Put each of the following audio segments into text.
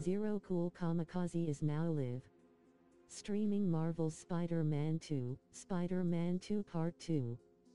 Zero Cool Kamikaze is now live. Streaming Marvel's Spider-Man 2, Spider-Man 2 Part 2.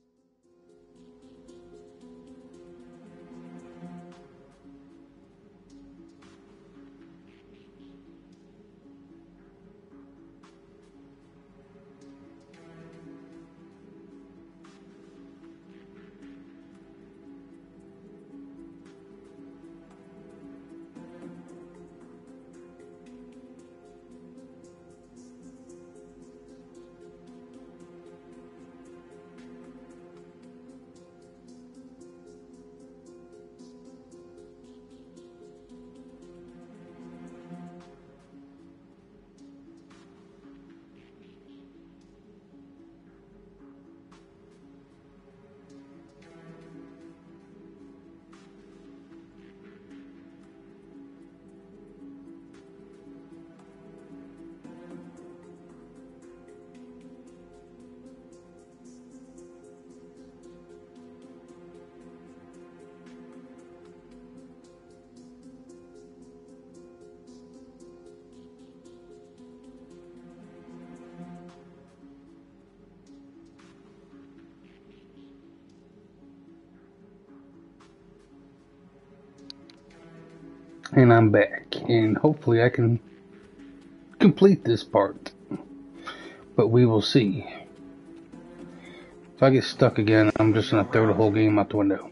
And I'm back, and hopefully I can complete this part, but we will see. If I get stuck again, I'm just going to throw the whole game out the window.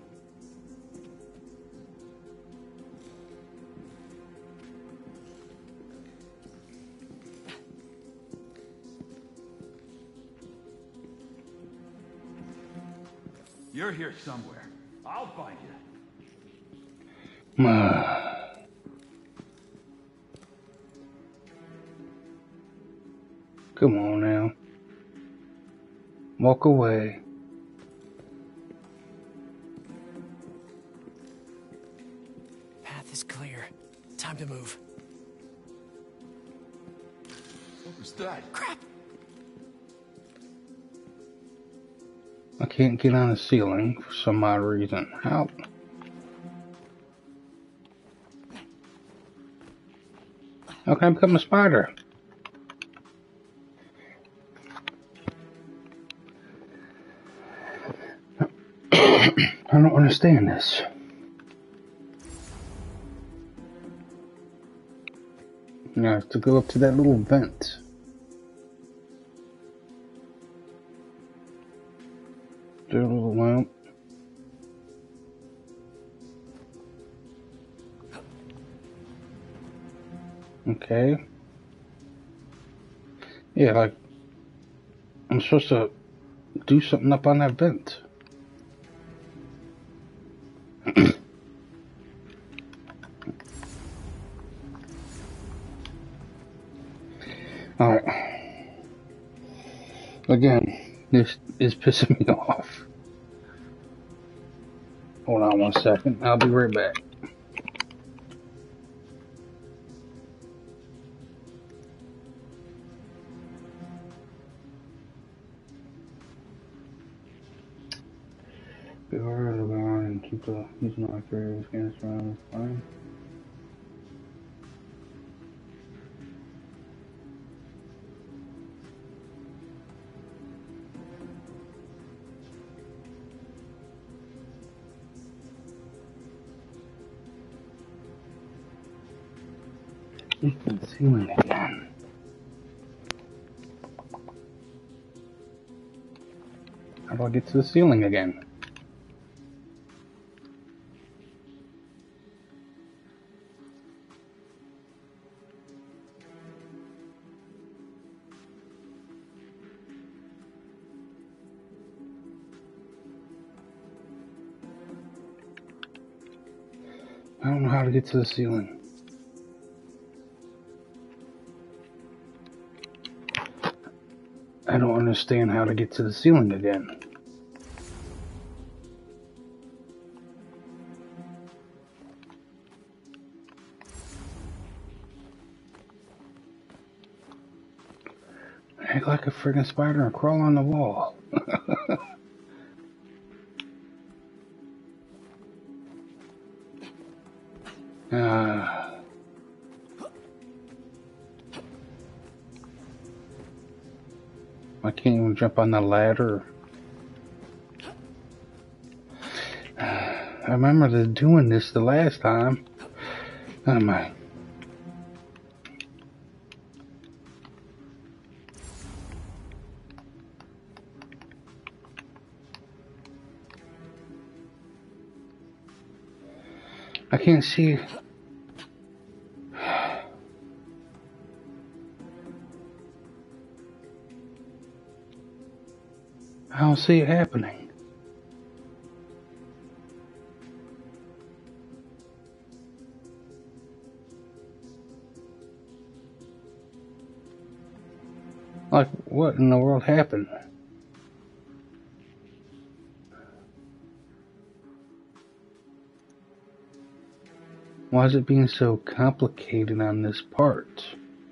You're here somewhere. I'll find you. Come on now. Walk away. Path is clear. Time to move. What was that? Crap! I can't get on the ceiling for some odd reason. How? How can I become a spider? I don't understand this. I have to go up to that little vent. Do a little lamp. Okay. Yeah, like I'm supposed to do something up on that vent. Alright. Again, this is pissing me off. Hold on 1 second. I'll be right back. Be hard to go on and keep the using all three of the scanners around the fine. The ceiling again. How do I get to the ceiling again? I don't know how to get to the ceiling. I don't understand how to get to the ceiling again. I act like a friggin' spider and crawl on the wall. I can't even jump on the ladder. I remember doing this the last time. Oh my. I can't see. I don't see it happening. Like, what in the world happened? Why is it being so complicated on this part?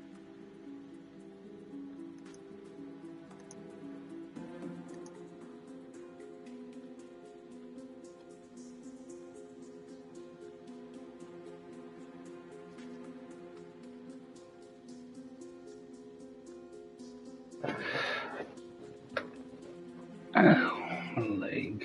Ow, my leg.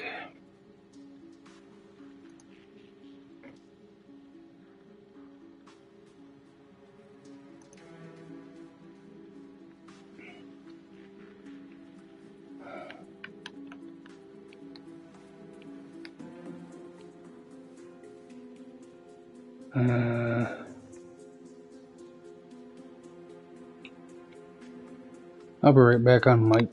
I'll be right back on mic.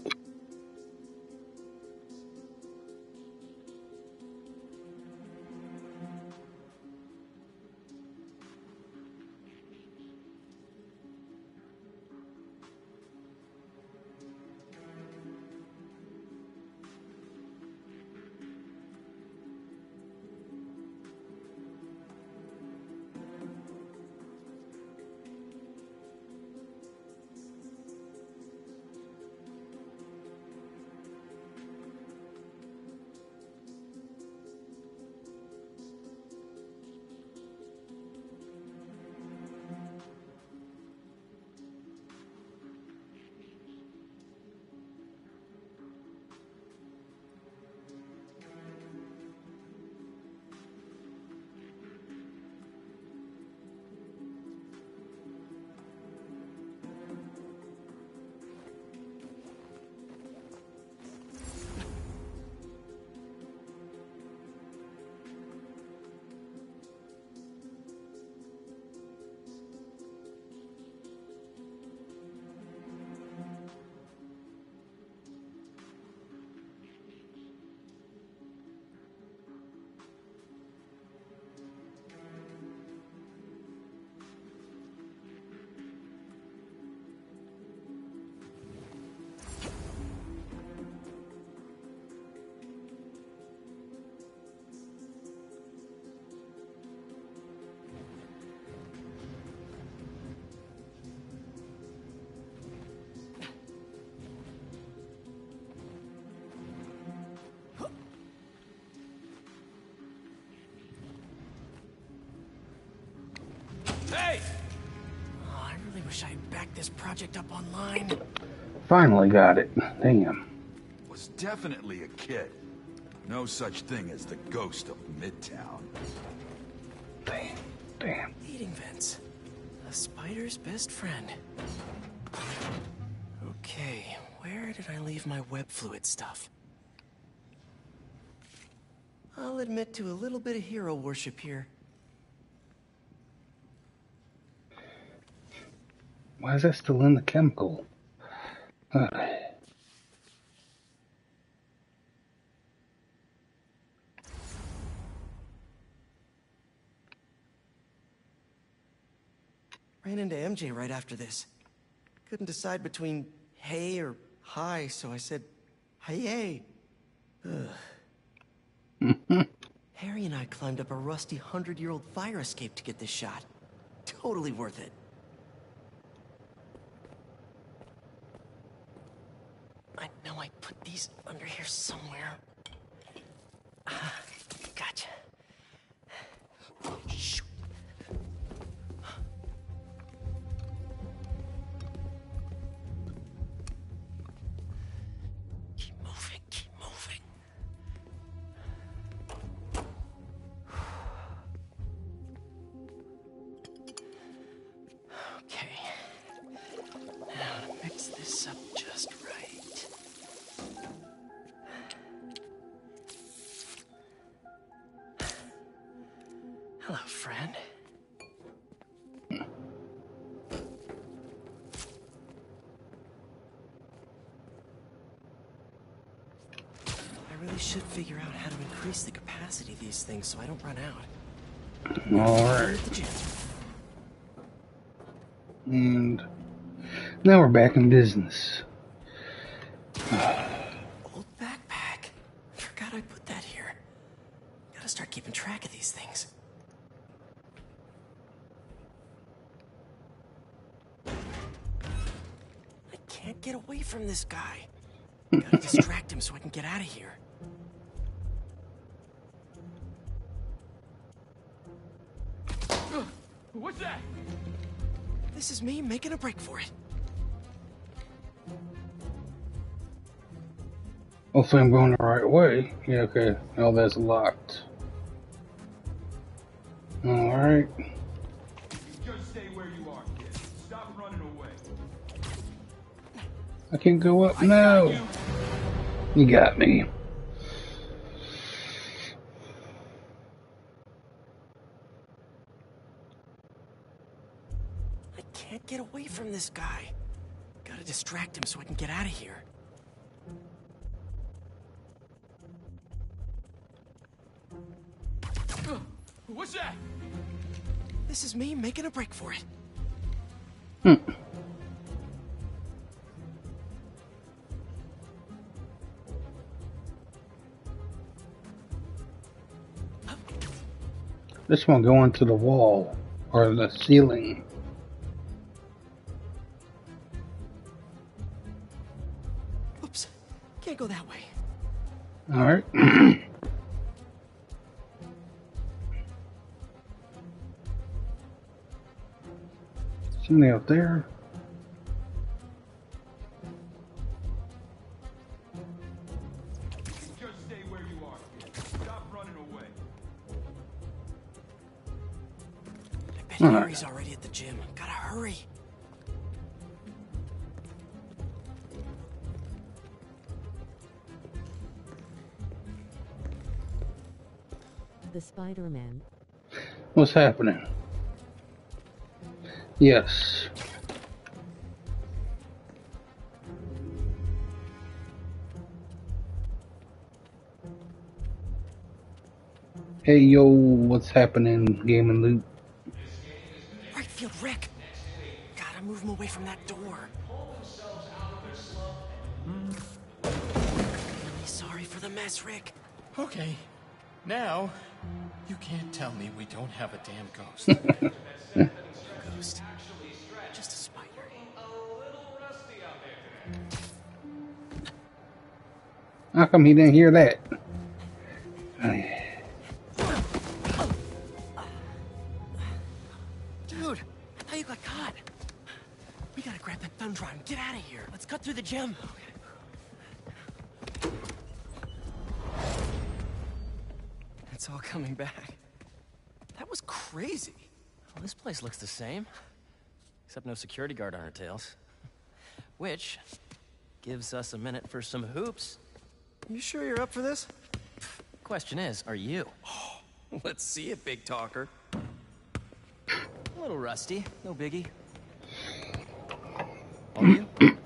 Hey! Oh, I really wish I had backed this project up online. Finally got it. Damn. Was definitely a kid. No such thing as the ghost of Midtown. Damn. Damn. Heating vents. A spider's best friend. Okay, where did I leave my web fluid stuff? I'll admit to a little bit of hero worship here. Why is that still in the chemical? Ran into MJ right after this. Couldn't decide between hey or hi, so I said, hey. Harry and I climbed up a rusty 100-year-old fire escape to get this shot. Totally worth it. I know I put these under here somewhere. Gotcha. Shoot. this up just right. Hello, friend. I really should figure out how to increase the capacity of these things so I don't run out. Alright. At the gym. And now we're back in business. Old backpack. Forgot I put that here. Gotta start keeping track of these things. I can't get away from this guy. Gotta distract him so I can get out of here. What's that? This is me making a break for it. Hopefully I'm going the right way. Yeah, okay. Oh, that's locked. Alright. Just stay where you are, kid. Stop running away. I can't go up. No. You got me. I can't get away from this guy. Gotta distract him so I can get out of here. What's that? This is me making a break for it. This one going to the wall or the ceiling. Oops. Can't go that way. Alright. Something out there. Just stay where you are, kid. Stop running away. I bet Harry's already at the gym. Gotta hurry. The Spider-Man. What's happening? Yes. Hey yo, what's happening, Game and Loot? Right field, Rick. Gotta move him away from that door. Really sorry for the mess, Rick. Okay, now you can't tell me we don't have a damn ghost. Ghost. Just a spider. How come he didn't hear that? Dude, how you got caught? We gotta grab that thumb drive and get out of here. Let's cut through the gym. It's all coming back. That was crazy. Well, this place looks the same, except no security guard on our tails. Which gives us a minute for some hoops. You sure you're up for this? Question is, are you? Let's see it, big talker. A little rusty, no biggie. Are you?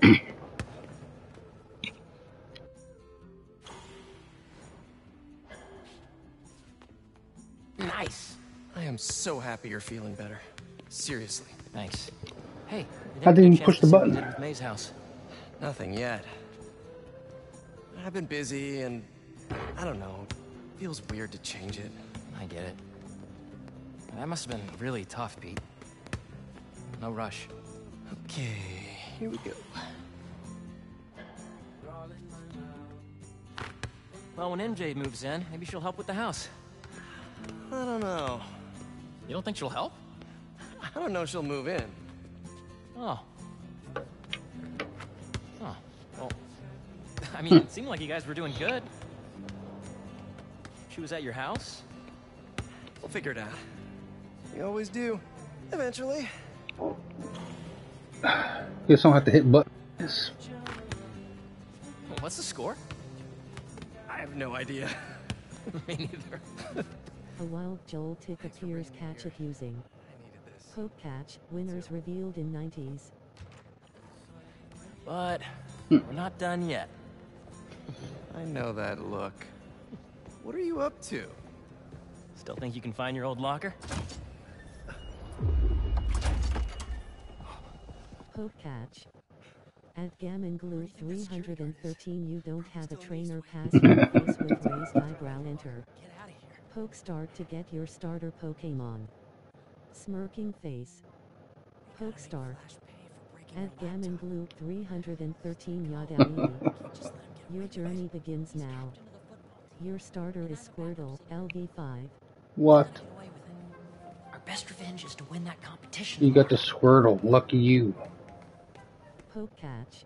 Nice. I am so happy you're feeling better. Seriously. Thanks. Hey, How did you push the button? With May's house. Nothing yet. I've been busy and I don't know. Feels weird to change it. I get it. That must have been really tough, Pete. No rush. Okay, here we go. Well, when MJ moves in, maybe she'll help with the house. I don't know. You don't think she'll help? I don't know if she'll move in. Oh. Oh. Well, I mean, it seemed like you guys were doing good. She was at your house? We'll figure it out. We always do. Eventually. Guess I don't have to hit button. Yes. What's the score? I have no idea. Me neither. A wild Joel tick appears. Catch it using I needed this. Poke Catch. Winners revealed in 90s. But we're not done yet. I know that look. What are you up to? Still think you can find your old locker? Poke Catch. At Gammon Glue 313 you don't have a trainer pass your face with raised eyebrow enter. Get out of here. Poke Start to get your starter Pokemon. Smirking face. Poke Start. At Gammon Glue 313 Yadaini. Your journey begins now. Your starter is Squirtle, LV5. What? Our best revenge is to win that competition. You got the Squirtle. Lucky you. Poke Catch.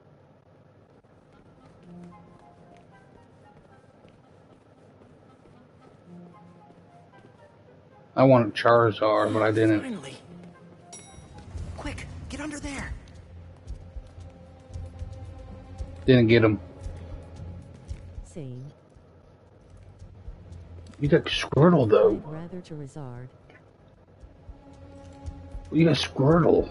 I wanted Charizard, but I didn't. Finally. Quick, get under there. Didn't get him. Same. You got Squirtle, though. I'd rather Charizard. You got Squirtle.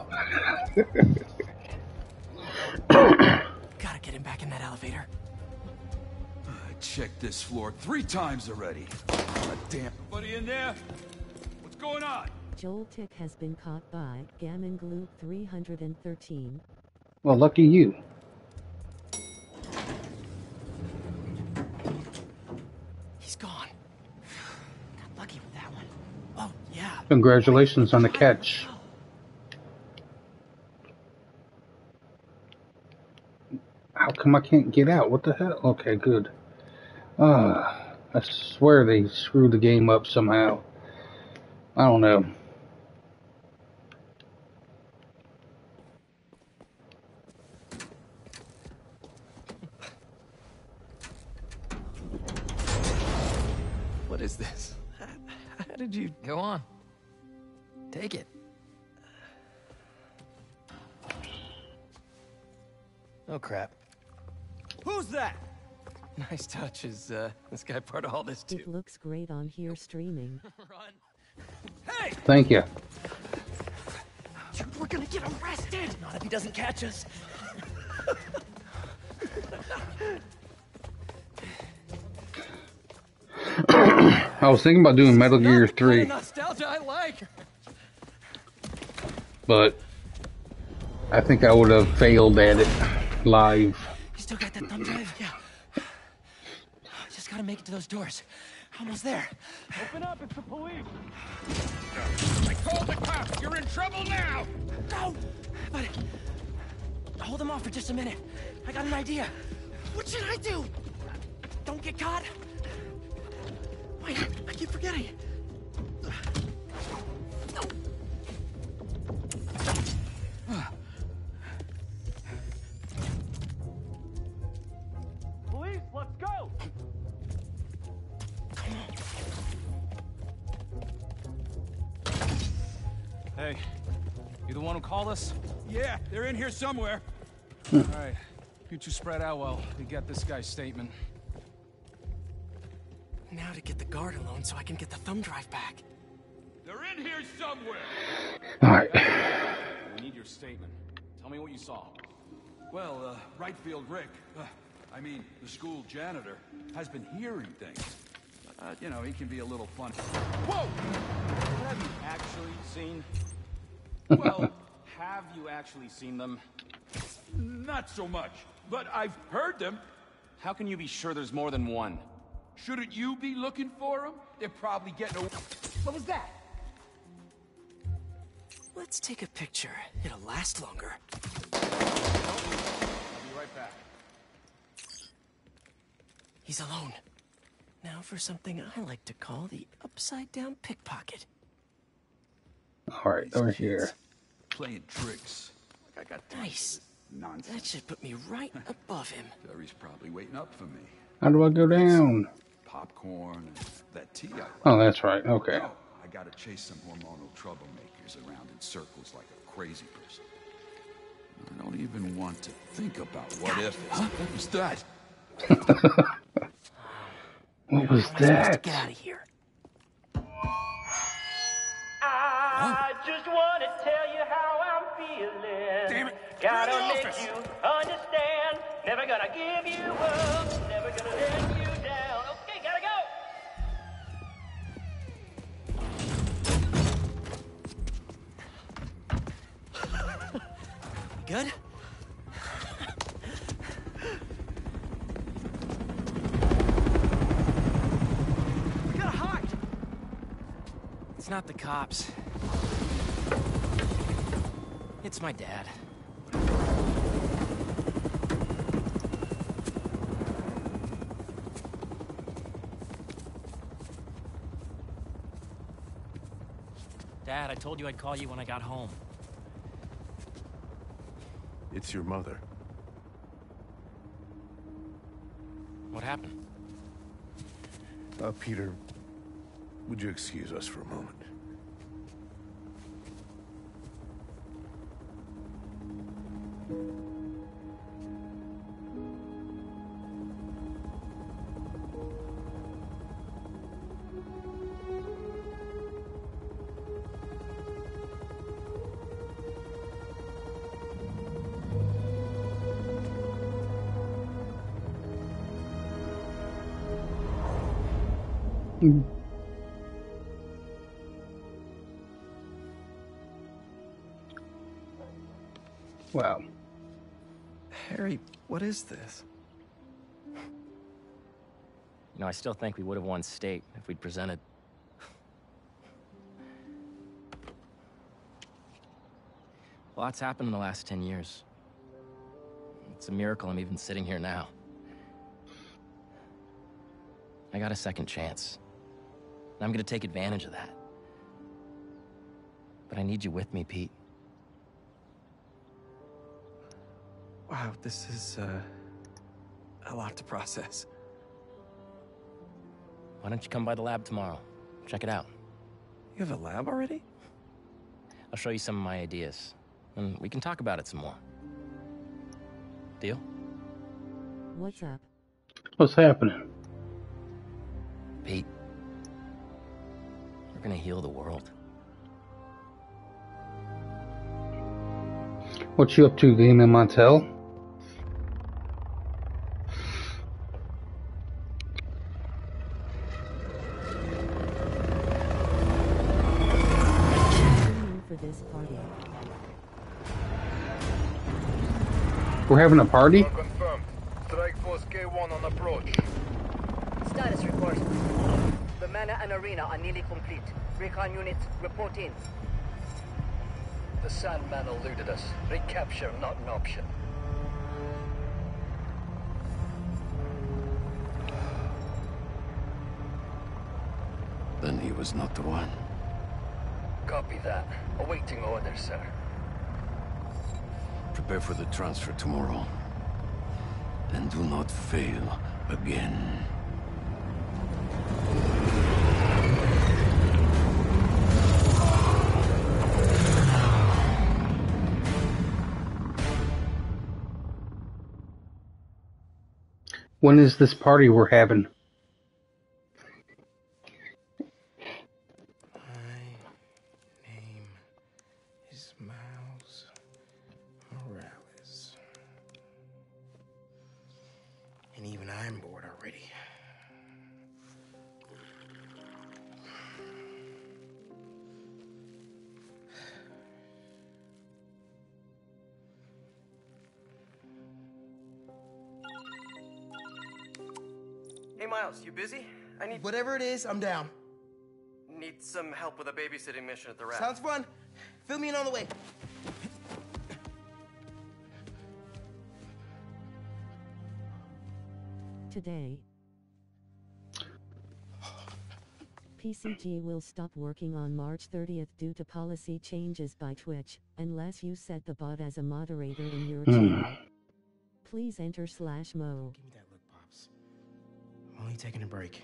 Gotta get him back in that elevator. I checked this floor 3 times already. God damn. Anybody in there? What's going on? Joel Tick has been caught by Gammon Glue 313. Well, lucky you. He's gone. Got lucky with that one. Oh, yeah. Congratulations on the catch. How come I can't get out? What the hell? Okay, good. I swear they screwed the game up somehow. I don't know. What is this? How did you... Go on. Take it. Oh, crap. Who's that? Nice touch. Is this guy part of all this too? It looks great on here streaming. Run. Hey! Thank you. Dude, we're gonna get arrested! Not if he doesn't catch us. I was thinking about doing Metal Gear Not the kind 3, of nostalgia I like. but I think I would have failed at it live. You still got that thumb drive? Yeah. Just gotta make it to those doors. Almost there. Open up, it's the police! I called the cops! You're in trouble now! No! But... hold them off for just a minute. I got an idea. What should I do? Don't get caught? Wait, I keep forgetting. No. Police, let's go! Hey, you the one who called us? Yeah, they're in here somewhere. All right, you two spread out while we get this guy's statement. Now to get the guard alone so I can get the thumb drive back. They're in here somewhere. Alright. We need your statement. Tell me what you saw. Well, Rightfield Rick, I mean, the school janitor, has been hearing things. You know, he can be a little funny. Whoa! What have you actually seen? Well, have you actually seen them? Not so much, but I've heard them. How can you be sure there's more than one? Shouldn't you be looking for them? They're probably getting away. What was that? Let's take a picture. It'll last longer. I'll be right back. He's alone. Now for something I like to call the upside-down pickpocket. Alright, over here. Playing tricks. Like I got Nice. nonsense. That should put me right above him. Terry's probably waiting up for me. How do I go down? Popcorn and that tea I like. Oh, that's right. Okay. Oh, I gotta chase some hormonal troublemakers around in circles like a crazy person. I don't even want to think about what if. Huh? What was that? What was How am I supposed to that? get out of here? I just want to tell you how I'm feeling. Damn it. Gotta You're in the make office. you understand. Never gonna give you up. Never gonna let you down. Okay, gotta go. Good? We gotta hide! It's not the cops. It's my dad. Dad, I told you I'd call you when I got home. It's your mother. What happened? Peter, would you excuse us for a moment? Wow. Harry, what is this? You know, I still think we would have won state if we'd presented. A lot's happened in the last 10 years. It's a miracle I'm even sitting here now. I got a second chance. And I'm gonna take advantage of that. But I need you with me, Pete. Wow, this is, a lot to process. Why don't you come by the lab tomorrow? Check it out. You have a lab already? I'll show you some of my ideas. And we can talk about it some more. Deal? What's up? What's happening? Pete. We're gonna heal the world. What you up to, Damon Montel? Tuning for this party. We're having a party? Confirmed. Strike Force K1 on approach. Status report. The Manor and Arena are nearly complete. Recon units, report in. The Sandman eluded us. Recapture not an option. Then he was not the one. Copy that. Awaiting orders, sir. Prepare for the transfer tomorrow. And do not fail again. When is this party we're having? My name is Miles Morales. And even I'm bored already. Hey, Miles, you busy? I need Whatever it is, I'm down. some help with a babysitting mission at the rap. Sounds fun. Fill me in on the way. Today, PCG will stop working on March 30th due to policy changes by Twitch, unless you set the bot as a moderator in your channel. Please enter /mo. Give me that look, Pops. I'm only taking a break.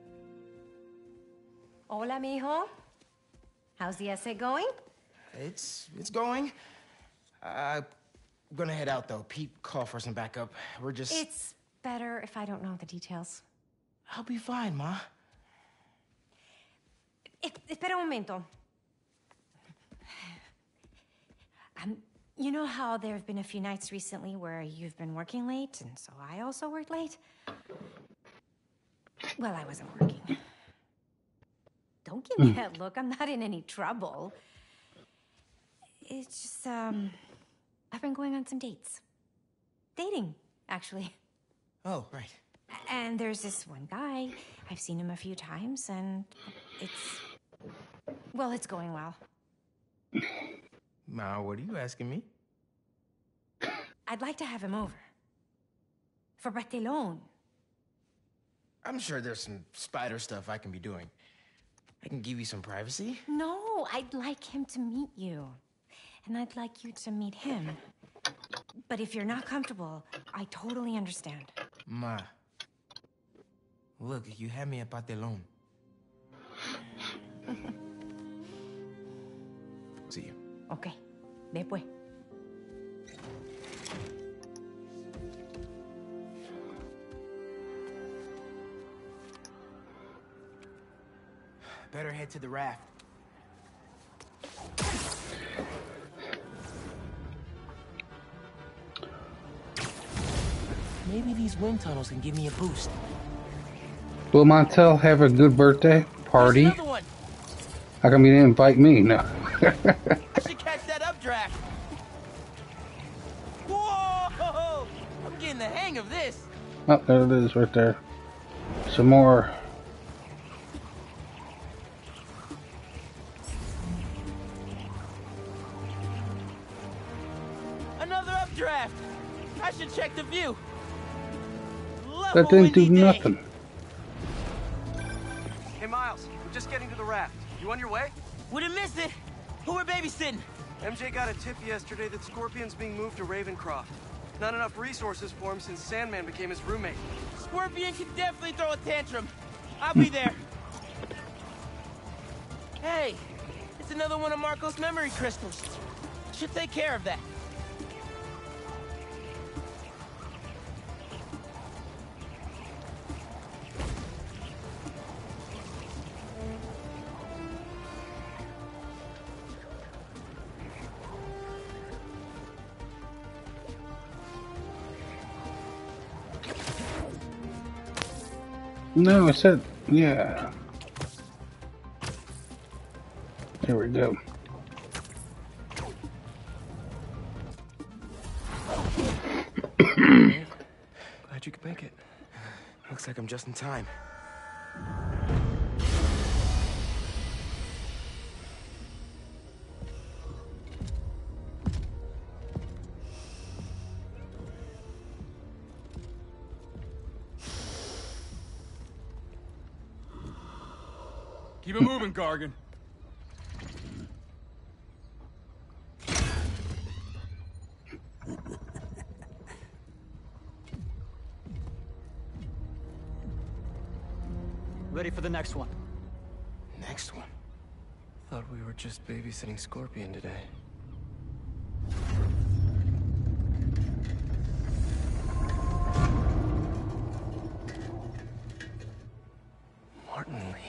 Hola, mijo. How's the essay going? It's going. gonna head out though. Pete called for some backup. We're just... It's better if I don't know the details. I'll be fine, Ma. Espera un momento. You know how there have been a few nights recently where you've been working late, and so I also worked late? Well, I wasn't working. Don't give me that look. I'm not in any trouble. It's just, I've been going on some dates. Dating, actually. Oh, right. And there's this one guy. I've seen him a few times, and it's going well. Ma, what are you asking me? I'd like to have him over. For Barthelone. I'm sure there's some spider stuff I can be doing. I can give you some privacy. No, I'd like him to meet you. And I'd like you to meet him. But if you're not comfortable, I totally understand. Ma. Look, you had me at Barthelone. See you. Okay. Ve pues. Better head to the raft. Maybe these wind tunnels can give me a boost. Will Montel have a good birthday party? How come you didn't invite me? No. I should catch that updraft. Whoa! I'm getting the hang of this. Oh, there it is right there. Some more. Another updraft. I should check the view. That didn't do nothing. Hey, Miles, we're just getting to the raft. You on your way? Would have missed it. Who we're babysitting? MJ got a tip yesterday that Scorpion's being moved to Ravencroft. Not enough resources for him since Sandman became his roommate. Scorpion can definitely throw a tantrum. I'll be there. Hey, it's another one of Marco's memory crystals. Should take care of that. No, I said, yeah. There we go. Glad you could make it. Looks like I'm just in time. Keep it moving, Gargan. Ready for the next one. Next one? Thought we were just babysitting Scorpion today. Martin Lee.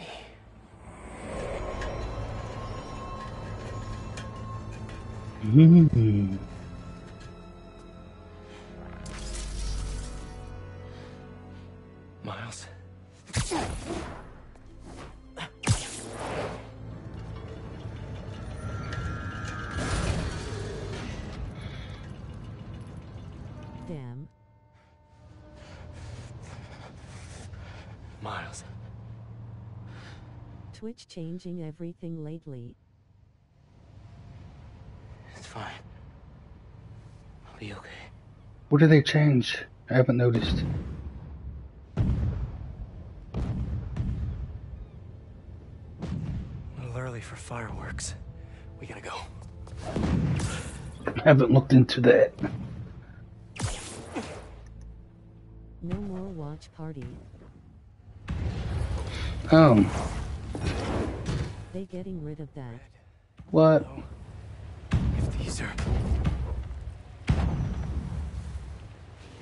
Miles. Damn. Miles. Twitch changing everything lately. It's fine. I'll be okay. What did they change? I haven't noticed. A little early for fireworks. We gotta go. I haven't looked into that. No more watch party. They getting rid of that. What? If these are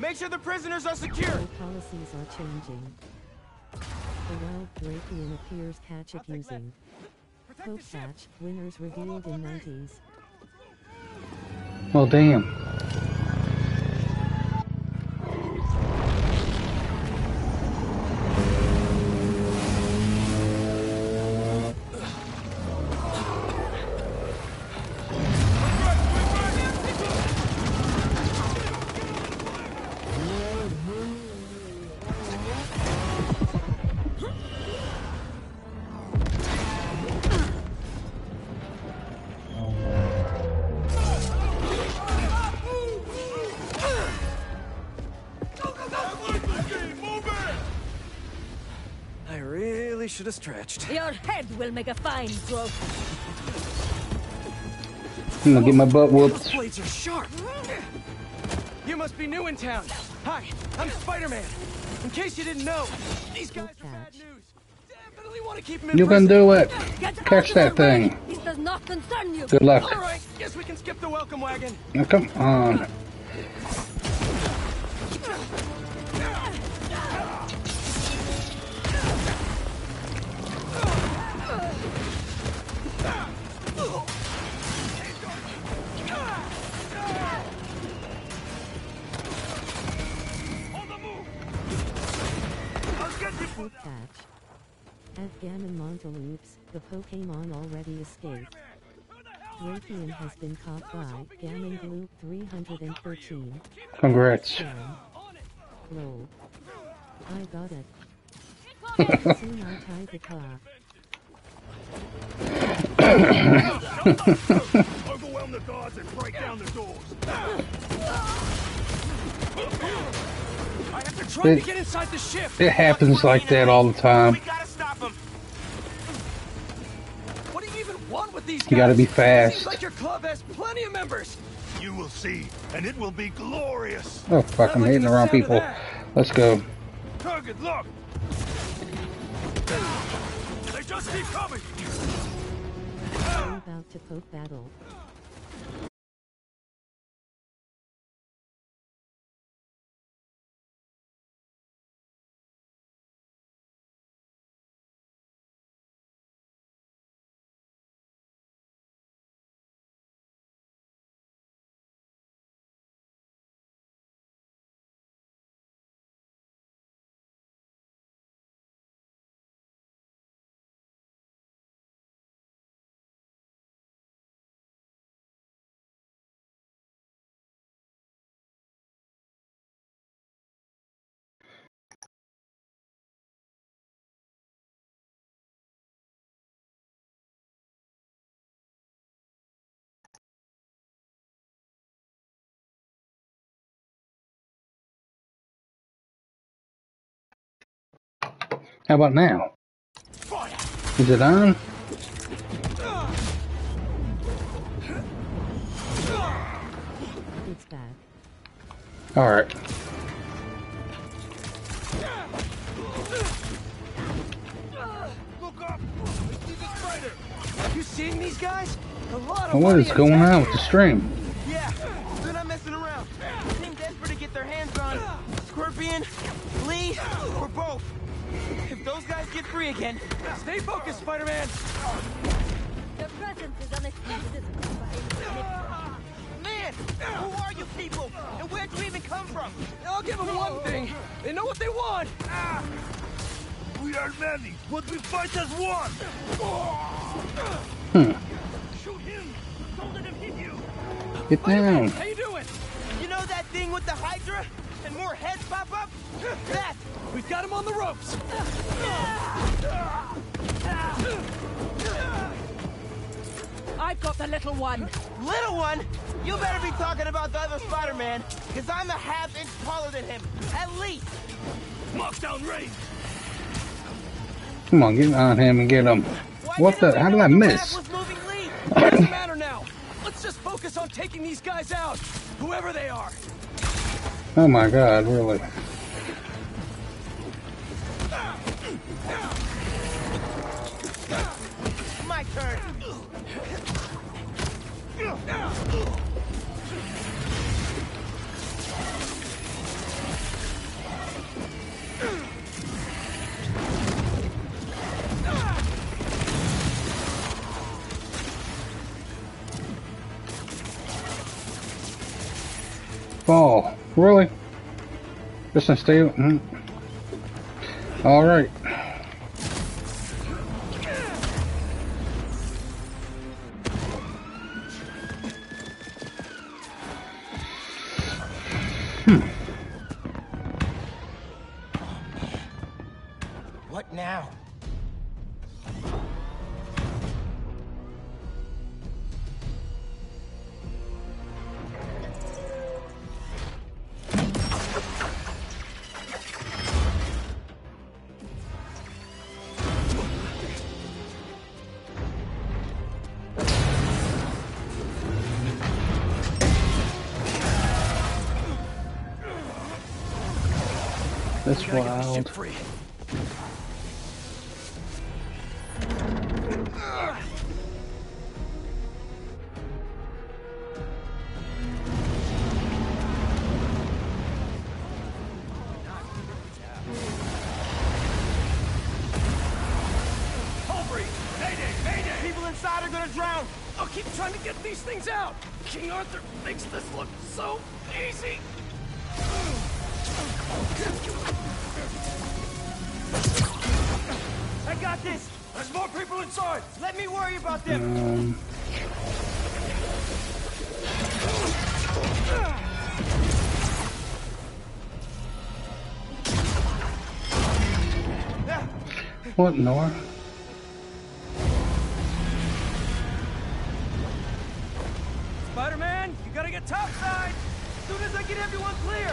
Make sure the prisoners are secure. All policies are changing. The wild Drakian appears catch accusing. Poke patch, winners revealed in 90s. Well, damn. I really should have stretched. Your head will make a fine trophy. I'm gonna get my butt Those whooped. blades are sharp. You must be new in town. Hi, I'm Spider-Man. In case you didn't know, these guys are bad news. Definitely want to keep him in You can prison. do it. Get out Catch of our that thing. way. This does not concern you. Good luck. All right, guess we can skip the welcome wagon. Now come on. Poke patch. At Gammon Montaloops, the Pokemon already escaped. Drakian has been caught by Gammon Gloop 313. Congrats. Jam. Roll. I got it. Soon I'll tie the clock. Overwhelm the guards and break down the doors. I have to try to get inside the ship. It happens like that all the time. We gotta stop him. What do you even want with these guys? You gotta be Seems fast. like your club has plenty of members. You will see, and it will be glorious. Oh fuck, I'm hitting the wrong people. Let's go. Target, look! They just keep coming! I'm about to poke battle. How about now? Is it on? It's back. Alright. Look up! I see the spider! You seeing these guys? A lot of Well, what money is going on attached. with the stream? Yeah, they're not messing around. Seem desperate to get their hands on Scorpion, Lee, or both. If those guys get free again, Stay focused, Spider-Man! Your presence is unexpected. man, who are you people? And where'd you even come from? I'll give them one thing. They know what they want. We are many, but we fight as one! Shoot him! Don't let him hit you! Get down. How you doing? You know that thing with the Hydra? And more heads pop up? That! We've got him on the ropes. I've got the little one. Little one? You better be talking about the other Spider-Man, because I'm a half-inch taller than him. At least! Lockdown raid! Come on, get on him and get him. What the? How did I miss? Doesn't matter now. Let's just focus on taking these guys out, whoever they are. Oh my god, really? My turn. fall. Really? Just to stay. All right. What now? That's wild. People inside are gonna drown! I'll keep trying to get these things out! King Arthur makes this look so easy! I got this! There's more people inside! Let me worry about them! What, Nora? Spider-Man, you gotta get topside! As soon as I get everyone clear!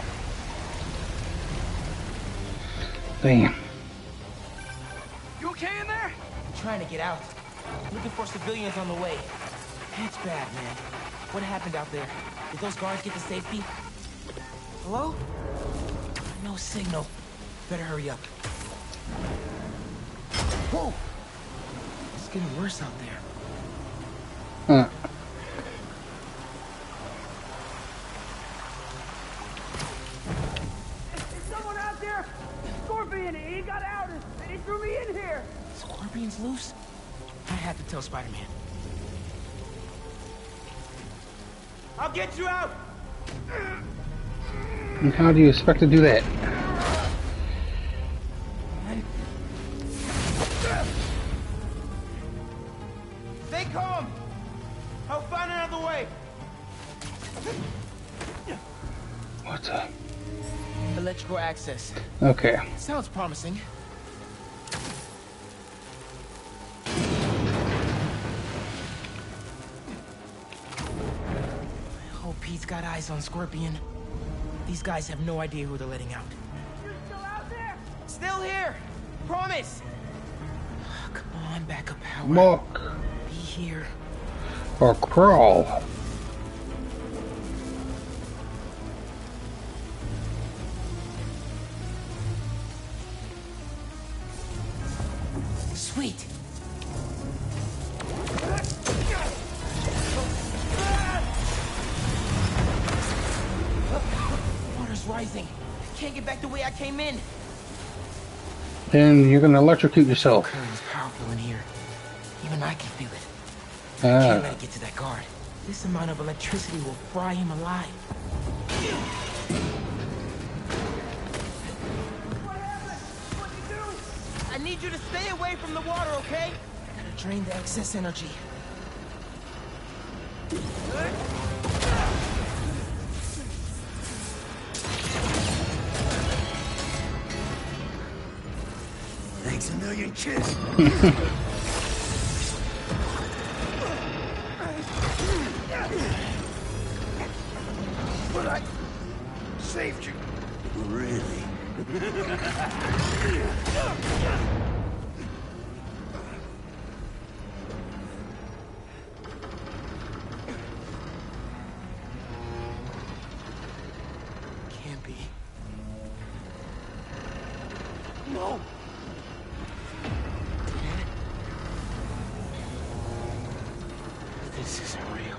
Damn. You okay in there? I'm trying to get out. Looking for civilians on the way. It's bad, man. What happened out there? Did those guards get to safety? Hello? No signal. Better hurry up. Whoa! It's getting worse out there. Huh. Is someone out there? Scorpion, he got out and he threw me in here! Scorpion's loose? I have to tell Spider-Man. I'll get you out! And how do you expect to do that? Stay calm! I'll find another way! What's up? Electrical access. Okay. Sounds promising. I hope Pete's got eyes on Scorpion. These guys have no idea who they're letting out. You're still out there? Still here! Promise! Come on, backup power. Walk. Be here. Or crawl. Sweet! Water's rising. Can't get back the way I came in. Then you're gonna electrocute yourself. Current's powerful in here. Even I can feel it. Ah. Can't let it get to that guard. This amount of electricity will fry him alive. What happened? What'd you do? I need you to stay away from the water, okay? I gotta drain the excess energy. Thanks a million, kid. But I saved you. Really? Can't be. No. This isn't real.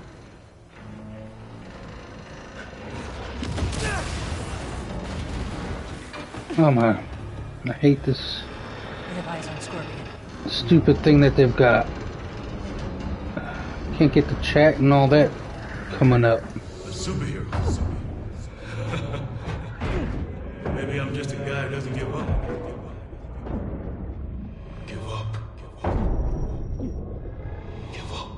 Oh my. I hate this We have eyes on Scorpion. stupid thing that they've got. Can't get the chat and all that coming up. A superhero. I'm just a guy who doesn't give up. Give up. Give up.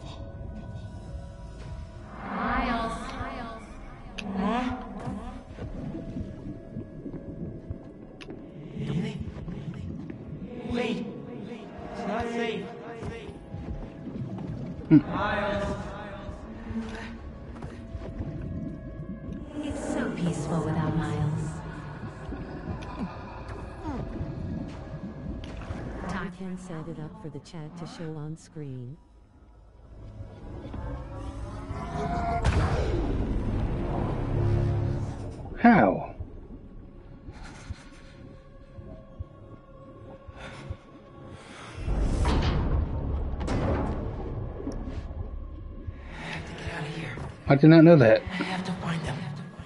Miles. Huh? Wait. It's not safe. Miles. It's so peaceful without Miles. You can set it up for the chat to show on screen. How? I did not know that. I have to find them.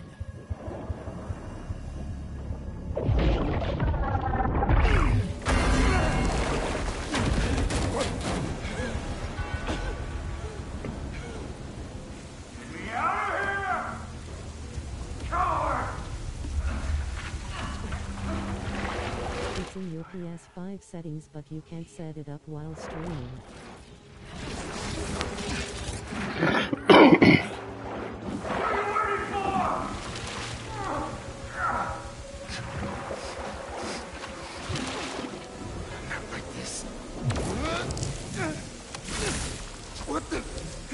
It's in your PS5 settings, but you can't set it up while streaming. What the?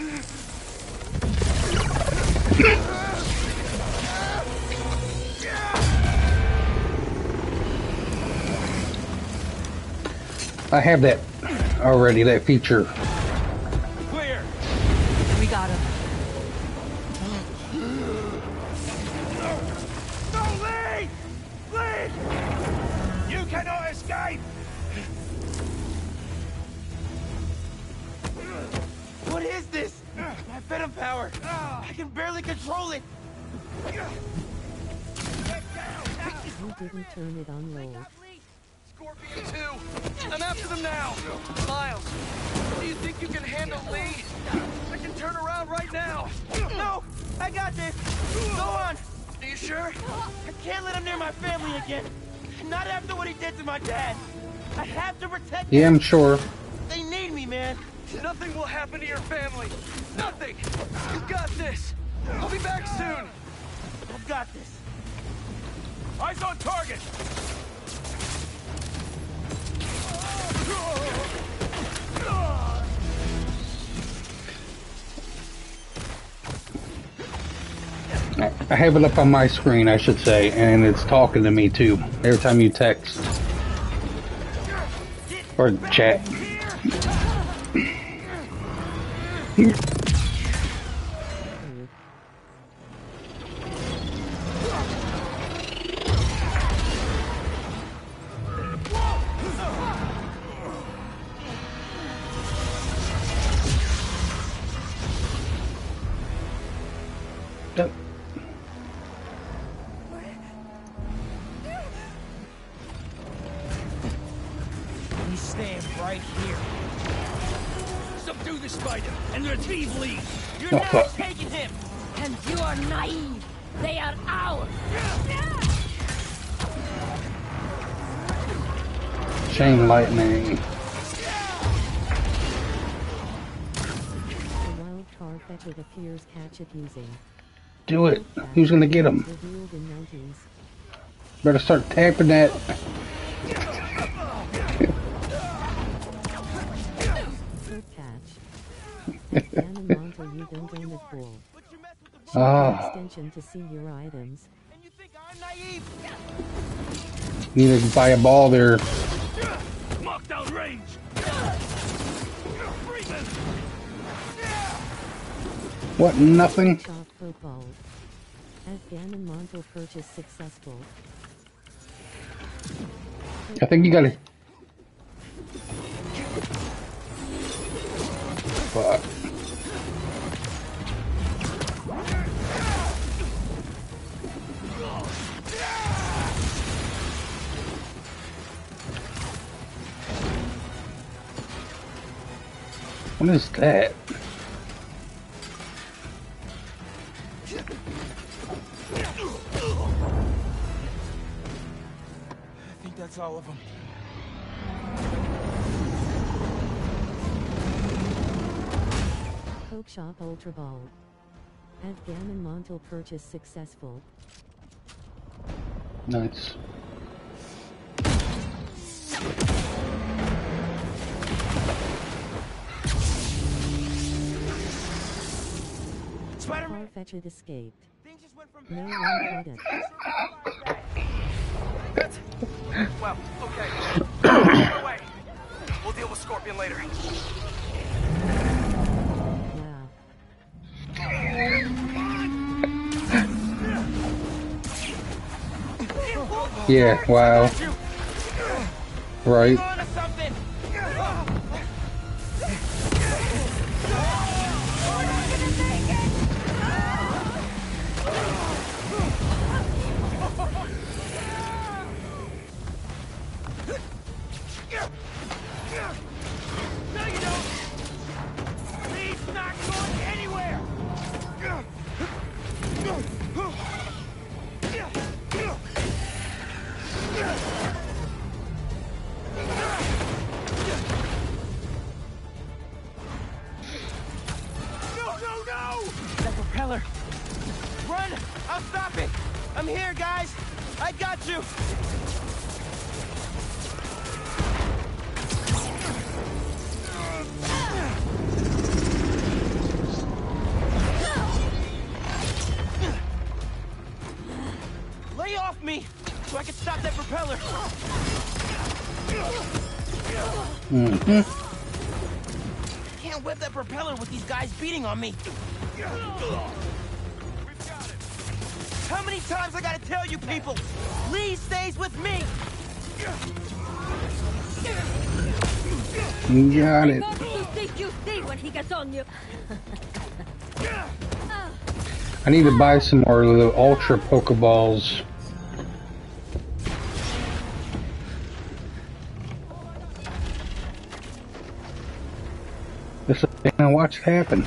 I have that already, that feature. Clear. We got him. No, Lee! Lee! You cannot escape! What is this? My venom power. I can barely control it. You didn't turn it on low. Scorpion 2! I'm after them now! Miles, do you think you can handle Lee? I can turn around right now! No! I got this! Go on! Are you sure? I can't let him near my family again! Not after what he did to my dad! I have to protect Yeah, them! I'm sure. They need me, man! Nothing will happen to your family! Nothing! You've got this! I'll be back soon! I've got this! Eyes on target! I have it up on my screen, I should say, and it's talking to me too every time you text or chat. Yep. We stand right here. Subdue the spider and retrieve Lee. You're Oh, not fuck. taking him! And you are naive. They are ours. Chain lightning. The wild card that it appears catch it using. Do it. Who's gonna get him? Revealed in 90s. Better start tapping that. Good catch. Ganon Monto, you don't own it full. Ah, Extension to see your items. I'm naive! need to buy a ball there. Markdown range. What? Nothing? Soft football. As Ganon Monto purchase successful. I think you gotta. Fuck. What is that? that's all of them. Poke Shop Ultra Ball. At Gammon Montal purchase successful. Nice. Spider-Man! Farfetch'd escaped. No one caught it. Well, okay. Go away. We'll deal with Scorpion later. Yeah, wow. Right. No, you don't. He's not going anywhere. No! That propeller! Run! I'll stop it! I'm here, guys! I got you! Lay off me! So I can stop that propeller! Can't whip that propeller with these guys beating on me! How many times I gotta tell you people? Lee stays with me! You got it. You think you see when he gets on you? I need to buy some more of the Ultra Pokeballs. Just watch it happen.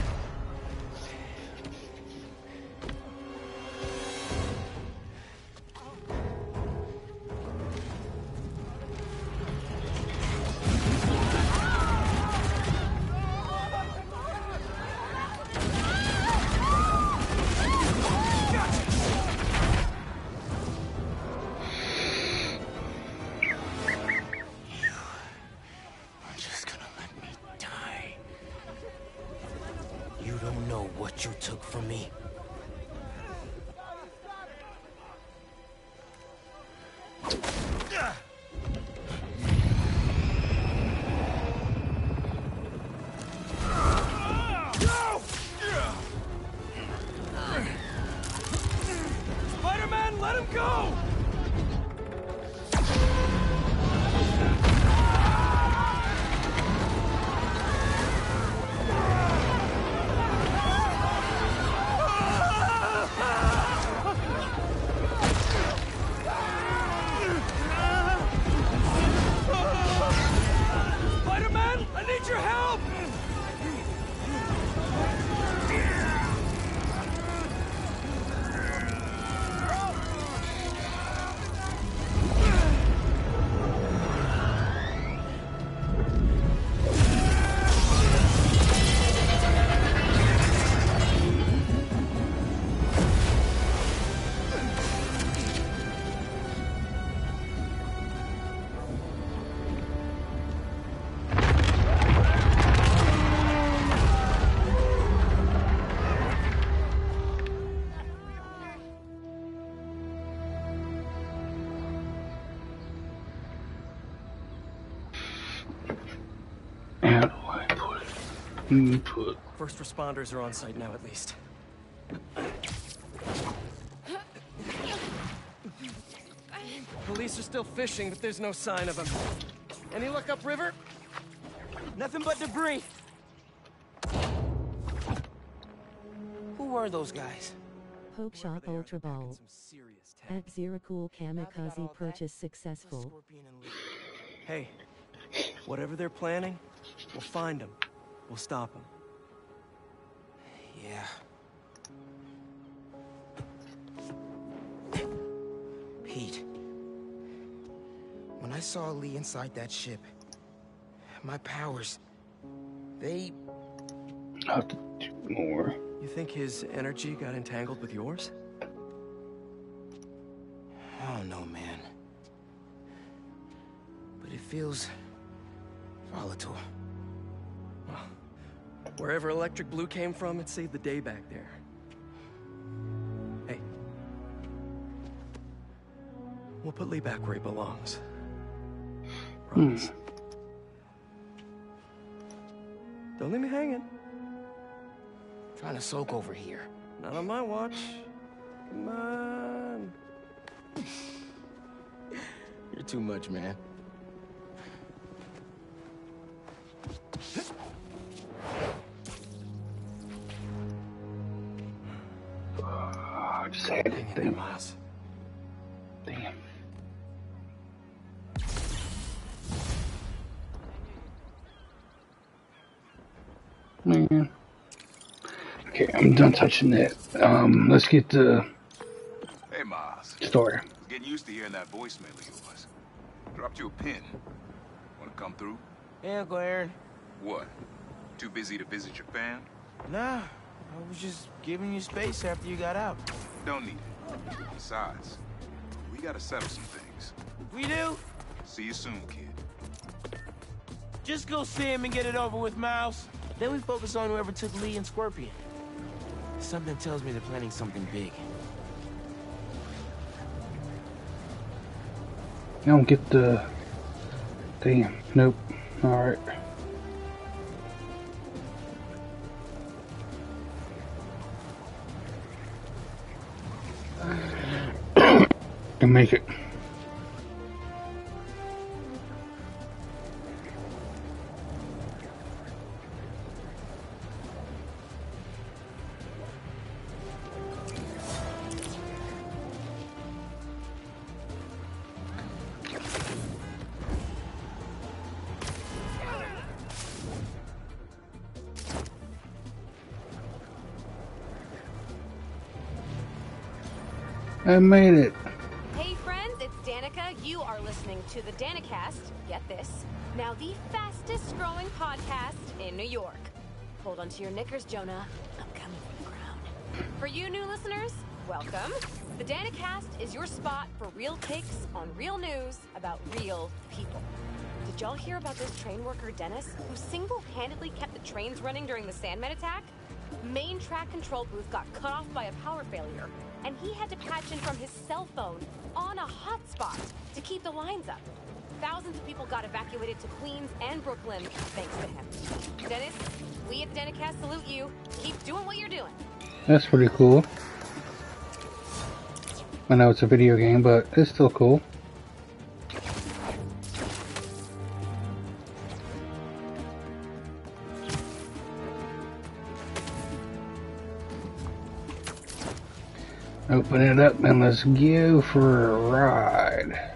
You took from me. Spider-Man, let him go! Spider-Man, I need your help! First responders are on site now, at least. Police are still fishing, but there's no sign of them. Any luck upriver? Nothing but debris. Who were those guys? Poke Shop Ultra Ball. At Zeracool Kamikaze purchase successful. Hey, whatever they're planning, we'll find them. We'll stop them. Yeah. Pete. When I I saw Lee inside that ship. My powers, they... I'll have to do more. You think his energy got entangled with yours? I don't know, man. But it feels... volatile. Well, wherever Electric Blue came from, it saved the day back there. Hey. We'll put Lee back where he belongs. Promise. Don't leave me hanging. Trying to soak over here. Not on my watch. Come on. You're too much, man. I just had it. Damn. Damn. Man. Okay, I'm done touching that. Let's get the Hey, Miles. story. I was getting used to hearing that voicemail of yours. Dropped you a pin. Wanna come through? Yeah, Uncle Aaron. What? Too busy to visit your fam? Nah, I was just giving you space after you got out. Don't need it. Besides, we gotta settle some things. We do? See you soon, kid. Just go see him and get it over with, Miles. Then we focus on whoever took Lee and Scorpion. Something tells me they're planning something big. I don't get the... Damn. Nope. Alright. Can make it. I made it. Hey friends, it's Danica. You are listening to the Danicast. Get this. Now the fastest growing podcast in New York. Hold on to your knickers, Jonah. I'm coming from the ground. For you new listeners, welcome. The Danicast is your spot for real takes on real news about real people. Did y'all hear about this train worker, Dennis, who single-handedly kept the trains running during the Sandmen attack? Main track control booth got cut off by a power failure, and he had to patch in from his cell phone on a hotspot to keep the lines up. Thousands of people got evacuated to Queens and Brooklyn thanks to him. Dennis, we at the Danicast salute you. Keep doing what you're doing. That's pretty cool. I know it's a video game, but it's still cool. Open it up and let's go for a ride.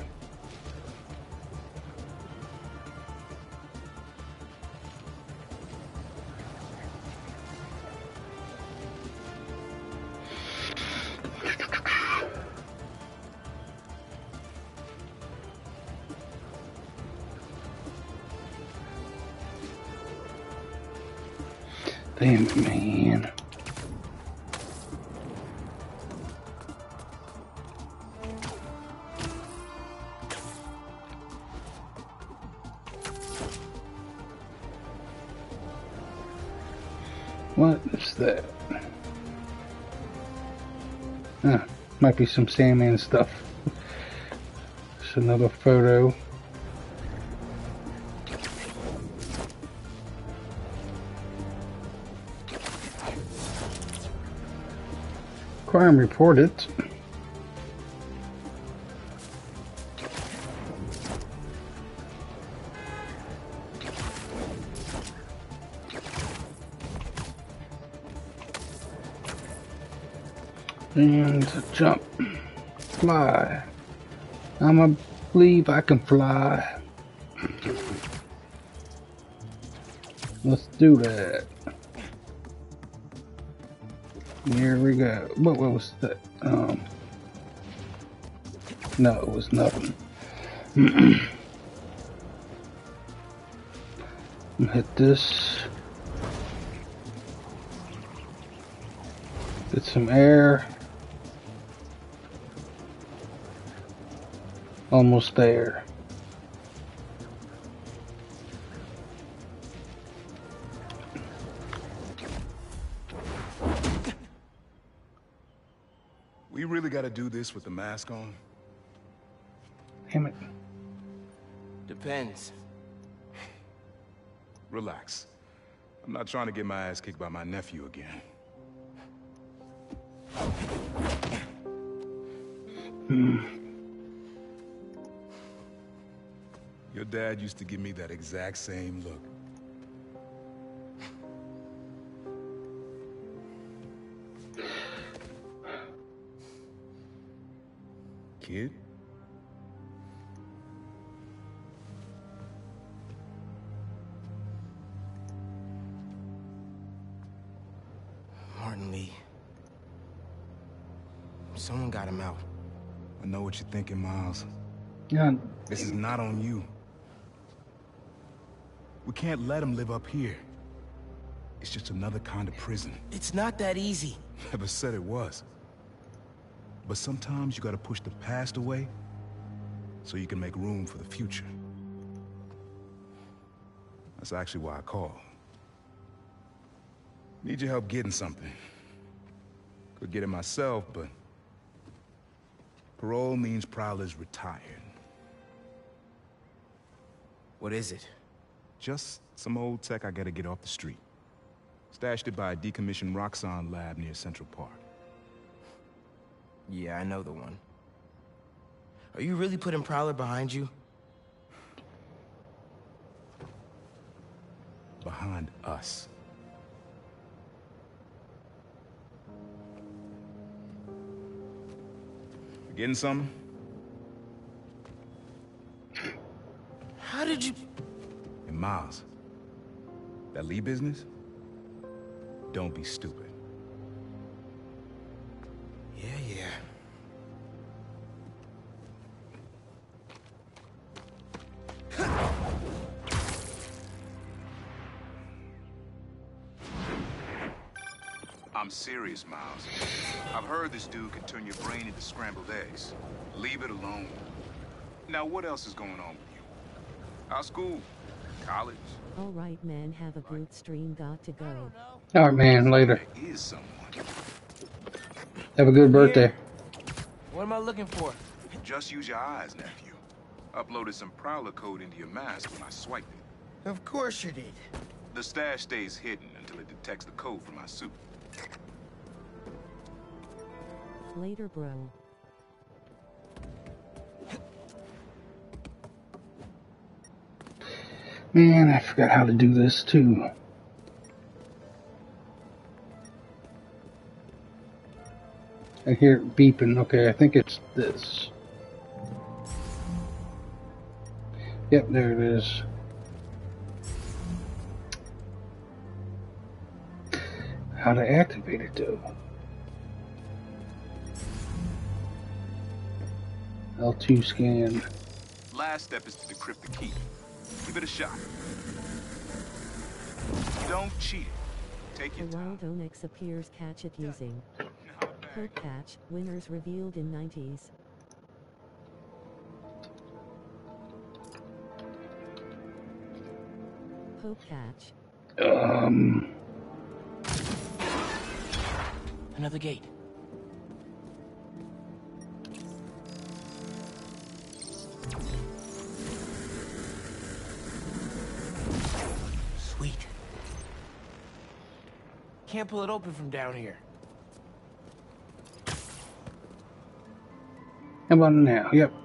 Damn it, man. What is that? Might be some Sandman stuff. Just another photo. Crime reported. And jump, fly. I'ma believe I can fly. Let's do that. Here we go. What was that? No, it was nothing. Hit this. Get some air. Almost there. We really gotta do this with the mask on? Damn it. Depends. Relax. I'm not trying to get my ass kicked by my nephew again. Your dad used to give me that exact same look. Kid? Martin Lee. Someone got him out. I know what you're thinking, Miles. Yeah. This is not on you. We can't let him live up here. It's just another kind of prison. It's not that easy. Never said it was. But sometimes you gotta push the past away so you can make room for the future. That's actually why I called. Need your help getting something. Could get it myself, but parole means Prowler's retired. What is it? Just some old tech I gotta get off the street. Stashed it by a decommissioned Roxxon lab near Central Park. Yeah, I know the one. Are you really putting Prowler behind you? Behind us. You getting something? How did you... And Miles, that Lee business? Don't be stupid. Yeah. I'm serious, Miles. I've heard this dude can turn your brain into scrambled eggs. Leave it alone. Now, what else is going on with you? How's school? College? Alright man, have a good stream, got to go. Alright man, later. There is someone. Have a good birthday. What am I looking for? Just use your eyes, nephew. Uploaded some Prowler code into your mask when I swiped it. Of course you did. The stash stays hidden until it detects the code from my suit. Later, bro. Man, I forgot how to do this too. I hear it beeping. Okay, I think it's this. Yep, there it is. How to activate it though? L2 scan. Last step is to decrypt the key. Give it a shot. Don't cheat it. Take your time. The wild Onyx appears, catch it using Poke Catch, winners revealed in 90s. Poke Catch. Another gate. Sweet. Can't pull it open from down here. How about now? Yep.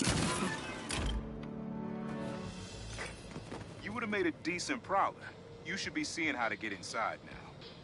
You would have made a decent Prowler. You should be seeing how to get inside now.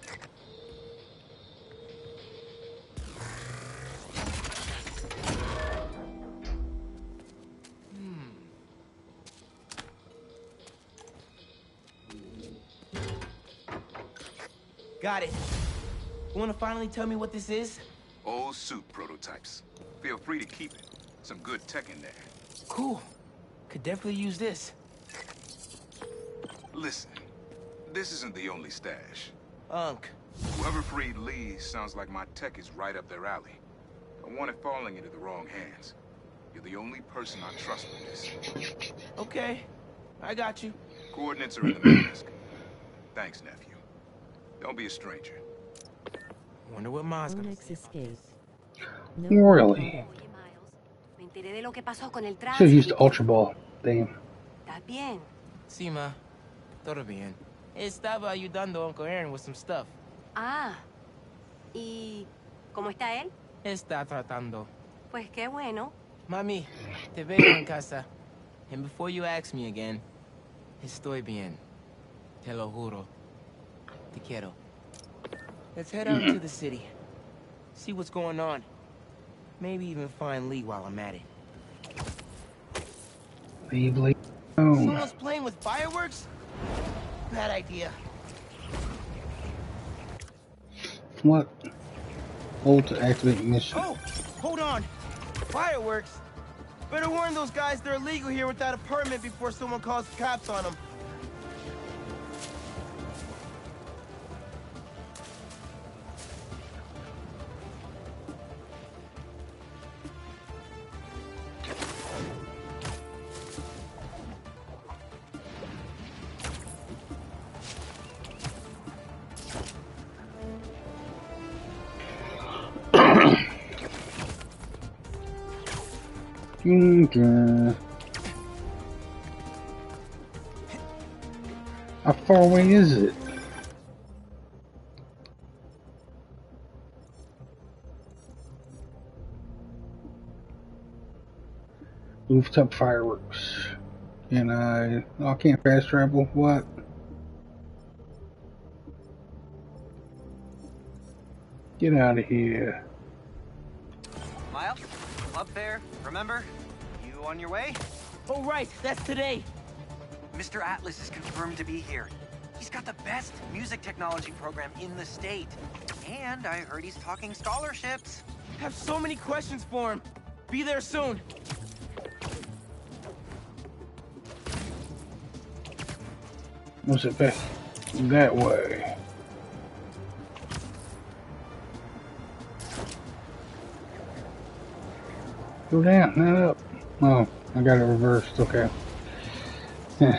Got it. You want to finally tell me what this is? Old suit prototypes. Feel free to keep it. Some good tech in there. Cool. Could definitely use this. Listen, This isn't the only stash. Unc. Whoever freed Lee sounds like my tech is right up their alley. I want it falling into the wrong hands. You're the only person I trust with this. Okay, I got you. Coordinates are in the mask. Thanks, nephew. Don't be a stranger. Wonder what Ma's gonna Onyx escaped. Really? Me enteré de lo que pasó con el Should've used the Ultra Ball. Damn. ¿Estás bien? Sí, ma. Todo bien. Estaba ayudando a Uncle Aaron with some stuff. Ah. ¿Y cómo está él? Está tratando. Pues qué bueno. Mami, te veo en casa. And before you ask me again, estoy bien. Te lo juro. Te quiero. Let's head out to the city. See what's going on. Maybe even find Lee while I'm at it. Leave Lee alone. Someone's playing with fireworks? Bad idea. What? Hold to activate mission. Oh, hold on. Fireworks? Better warn those guys they're illegal here without a permit before someone calls the cops on them. How far away is it? Rooftop fireworks. Can I... Oh, I can't fast travel? What? Get out of here. Miles, up there, remember? You on your way? Oh, right, that's today. Mr. Atlas is confirmed to be here. He's got the best music technology program in the state. And I heard he's talking scholarships. I have so many questions for him. Be there soon. Was it back that way? Go down, not up. Oh, I got it reversed. Okay. Yeah.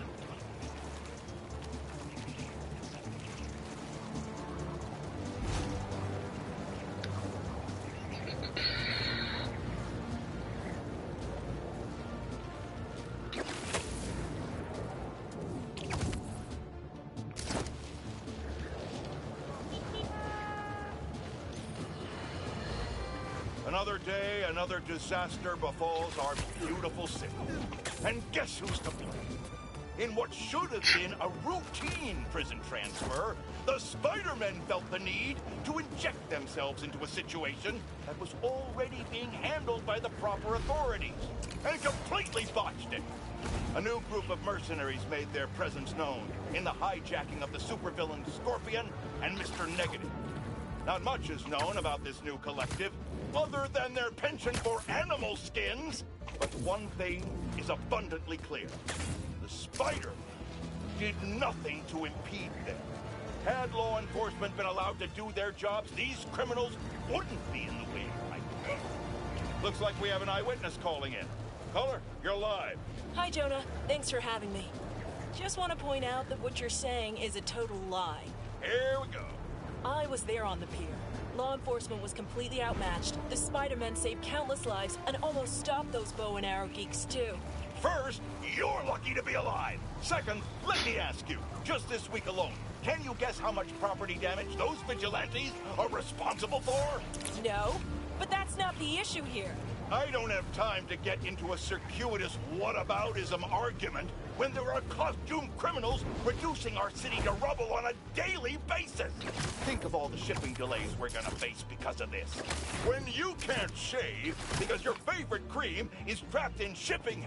Another day, another disaster befalls our beautiful city. And guess who's to blame? In what should have been a routine prison transfer, the Spider-Men felt the need to inject themselves into a situation that was already being handled by the proper authorities, and completely botched it. A new group of mercenaries made their presence known in the hijacking of the supervillain Scorpion and Mr. Negative. Not much is known about this new collective, other than their penchant for animal skins. But one thing is abundantly clear. The Spider did nothing to impede them. Had law enforcement been allowed to do their jobs, these criminals wouldn't be in the way right now. Looks like we have an eyewitness calling in. Caller, you're live. Hi, Jonah. Thanks for having me. Just want to point out that what you're saying is a total lie. Here we go. I was there on the pier. Law enforcement was completely outmatched. The Spider-Men saved countless lives and almost stopped those bow and arrow geeks, too. First, you're lucky to be alive. Second, let me ask you, just this week alone, can you guess how much property damage those vigilantes are responsible for? No, but that's not the issue here. I don't have time to get into a circuitous whataboutism argument when there are costumed criminals reducing our city to rubble on a daily basis. Think of all the shipping delays we're gonna face because of this. When you can't shave because your favorite cream is trapped in shipping.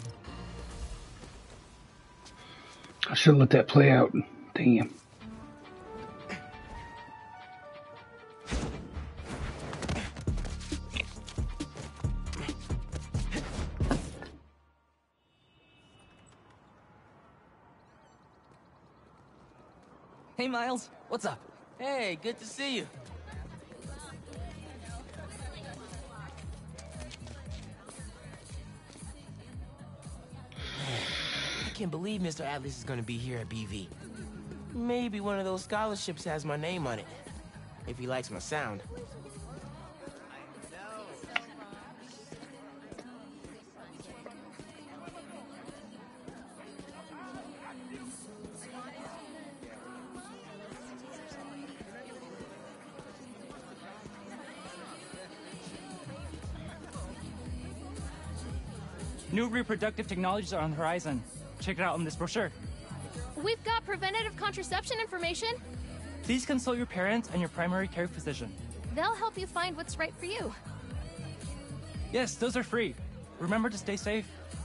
I should let that play out. Damn. Hey, Miles. What's up? Hey, good to see you. I can't believe Mr. Atlas is gonna be here at BV. Maybe one of those scholarships has my name on it, if he likes my sound. New reproductive technologies are on the horizon. Check it out on this brochure. We've got preventative contraception information. Please consult your parents and your primary care physician. They'll help you find what's right for you. Yes, those are free. Remember to stay safe.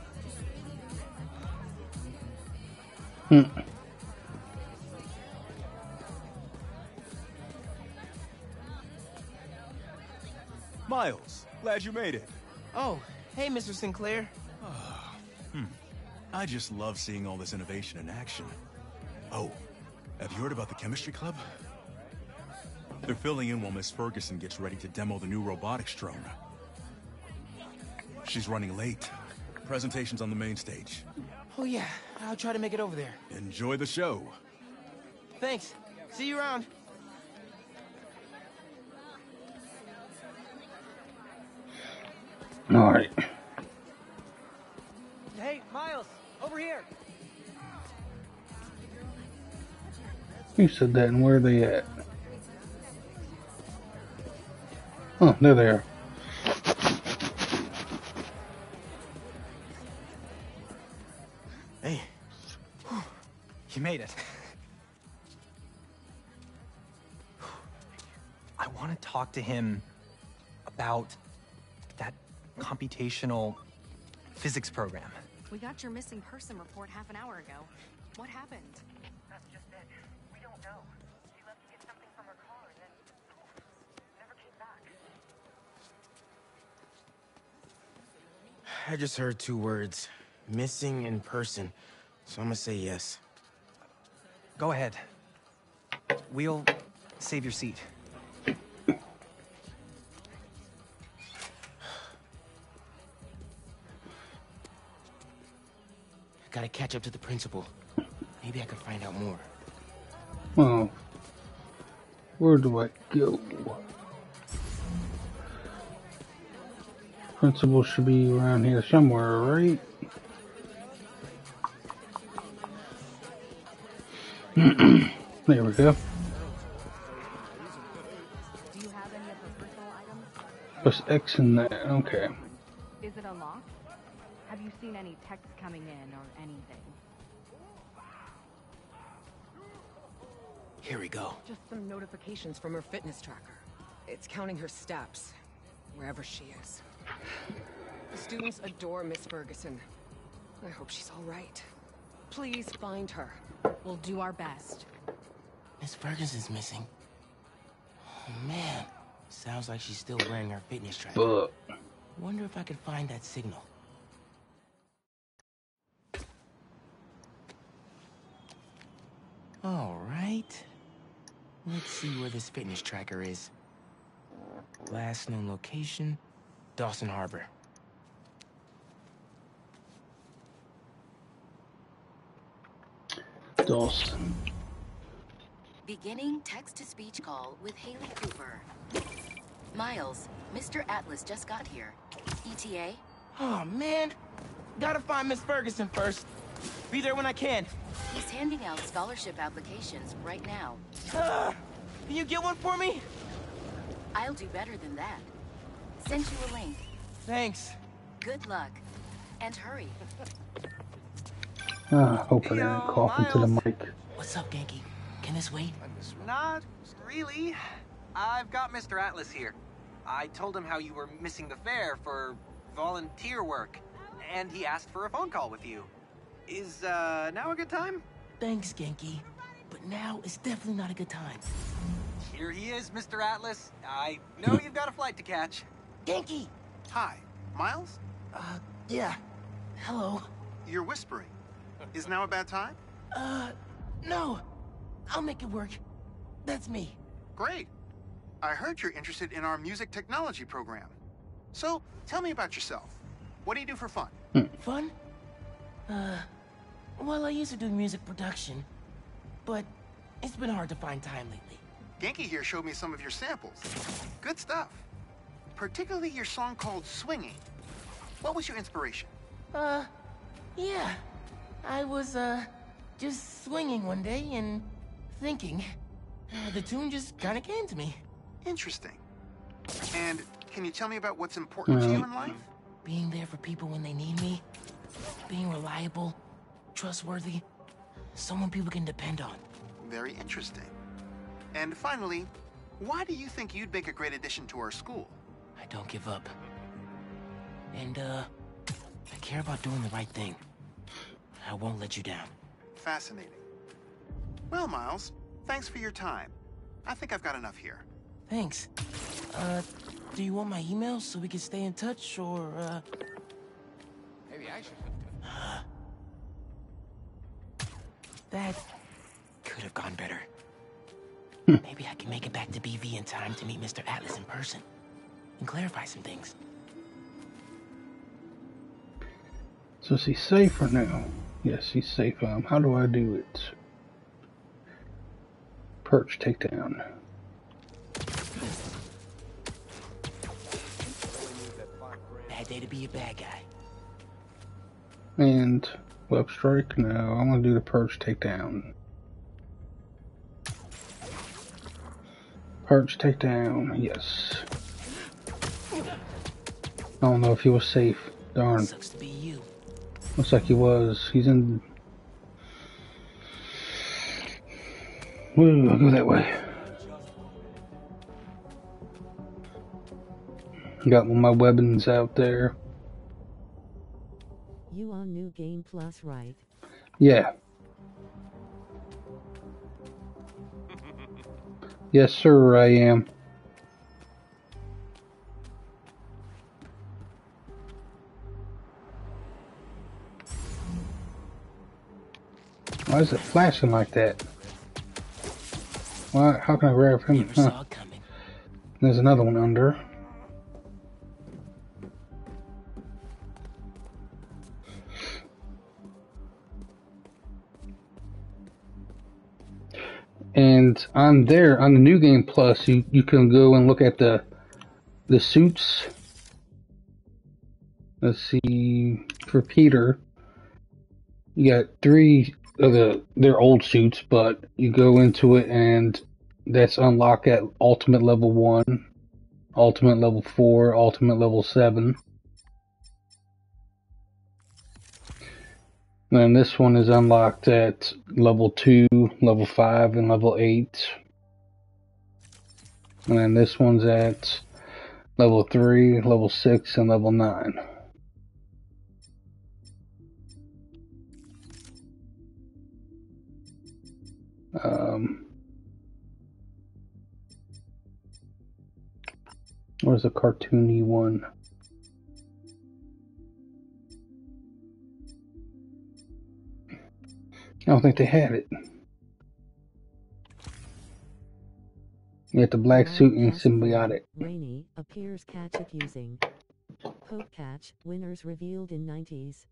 Miles, glad you made it. Oh, hey, Mr. Sinclair. I just love seeing all this innovation in action. Oh, have you heard about the chemistry club? They're filling in while Miss Ferguson gets ready to demo the new robotics drone. She's running late. Presentation's on the main stage. Oh yeah, I'll try to make it over there. Enjoy the show. Thanks. See you around. All right. Hey, Miles, over here. Who said that and where are they at? Oh, there they are. Hey. Whew. You made it. I want to talk to him about that computational physics program. We got your missing person report half an hour ago. What happened? That's just it. We don't know. She left to get something from her car and then never came back. I just heard 2 words. Missing in person. So I'm gonna say yes. Go ahead. We'll save your seat. Gotta catch up to the principal. Maybe I can find out more. Oh. Where do I go? Principal should be around here somewhere, right? There we go. Do you have any of her personal items? Press X in that. Okay. Is it unlocked? Have you seen any texts coming in or anything? Here we go. Just some notifications from her fitness tracker. It's counting her steps, wherever she is. The students adore Miss Ferguson. I hope she's all right. Please find her. We'll do our best. Miss Ferguson's missing. Oh, man. Sounds like she's still wearing her fitness tracker. Wonder if I could find that signal. All right. Let's see where this fitness tracker is. Last known location, Dawson Harbor. Dawson. Beginning text-to-speech call with Haley Cooper. Miles, Mr. Atlas just got here. ETA? Oh, man. Gotta find Miss Ferguson first. Be there when I can. He's handing out scholarship applications right now. Can you get one for me? I'll do better than that. Send you a link. Thanks. Good luck. And hurry. Hope I didn't cough into the mic. What's up, Genki? Can this wait? Not really. I've got Mr. Atlas here. I told him how you were missing the fair for volunteer work, and he asked for a phone call with you. Is, now a good time? Thanks, Genki. But now is definitely not a good time. Here he is, Mr. Atlas. I know you've got a flight to catch. Genki! Hi, Miles? Yeah. Hello. You're whispering. Is now a bad time? No. I'll make it work. That's me. Great. I heard you're interested in our music technology program. So, tell me about yourself. What do you do for fun? Fun? Well, I used to do music production, but it's been hard to find time lately. Genki here showed me some of your samples. Good stuff. Particularly your song called Swinging. What was your inspiration? Yeah. I was, just swinging one day and thinking. The tune just kind of came to me. Interesting. And can you tell me about what's important to you in life? Being there for people when they need me. Being reliable, trustworthy, someone people can depend on. Very interesting. And finally, why do you think you'd make a great addition to our school? I don't give up. And, I care about doing the right thing. I won't let you down. Fascinating. Well, Miles, thanks for your time. I think I've got enough here. Thanks. Do you want my email so we can stay in touch, or, Maybe I should. That could have gone better. Maybe I can make it back to BV in time to meet Mr. Atlas in person and clarify some things. So is he safe or no? Yes, he's safe. How do I do it? Perch takedown. Bad day to be a bad guy. And web strike? No, I'm gonna do the perch takedown. Perch takedown, yes. I don't know if he was safe. Darn. Sucks to be you. Looks like he was. He's in. Ooh, I'll go that way. Got my weapons out there. You on New Game Plus, right? Yeah. Yes, sir, I am. Why is it flashing like that? Why? How can I grab him? Never saw it coming. There's another one under. And on there, on the New Game Plus, you can go and look at the suits. Let's see, for Peter, you got 3 of their old suits, but you go into it and that's unlocked at Ultimate Level 1, Ultimate Level 4, Ultimate Level 7. And this one is unlocked at level 2, level 5, and level 8. And then this one's at level 3, level 6, and level 9. Where's the cartoony one? I don't think they had it. You get the black suit and symbiotic. Rainy appears catch it using Poke Catch. Winners revealed in 90s.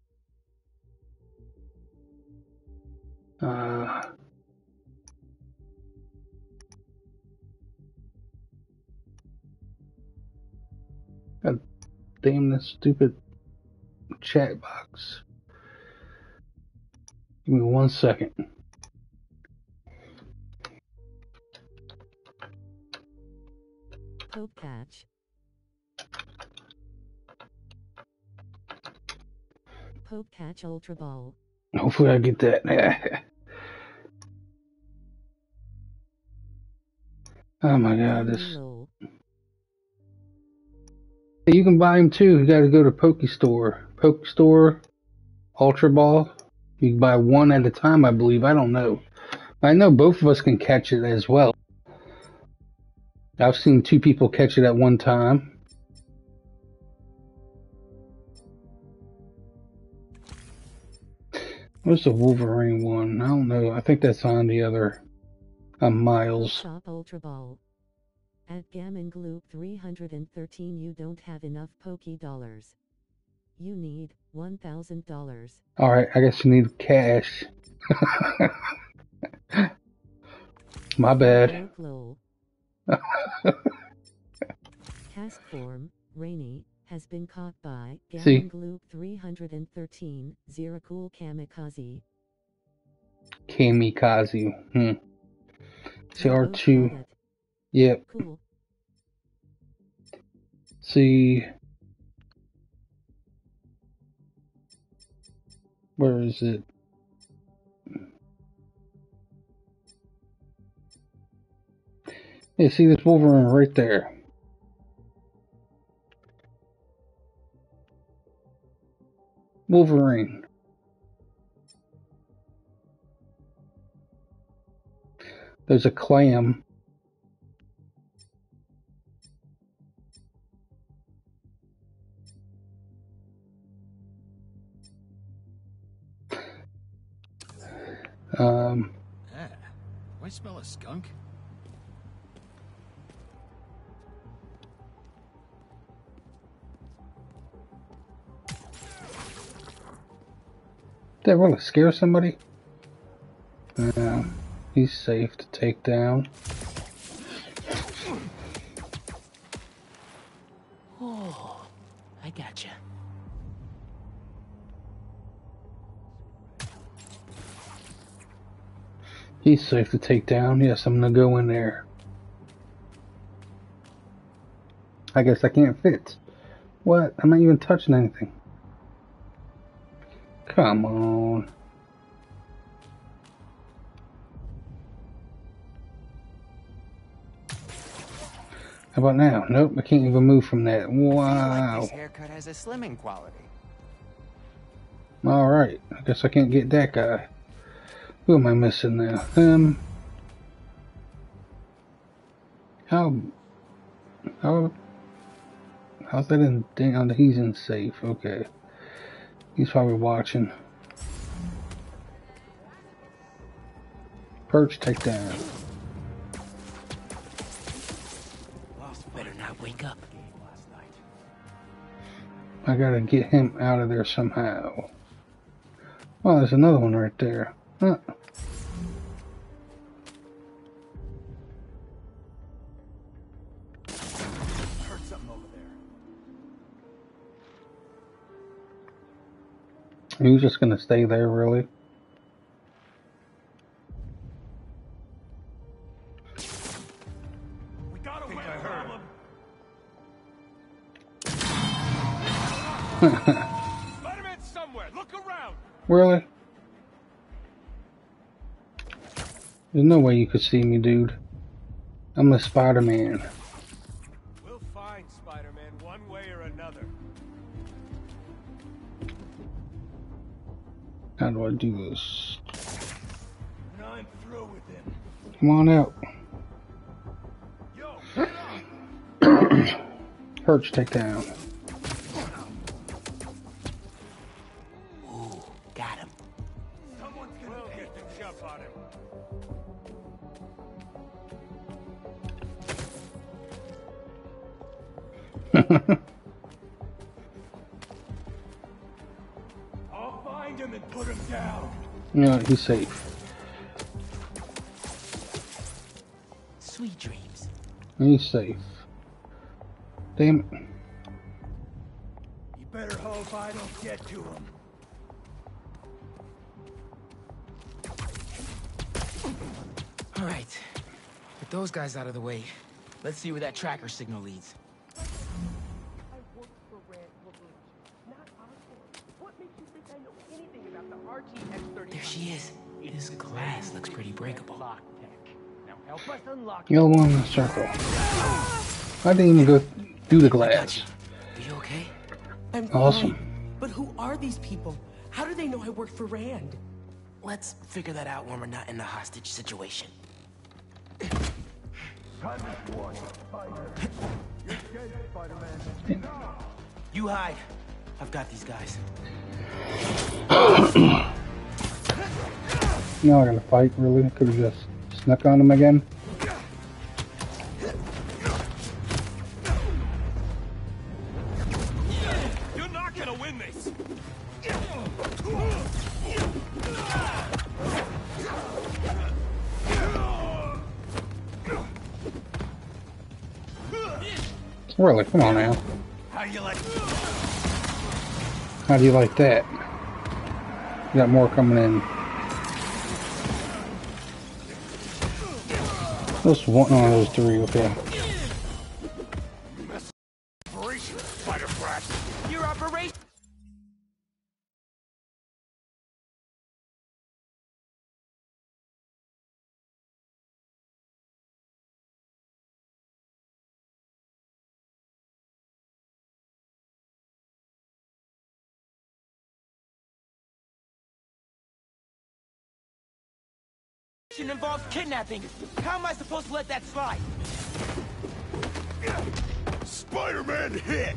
God damn this stupid chat box. Give me 1 second. Poke Catch. Poke Catch Ultra Ball. Hopefully I get that. Oh my god, this. You can buy them too. You gotta go to Pokestore. Pokestore, Ultra Ball. You can buy one at a time, I believe. I don't know. I know both of us can catch it as well. I've seen 2 people catch it at one time. Where's the Wolverine one? I don't know. I think that's on the other I'm Miles. Shop Ultra Ball. At Gammon Gloop 313 you don't have enough Poké dollars. You need $1,000. Alright, I guess you need cash. My bad. Task form, Rainy, has been caught by See. Gammon Gloop 313, Ziracool Kamikaze. Kamikaze. CR2. Yep. Cool. See. Where is it? Yeah, see this Wolverine right there. Wolverine. There's a clam. Do I smell a skunk? Did that really scare somebody? He's safe to take down. Oh, I gotcha. He's safe to take down. Yes, I'm gonna go in there. I guess I can't fit. What? I'm not even touching anything. Come on. How about now? Nope, I can't even move from that. Wow. This haircut has a slimming quality. Alright, I guess I can't get that guy. Who am I missing now? How's that in? Damn, he's in safe. Okay. He's probably watching. Perch takedown. Better not wake up. I gotta get him out of there somehow. Oh, there's another one right there. Huh. Heard something over there. Are you just gonna stay there, really? Spider-Man's somewhere. Look around. Really? There's no way you could see me, dude. I'm a Spider-Man. We'll find Spider-Man one way or another. How do I do this? When I'm through with him. Come on out. Perch takedown. Ooh, got him. Someone's gonna get the jump on him. I'll find him and put him down. No, he's safe. Sweet dreams. He's safe. Damn it. You better hope I don't get to him. All right. With those guys out of the way, let's see where that tracker signal leads. There she is. This glass looks pretty breakable. Help us unlock Yellow one in the circle. I didn't even go through the glass. Are you okay? I'm Awesome. fine. But who are these people? How do they know I work for Rand? Let's figure that out when we're not in the hostage situation. You hide. I've got these guys. Now I gotta fight, really? I could have just Snuck on him again. You're not gonna win this. Really? Come on now. How you like? How do you like that? Got more coming in. Those one, oh, those three. Okay. Operation Spider Brat. Your operation. Involves kidnapping. How am I supposed to let that slide? Spider-Man hit.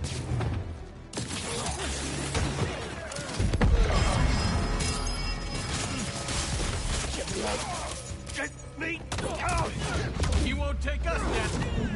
Get me out! He won't take us then.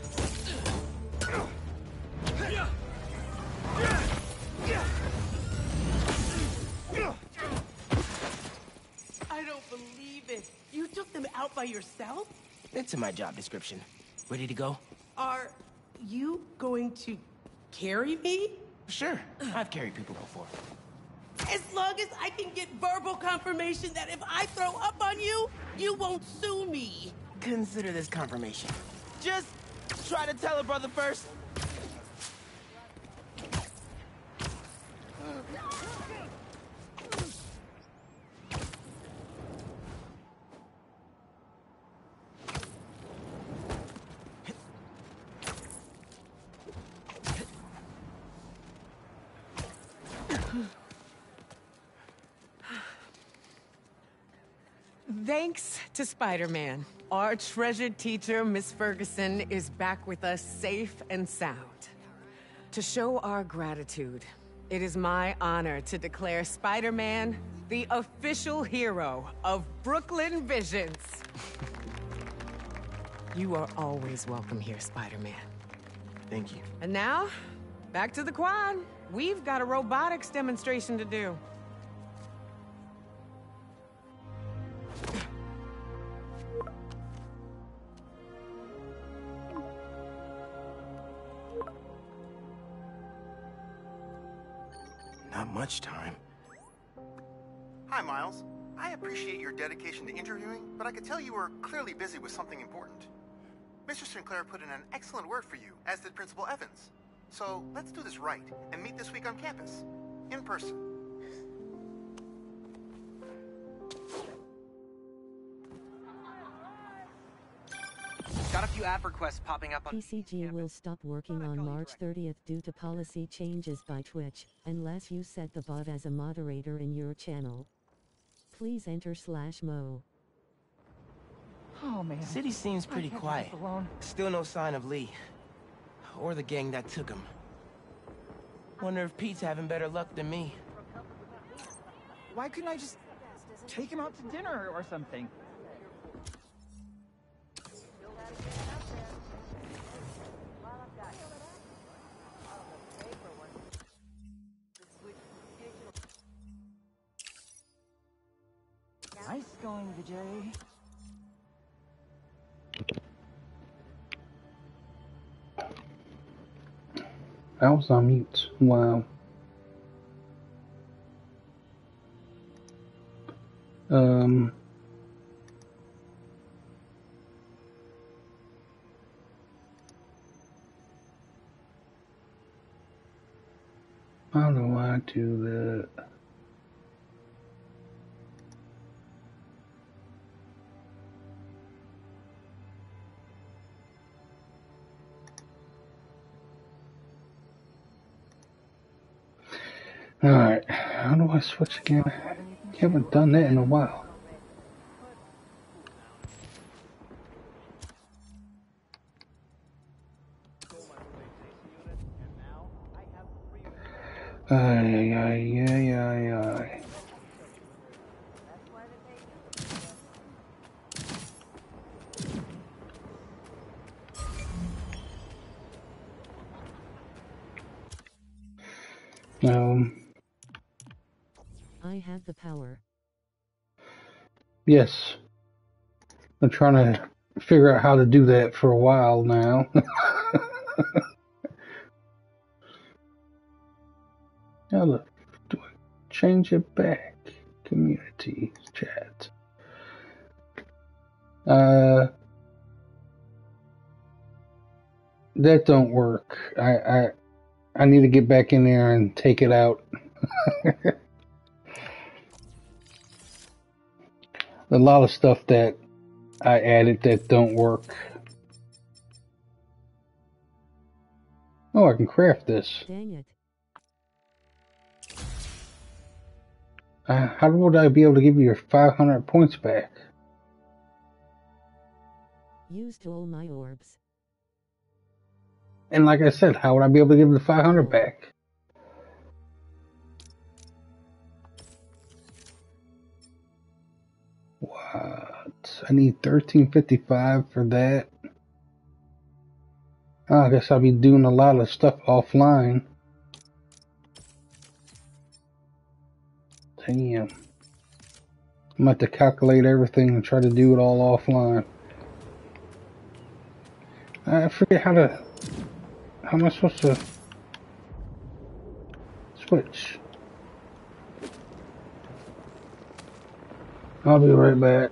I don't believe it. You took them out by yourself? It's in my job description. Ready to go? Are you going to carry me? Sure. I've carried people before. As long as I can get verbal confirmation that if I throw up on you, you won't sue me. Consider this confirmation. Just try to tell a brother first. Thanks to Spider-Man, our treasured teacher, Miss Ferguson, is back with us safe and sound. To show our gratitude, it is my honor to declare Spider-Man the official hero of Brooklyn Visions. You are always welcome here, Spider-Man. Thank you. And now, back to the quad. We've got a robotics demonstration to do. Not much time. Hi, Miles. I appreciate your dedication to interviewing, but I could tell you were clearly busy with something important. Mr. Sinclair put in an excellent word for you, as did Principal Evans. So let's do this right and meet this week on campus, in person. Got a few app requests popping up on PCG will stop working on March 30th due to policy changes by Twitch, unless you set the bot as a moderator in your channel. Please enter /mo. Oh, man. City seems pretty quiet. Still no sign of Lee. Or the gang that took him. Wonder if Pete's having better luck than me. Why couldn't I just take him out to dinner or something? Nice going, Vijay. I was on mute. Wow. How do I do that? Alright, how do I switch again? Haven't done that in a while. Ay. I have the power. Yes. I'm trying to figure out how to do that for a while now. How do I change it back? Community chat. That don't work. I need to get back in there and take it out. A lot of stuff that I added that don't work. Oh, I can craft this. Dang it. How would I be able to give you your 500 points back? Used all my orbs. And like I said, how would I be able to give the 500 back? What? I need 1355 for that. Oh, I guess I'll be doing a lot of stuff offline. Damn. I'm going to have to calculate everything and try to do it all offline. I forget how am I supposed to switch? I'll be right back.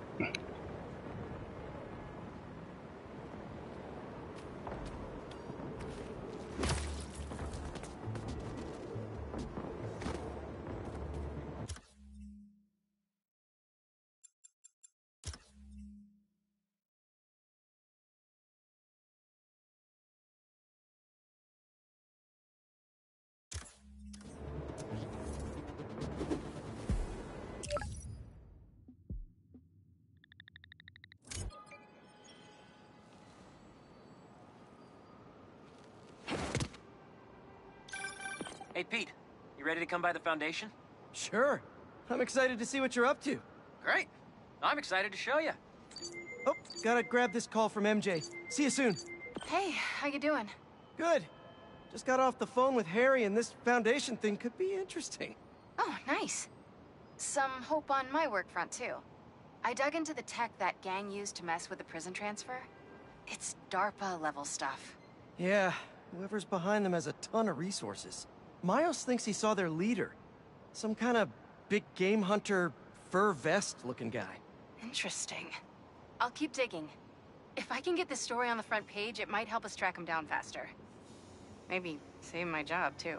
Hey, Pete, you ready to come by the Foundation? Sure. I'm excited to see what you're up to. Great. I'm excited to show you. Oh, gotta grab this call from MJ. See you soon. Hey, how you doing? Good. Just got off the phone with Harry, and this Foundation thing could be interesting. Oh, nice. Some hope on my work front, too. I dug into the tech that gang used to mess with the prison transfer. It's DARPA-level stuff. Yeah, whoever's behind them has a ton of resources. Miles thinks he saw their leader. Some kind of big game hunter, fur vest-looking guy. Interesting. I'll keep digging. If I can get this story on the front page, it might help us track him down faster. Maybe save my job, too.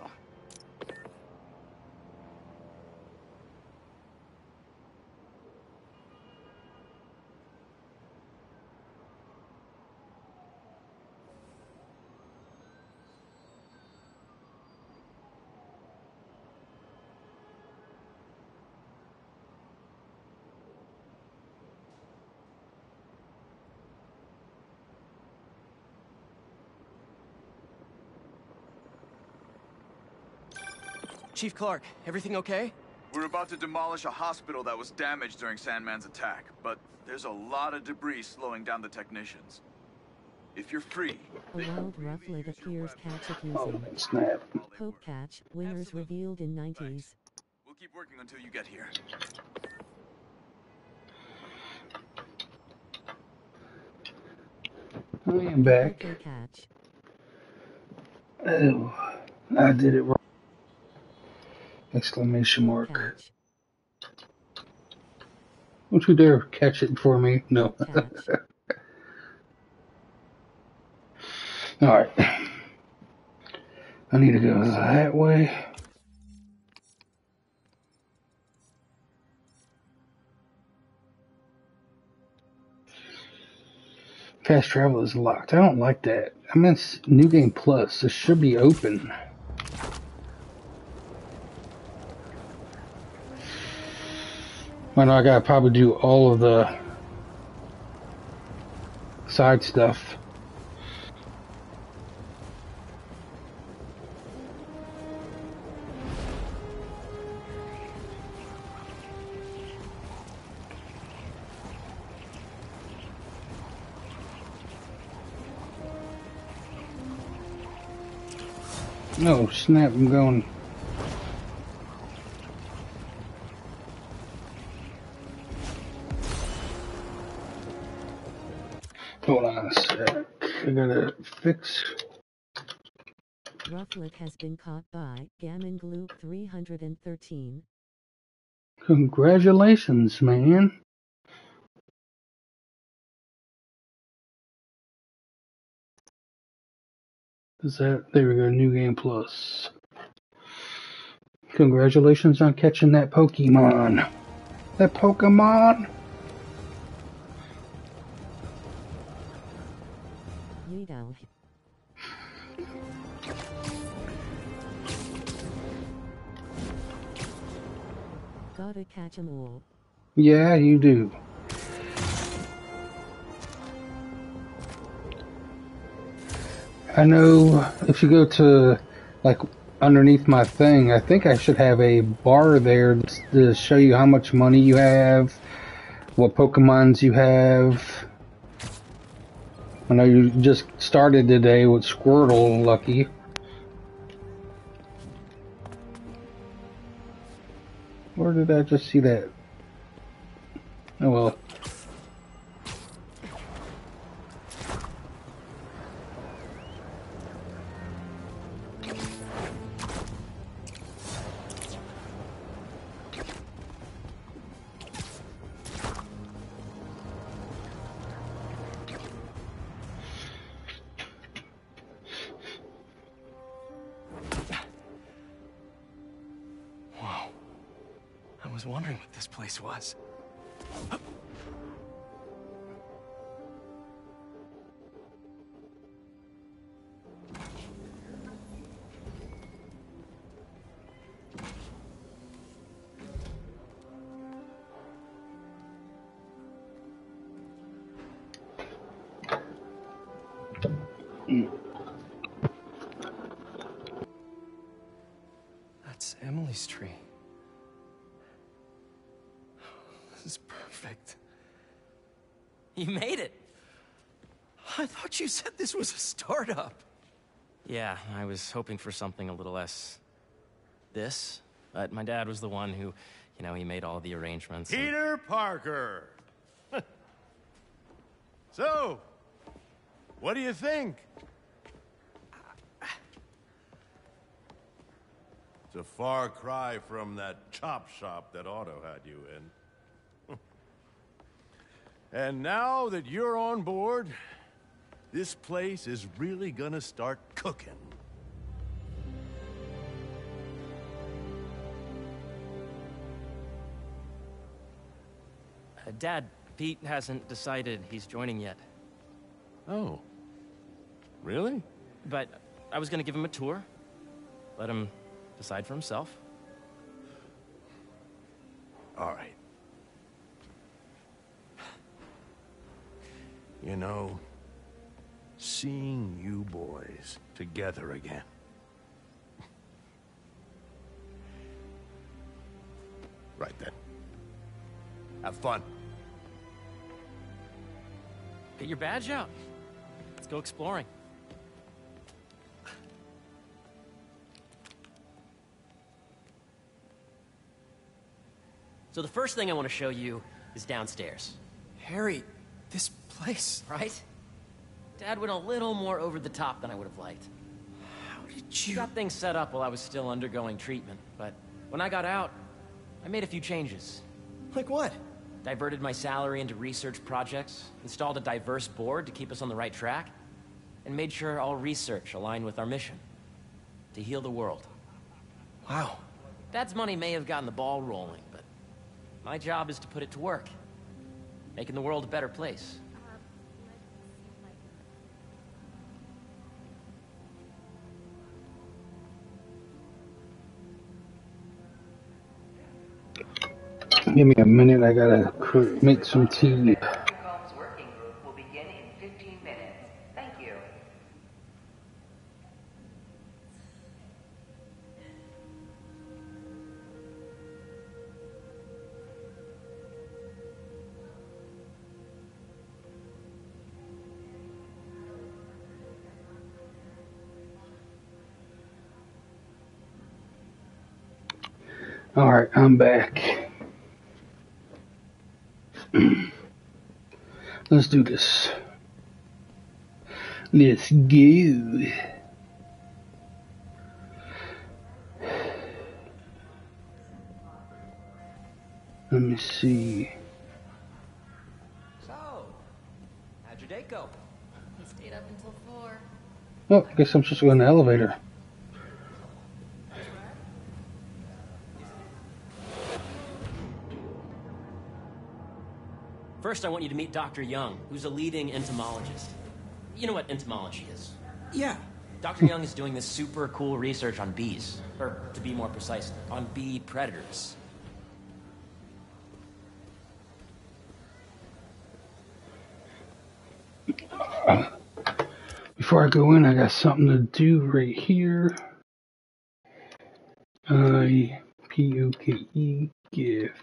Chief Clark, everything okay? We're about to demolish a hospital that was damaged during Sandman's attack, but there's a lot of debris slowing down the technicians. If you're free... A wild rufflet appears catch accusing. Oh, snap. Poke catch, winners revealed in 90s. Thanks. We'll keep working until you get here. I am back. Catch. Oh, I did it wrong. Exclamation mark. Catch. Don't you dare catch it for me. No. Alright. I need to go that way. Fast travel is locked. I don't like that. I mean, it's New Game Plus. This should be open. I know I gotta probably do all of the side stuff. Oh snap, I'm going Hold on a sec. I gotta fix. Rufflet has been caught by Gammon Gloop 313. Congratulations, man. Is that there we go, New Game Plus. Congratulations on catching that Pokemon. That Pokemon! Yeedow. Gotta catch 'em all. Yeah, you do. I know if you go to, like, underneath my thing, I think I should have a bar there to show you how much money you have, what Pokemons you have. I know you just started today with Squirtle, Lucky. Where did I just see that? Oh well. I was wondering what this place was. That's Emily's tree. This is perfect. You made it. I thought you said this was a startup. Yeah, I was hoping for something a little less this, but my dad was the one who, he made all the arrangements. Peter Parker. So, what do you think? It's a far cry from that chop shop that Otto had you in. And now that you're on board, this place is really gonna start cooking. Dad, Pete hasn't decided he's joining yet. Oh. Really? But I was gonna give him a tour. Let him decide for himself. All right. You know, seeing you boys together again. Right then. Have fun. Get your badge out. Let's go exploring. So the first thing I want to show you is downstairs. Harry, this place... Right? Dad went a little more over the top than I would have liked. How did you... Got things set up while I was still undergoing treatment, but when I got out, I made a few changes. Like what? Diverted my salary into research projects, installed a diverse board to keep us on the right track, and made sure all research aligned with our mission. To heal the world. Wow. Dad's money may have gotten the ball rolling, but my job is to put it to work. Making the world a better place. Give me a minute, I gotta make some tea. Alright, I'm back. Let's do this. Let's go. Let me see. So, how'd your date go? He stayed up until 4. Oh, I guess I'm supposed to go in the elevator. First, I want you to meet Dr. Young, who's a leading entomologist. You know what entomology is? Yeah. Dr. Young is doing this super cool research on bees. Or, to be more precise, on bee predators. Before I go in, I got something to do right here. POKE gift.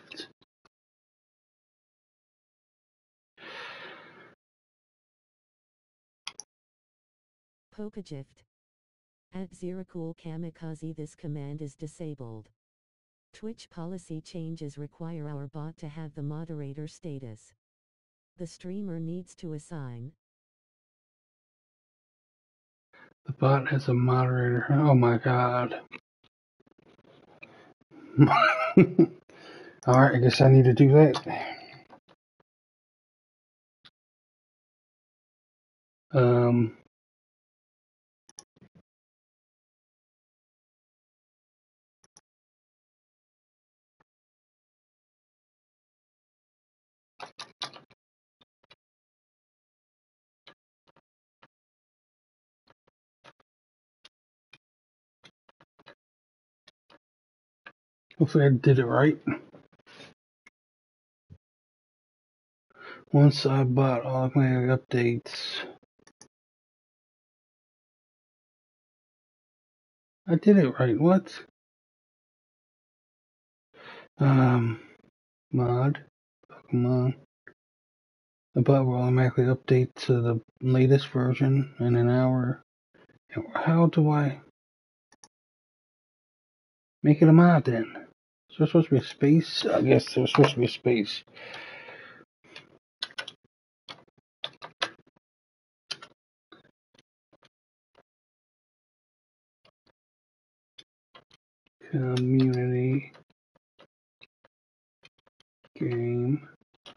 Pokagift. At Zeracool Kamikaze, this command is disabled. Twitch policy changes require our bot to have the moderator status. The streamer needs to assign. The bot has a moderator. Oh my god. Alright, I guess I need to do that. Hopefully I did it right. Once I bought automatic updates. I did it right. What? Mod. Pokemon. The bot will automatically update to the latest version in an hour. How do I make it a mod then? Is there supposed to be a space? I guess there's supposed to be a space. Community game.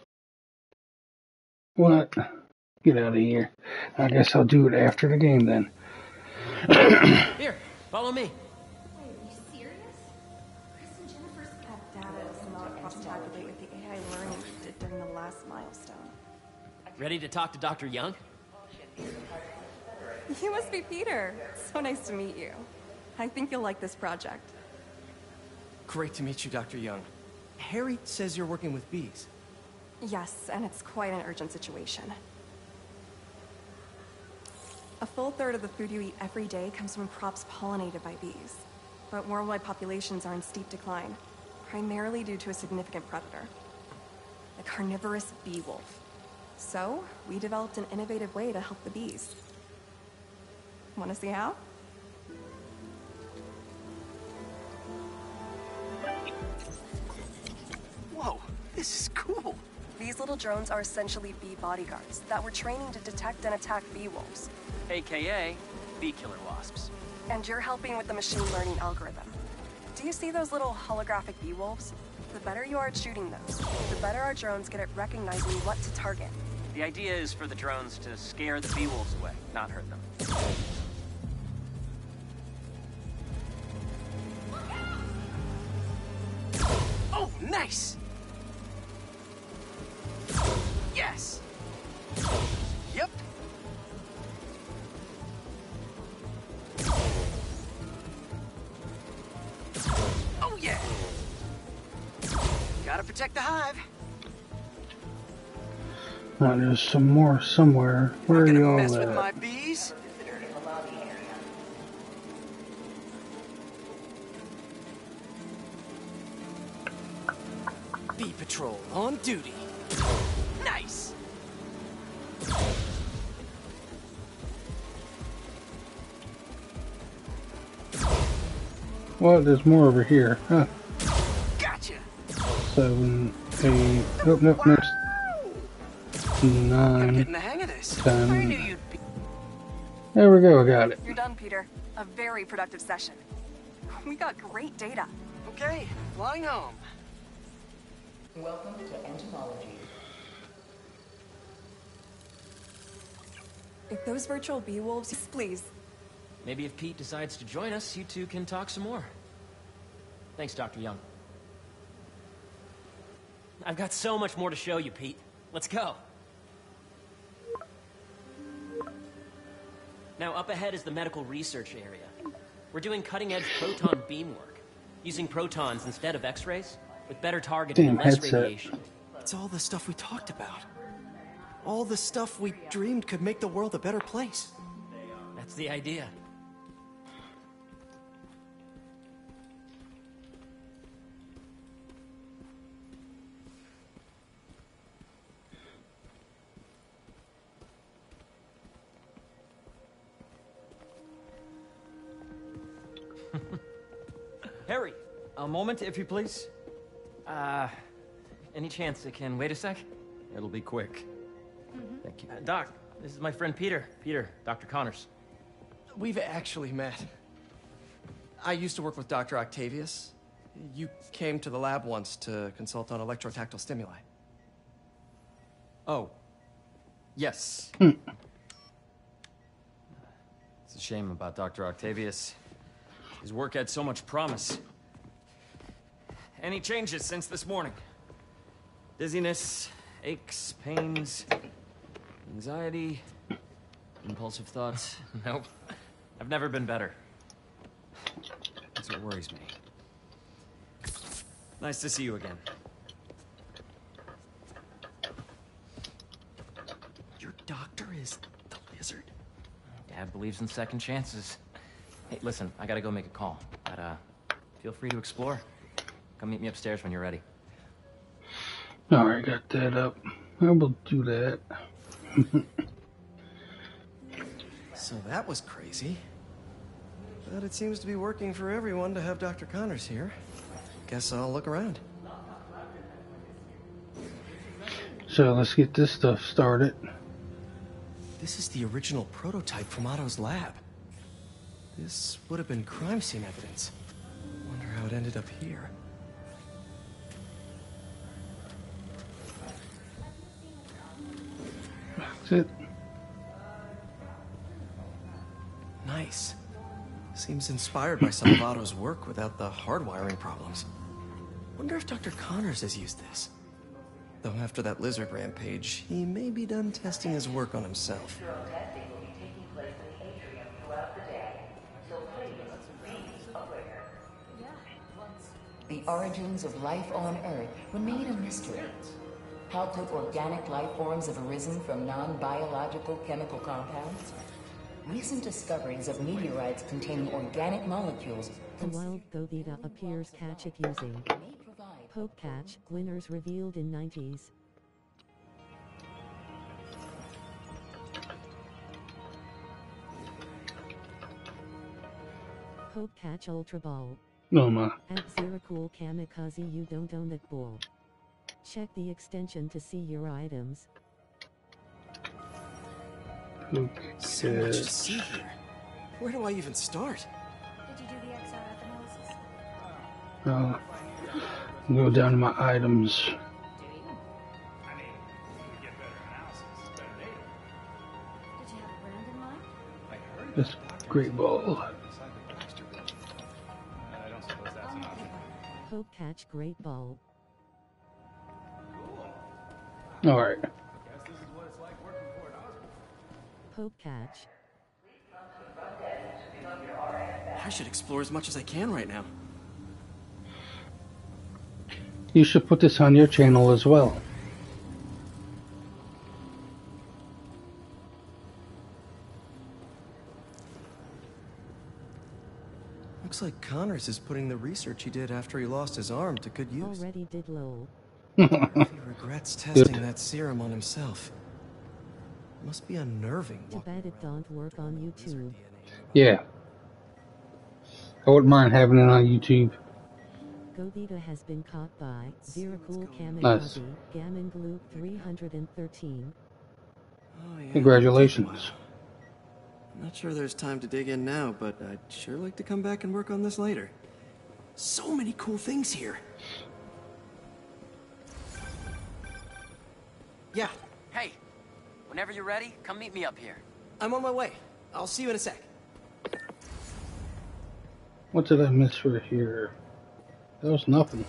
What? Get out of here. I guess I'll do it after the game then. Here, follow me. Wait, are you serious? Chris and Jennifer's got data does not cross-tabulate with the AI learning we did during the last milestone. Ready to talk to Dr. Young? You must be Peter. So nice to meet you. I think you'll like this project. Great to meet you, Dr. Young. Harry says you're working with bees. Yes, and it's quite an urgent situation. A full third of the food you eat every day comes from crops pollinated by bees. But worldwide populations are in steep decline, primarily due to a significant predator, the carnivorous bee wolf. So, we developed an innovative way to help the bees. Want to see how? Whoa, this is cool. These little drones are essentially bee bodyguards that we're training to detect and attack bee wolves. AKA bee killer wasps. And you're helping with the machine learning algorithm. Do you see those little holographic bee wolves? The better you are at shooting those, the better our drones get at recognizing what to target. The idea is for the drones to scare the bee wolves away, not hurt them. Oh, nice! Yes! Yep. Oh, yeah! Gotta protect the hive. Now there's some more somewhere. Where are you all Mess with at? my bees. Bee Patrol on duty. Nice! Well, there's more over here. Huh. Gotcha! 7, 8, oh, no, next. 9, Getting the hang of this. 10, I knew you'd be There we go, I got it. You're done, Peter. A very productive session. We got great data. Okay, flying home. Welcome to entomology. If those virtual bee wolves, please. Maybe if Pete decides to join us, you two can talk some more. Thanks, Dr. Young. I've got so much more to show you, Pete. Let's go. Now, up ahead is the medical research area. We're doing cutting-edge proton beam work, using protons instead of X-rays, with better targeting and less radiation. It's all the stuff we talked about. All the stuff we dreamed could make the world a better place. That's the idea. Harry, a moment, if you please. Any chance it can wait a sec? It'll be quick. Thank you. Doc, this is my friend Peter. Peter, Dr. Connors. We've actually met. I used to work with Dr. Octavius. You came to the lab once to consult on electrotactile stimuli. Oh. Yes. It's a shame about Dr. Octavius. His work had so much promise. Any changes since this morning? Dizziness, aches, pains, anxiety, impulsive thoughts? Nope. I've never been better. That's what worries me. Nice to see you again. Your doctor is the lizard? Dad believes in second chances. Hey, listen, I gotta go make a call. But, feel free to explore. Come meet me upstairs when you're ready. Alright, got that up. I will do that. So that was crazy. But it seems to be working for everyone to have Dr. Connors here. Guess I'll look around. So let's get this stuff started. This is the original prototype from Otto's lab. This would have been crime scene evidence. Wonder how it ended up here. That's it. Nice. Seems inspired by some of Otto's work without the hardwiring problems. Wonder if Dr. Connors has used this. Though after that lizard rampage, he may be done testing his work on himself. The origins of life on Earth remain a mystery. How could organic life forms have arisen from non-biological chemical compounds? Recent discoveries of meteorites containing organic molecules. The wild Govita appears Catchic using Poke Catch, winners revealed in 90s. Poke Catch Ultra Ball. Oh my. At Zeracool Kamikaze, you don't own that ball. Check the extension to see your items. So much to see here. Where do I even start? Did you do the XRF analysis? Go down to my items. Did you have a brand in mind? This great ball. Poke Catch Great Ball. Alright. Poke Catch. I should explore as much as I can right now. You should put this on your channel as well. Looks like Connors is putting the research he did after he lost his arm to good use. Already did lol. He regrets testing that serum on himself. Must be unnerving. Too bad it don't work on YouTube. Yeah. I wouldn't mind having it on YouTube. Govita has been caught by Zeracool Kamikaze, Nice. Gammon Glue 313. Congratulations. Not sure there's time to dig in now, but I'd sure like to come back and work on this later. So many cool things here. Yeah. Hey, whenever you're ready, come meet me up here. I'm on my way. I'll see you in a sec. What did I miss for here? That was nothing.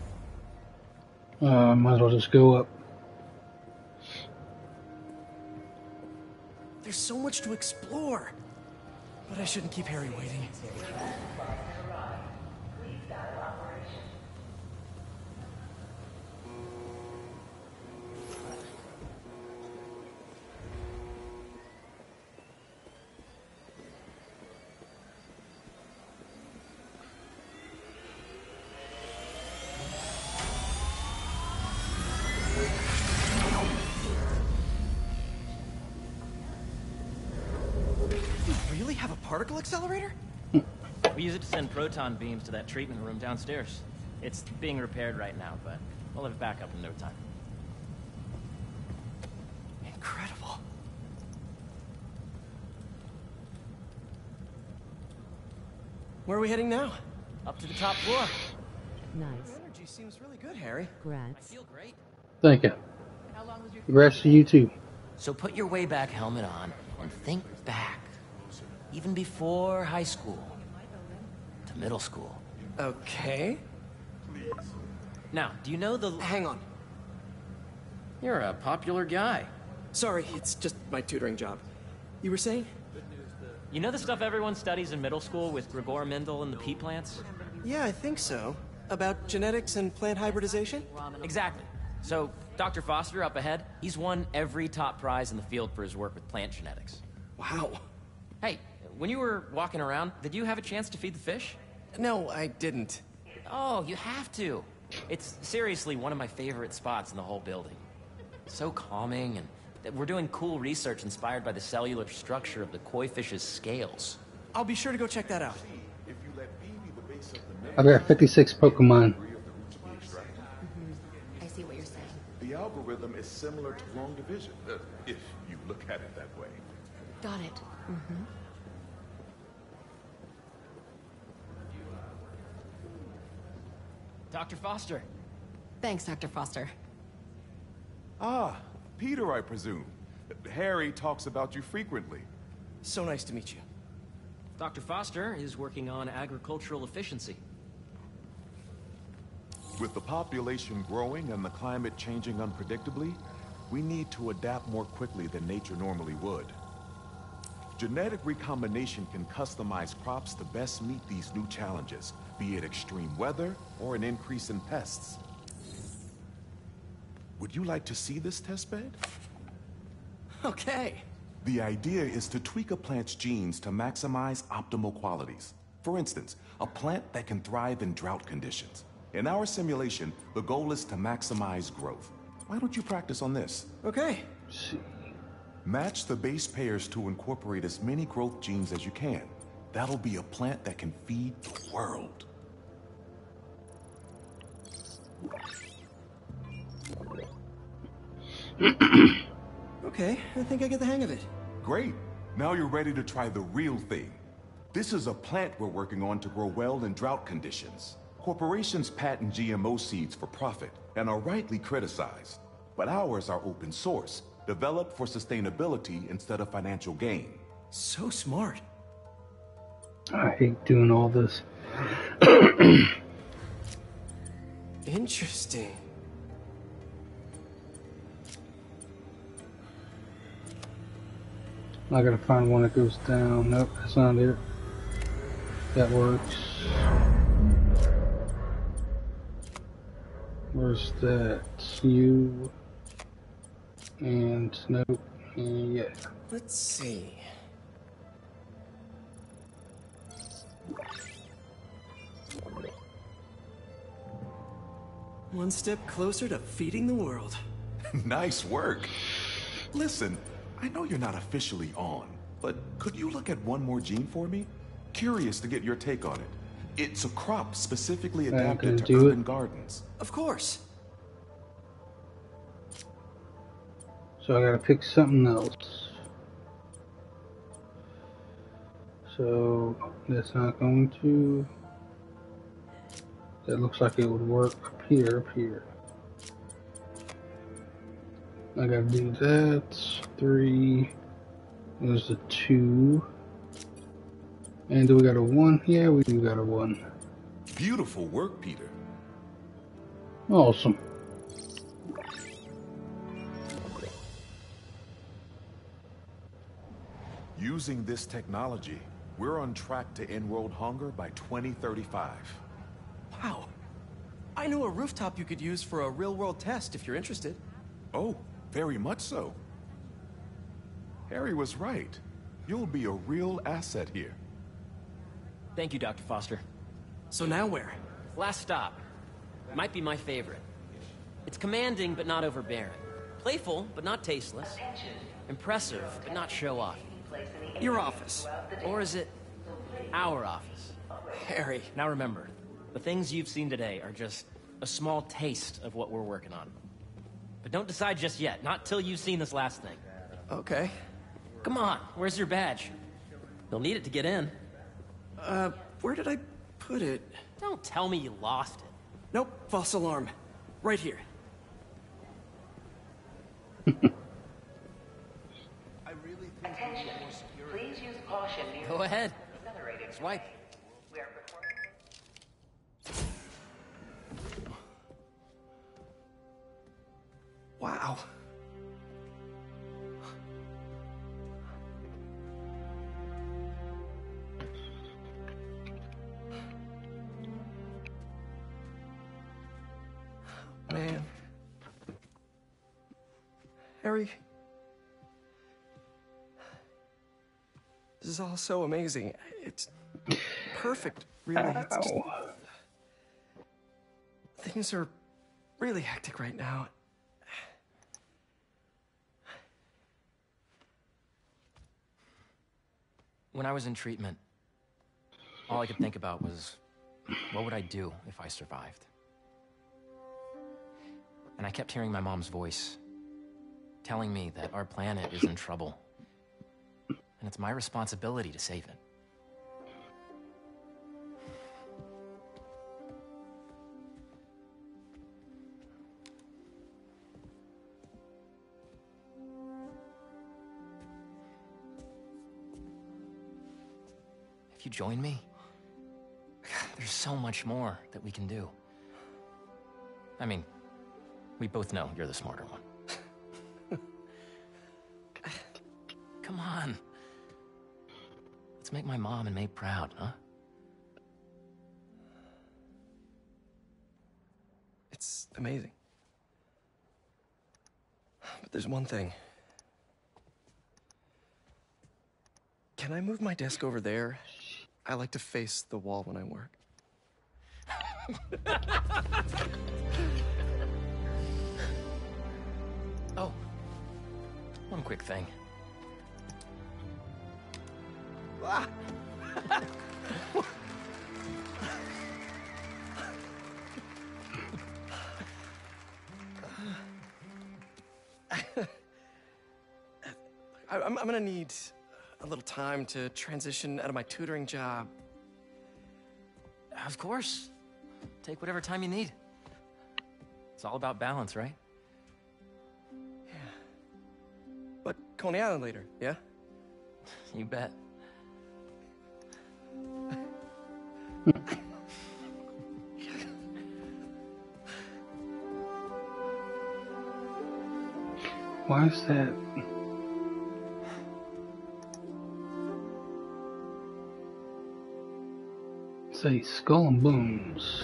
Might as well just go up. There's so much to explore. But I shouldn't keep Harry waiting. Particle accelerator? We use it to send proton beams to that treatment room downstairs. It's being repaired right now, but we'll have it back up in no time. Incredible. Where are we heading now? Up to the top floor. Nice. Your energy seems really good, Harry. Grats. I feel great. Thank you. Congrats to you too. So put your way back helmet on and think back. Even before high school. To middle school. Okay. Now, do you know the... Hang on. You're a popular guy. Sorry, it's just my tutoring job. You were saying? You know the stuff everyone studies in middle school with Gregor Mendel and the pea plants? Yeah, I think so. About genetics and plant hybridization? Exactly. So, Dr. Foster up ahead, he's won every top prize in the field for his work with plant genetics. Wow. Hey, when you were walking around, did you have a chance to feed the fish? No, I didn't. Oh, you have to. It's seriously one of my favorite spots in the whole building. So calming, and we're doing cool research inspired by the cellular structure of the koi fish's scales. I'll be sure to go check that out. I've got 56 Pokemon. I see what you're saying. The algorithm is similar to long division, if you look at it that way. Got it. Mm-hmm. Dr. Foster. Thanks, Dr. Foster. Ah, Peter, I presume. Harry talks about you frequently. So nice to meet you. Dr. Foster is working on agricultural efficiency. With the population growing and the climate changing unpredictably, we need to adapt more quickly than nature normally would. Genetic recombination can customize crops to best meet these new challenges, be it extreme weather or an increase in pests. Would you like to see this testbed? Okay. The idea is to tweak a plant's genes to maximize optimal qualities. For instance, a plant that can thrive in drought conditions. In our simulation, the goal is to maximize growth. Why don't you practice on this? Okay. Match the base pairs to incorporate as many growth genes as you can. That'll be a plant that can feed the world. Okay, I think I get the hang of it. Great. Now you're ready to try the real thing. This is a plant we're working on to grow well in drought conditions. Corporations patent GMO seeds for profit and are rightly criticized. But ours are open source, developed for sustainability instead of financial gain. So smart. I hate doing all this. Interesting. I gotta find one that goes down. Nope, that's not it. That works. Where's that? You. And nope. And yeah. Let's see. One step closer to feeding the world. Nice work. Listen, I know you're not officially on, but could you look at one more gene for me? Curious to get your take on it. It's a crop specifically adapted to urban gardens. Of course. So I gotta pick something else. So that's not going to. That looks like it would work up here, I gotta do that. 3. There's a 2. And do we got a 1? Yeah, we do got a 1. Beautiful work, Peter. Awesome. Using this technology, we're on track to end world hunger by 2035. Wow. I know a rooftop you could use for a real-world test if you're interested. Oh, very much so. Harry was right. You'll be a real asset here. Thank you, Dr. Foster. So now where? Last stop. Might be my favorite. It's commanding, but not overbearing. Playful, but not tasteless. Impressive, but not show-off. Your office. Or is it our office? Harry. Now remember, the things you've seen today are just a small taste of what we're working on. But don't decide just yet, not till you've seen this last thing. Okay. Come on, where's your badge? You'll need it to get in. Where did I put it? Don't tell me you lost it. Nope, false alarm. Right here. Attention. Please use caution near Go ahead. accelerated. Swipe. We are performing. Wow. Man. Harry. This is all so amazing. It's perfect, really. It's just... Things are really hectic right now. When I was in treatment, all I could think about was, what would I do if I survived? And I kept hearing my mom's voice, telling me that our planet is in trouble. And it's my responsibility to save it. If you join me, there's so much more that we can do. I mean, we both know you're the smarter one. Come on. Let's make my mom and May proud, huh? It's amazing. But there's one thing. Can I move my desk over there? I like to face the wall when I work. Oh, one quick thing. Ah. I'm gonna need a little time to transition out of my tutoring job. Of course. Take whatever time you need. It's all about balance, right? Yeah. But Coney Island later, yeah? You bet. Why is that? Say Skull and Bones.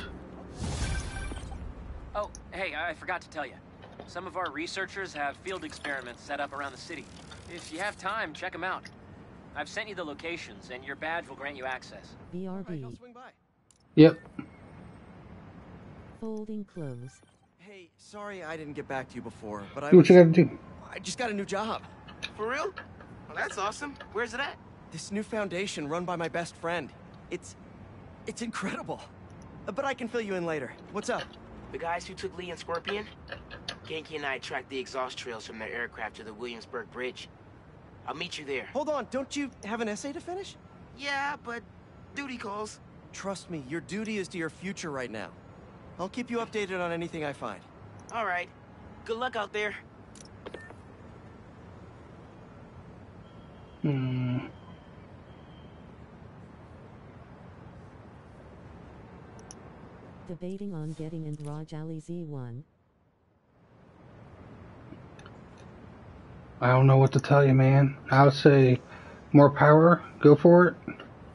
Oh, hey, I forgot to tell you. Some of our researchers have field experiments set up around the city. If you have time, check them out. I've sent you the locations, and your badge will grant you access. BRB. Yep. Folding clothes. Hey, sorry I didn't get back to you before, but Do what you gotta do. I just got a new job. For real? Well, that's awesome. Where's it at? This new foundation run by my best friend. It's incredible. But I can fill you in later. What's up? The guys who took Lee and Scorpion? Ganke and I tracked the exhaust trails from their aircraft to the Williamsburg Bridge. I'll meet you there. Hold on, don't you have an essay to finish? Yeah, but duty calls. Trust me, your duty is to your future right now. I'll keep you updated on anything I find. All right. Good luck out there. Debating on getting in Raj Ali Z1. I don't know what to tell you, man. I would say more power. Go for it.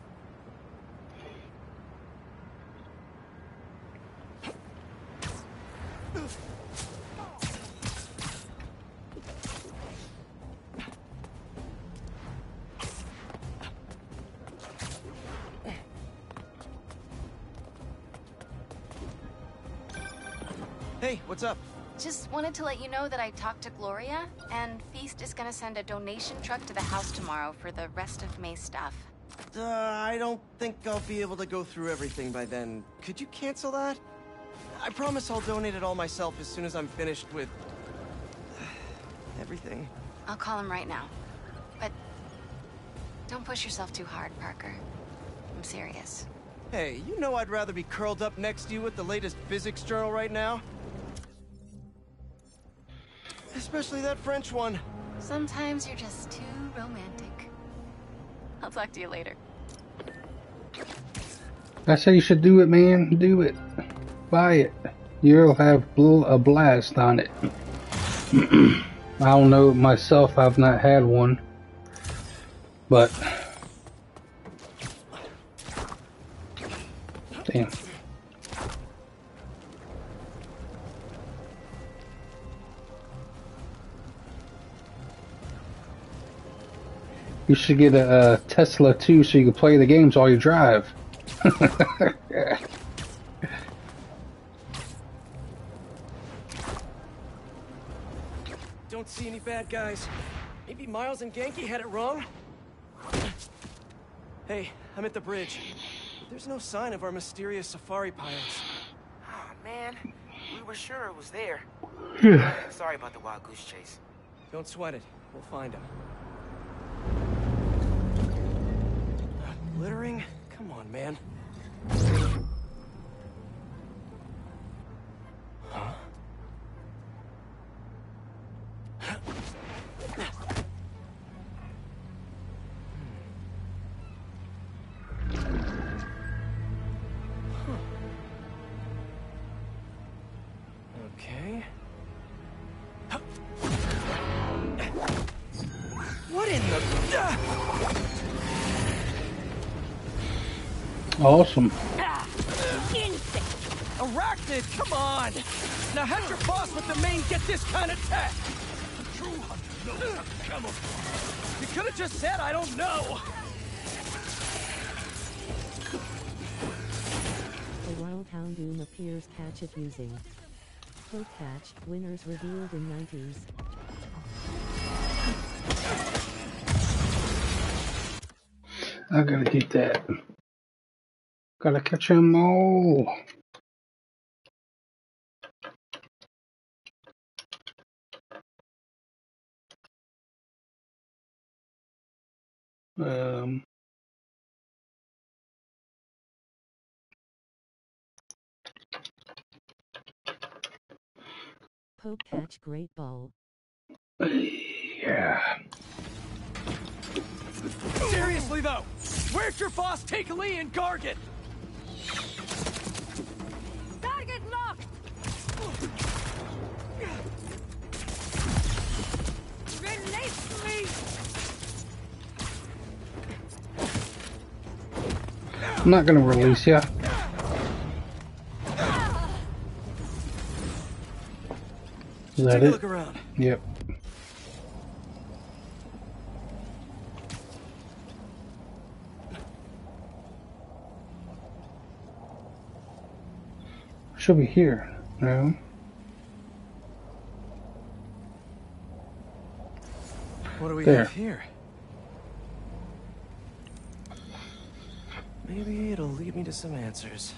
Hey, what's up? Just wanted to let you know that I talked to Gloria, and Feast is gonna send a donation truck to the house tomorrow for the rest of May's stuff. I don't think I'll be able to go through everything by then. Could you cancel that? I promise I'll donate it all myself as soon as I'm finished with... everything. I'll call him right now. But don't push yourself too hard, Parker. I'm serious. Hey, you know I'd rather be curled up next to you with the latest physics journal right now. Especially that French one. Sometimes you're just too romantic. I'll talk to you later. I say you should do it, man. Do it. Buy it. You'll have a blast on it. I don't know myself. I've not had one. But... damn. You should get a Tesla too, so you can play the games while you drive. Don't see any bad guys. Maybe Miles and Genki had it wrong? Hey, I'm at the bridge. There's no sign of our mysterious safari pilots. Oh, man. We were sure it was there. Sorry about the wild goose chase. Don't sweat it. We'll find them. Littering? Come on, man. Huh? Okay. What in the... Awesome. Arachnid, come on! Now have your boss with the main get this kind of tech! A true hunter knows how to camouflage. You could have just said, I don't know! The wild Houndoom appears catch it using Poke Catch, winners revealed in 90s. I gotta get that. Gotta catch them all. Poke Catch Great Ball. Yeah. Seriously though, where'd your boss take Lee and Gargan? Target locked! Release me! I'm not gonna release ya. Is that Take a it? look around. Yep. Should be here. No. What do we There. have here? Maybe it'll lead me to some answers.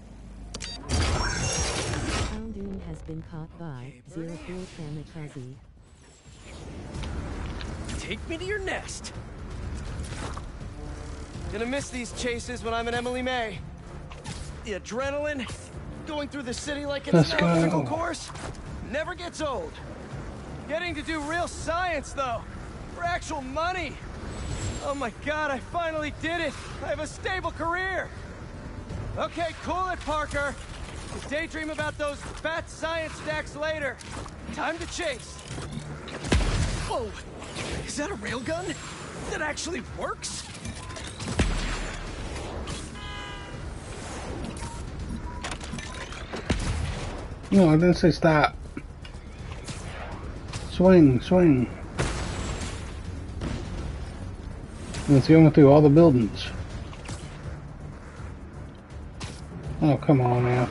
Houndoom has been caught by Zero Fuel Kamikaze. Take me to your nest! Gonna miss these chases when I'm in Emily May. The adrenaline, going through the city like it's an obstacle course, never gets old. Getting to do real science, though, for actual money. Oh my God, I finally did it. I have a stable career. Okay, cool it, Parker. We'll daydream about those fat science stacks later. Time to chase. Whoa, is that a railgun? That actually works? No, I didn't say stop. Swing, swing. And it's going through all the buildings. Oh, come on now.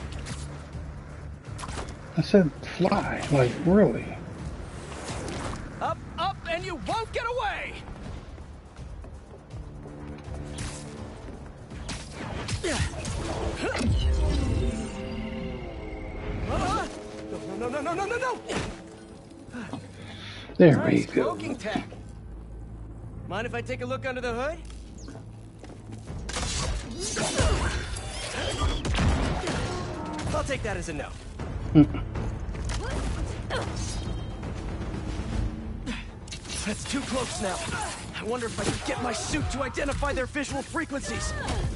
I said fly, like really. Up, up, and you won't get away! No. There Nice we go. smoking tech. Mind if I take a look under the hood? I'll take that as a no. That's too close now. I wonder if I can get my suit to identify their visual frequencies.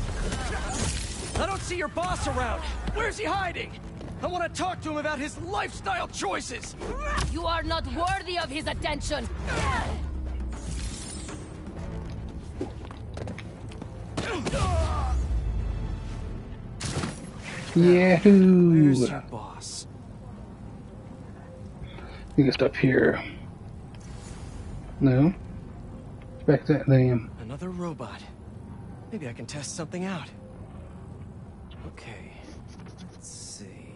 I don't see your boss around. Where's he hiding? I want to talk to him about his lifestyle choices. You are not worthy of his attention. Yahoo! Where's your boss? I think it's up here. No? Back that damn. Another robot. Maybe I can test something out. Okay. Let's see.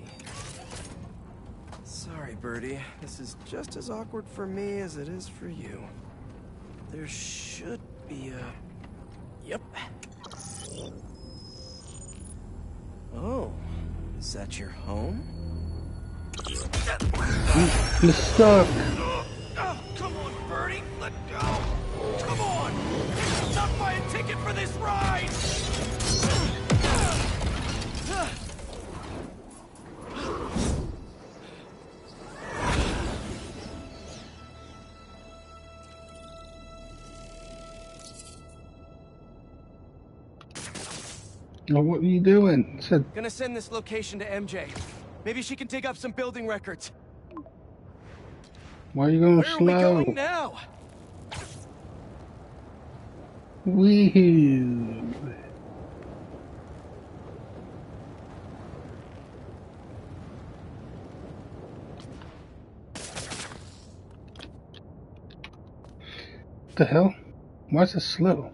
Sorry, Birdie. This is just as awkward for me as it is for you. There should be a... Yep. Oh. Is that your home? You're stuck. Oh, come on, Birdie! Let go! Come on! Stop by a ticket for this ride! Oh, what are you doing? I said, Gonna send this location to MJ. Maybe she can dig up some building records. why are you going Where slow? are we going now? Wee-hoo. What the hell? Why is it slow?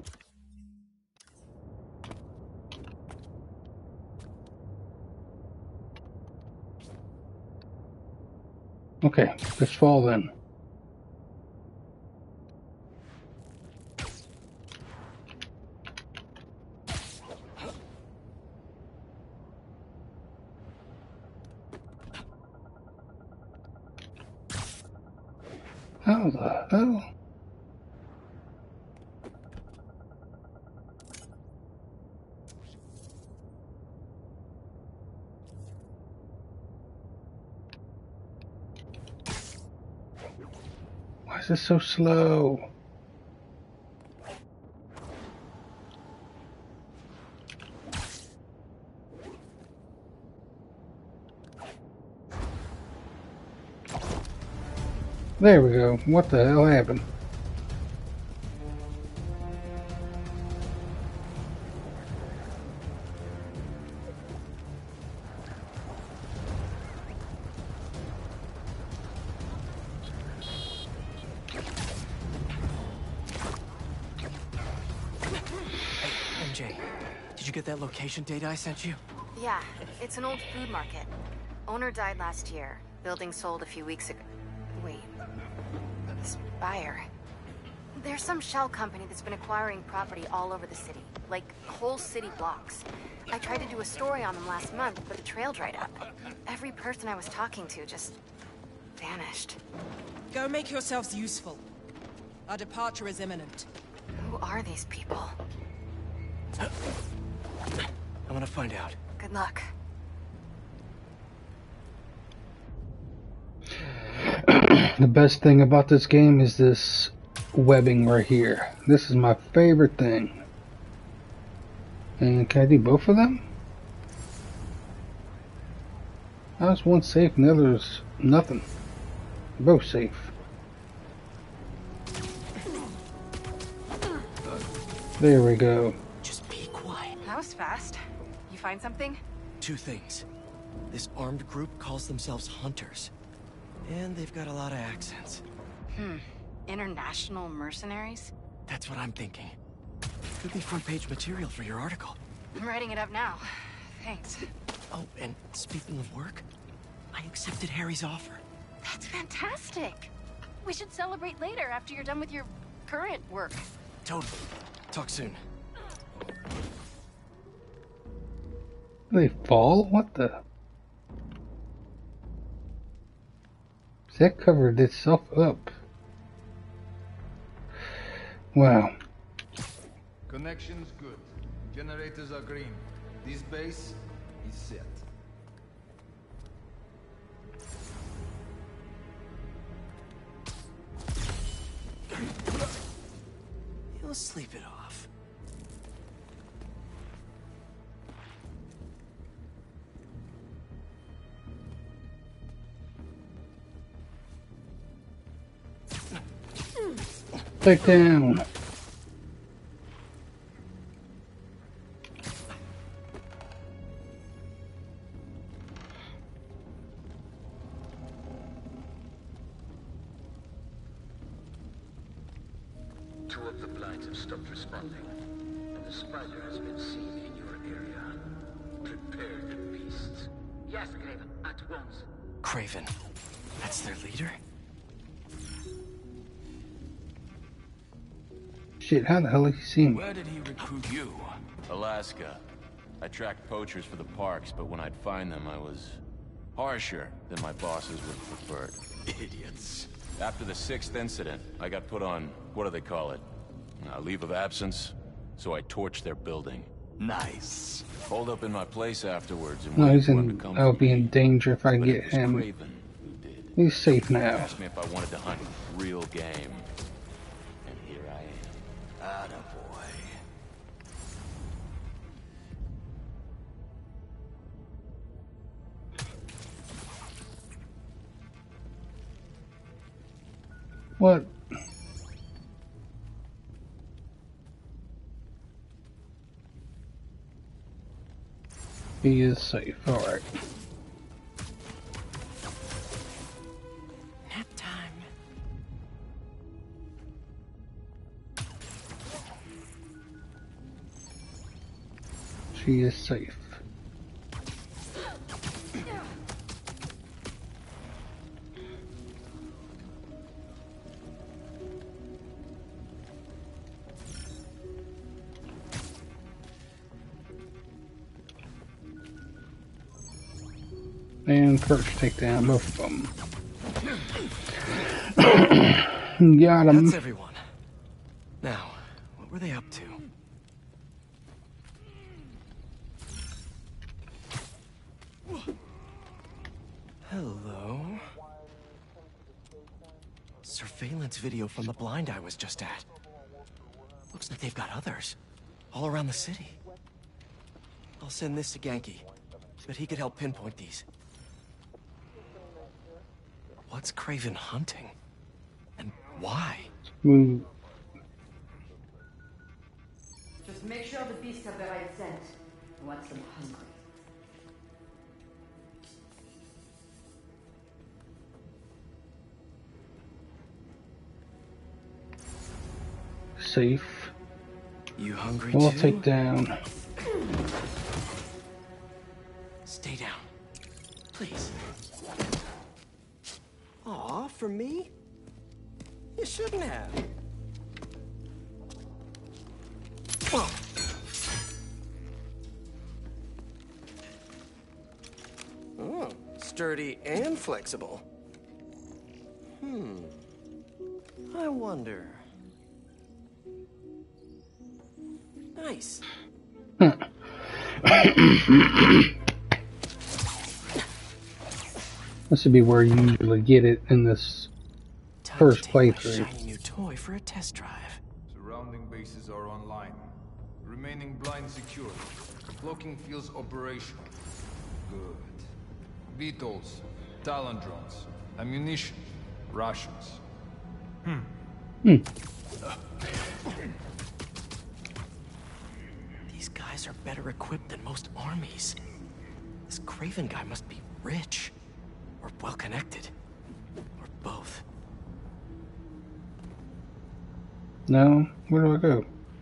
Okay, let's fall then. How the hell? Why is it so slow? There we go. What the hell happened? MJ, did you get that location data I sent you? Yeah, it's an old food market. Owner died last year. Building sold a few weeks ago. Wait. Spire. There's some shell company that's been acquiring property all over the city. Like, whole city blocks. I tried to do a story on them last month, but the trail dried up. Every person I was talking to just... vanished. Go make yourselves useful. Our departure is imminent. Who are these people? I'm gonna find out. Good luck. The best thing about this game is this webbing right here. This is my favorite thing. And can I do both of them? How's one safe and the other's nothing? Both safe. There we go. Just be quiet. That was fast. You find something? 2 things. This armed group calls themselves Hunters. And they've got a lot of accents. International mercenaries? That's what I'm thinking. Could be front-page material for your article. I'm writing it up now. Thanks. Oh, and speaking of work, I accepted Harry's offer. That's fantastic. We should celebrate later after you're done with your current work. Totally. Talk soon. They fall? What the? That covered itself up. Wow. Connection's good. Generators are green. This base is set. You'll sleep it off. Take down. Two of the blinds have stopped responding, and the spider has been seen in your area. Prepare the beasts. Yes, Craven, at once. Craven. That's their leader? Shit, how the hell did he see me? Where did he recruit you? Alaska. I tracked poachers for the parks, but when I'd find them, I was harsher than my bosses would have preferred. Idiots. After the 6th incident, I got put on, what do they call it? A leave of absence. So I torched their building. Nice. Holed up in my place afterwards and No, he's waited for him to in. come I'll for be me. in danger if I But get it was him. Craven who did. He's safe now. Asked me if I wanted to hunt real game. And here I am. Attaboy. What? He is safe. Alright. Nap time. She is safe. And first take down both of them. Got him. That's everyone. Now, what were they up to? Hello? Surveillance video from the blind I was just at. Looks like they've got others. All around the city. I'll send this to Genki. But he could help pinpoint these. What's Craven hunting? And why? Move. Just make sure the beasts have the right scent. I want them hungry. Safe. You hungry We'll too? take down. Stay down. Please. Aw, for me? You shouldn't have. Whoa. Oh, sturdy and flexible. I wonder. Nice. This would be where you usually get it in this first playthrough. Shiny new toy for a test drive. Surrounding bases are online. Remaining blind secured. Cloaking fields operational. Good. VTOLs, Talon drones, ammunition, rations. These guys are better equipped than most armies. This Craven guy must be rich. Or well-connected. Or both. No? Where do I go?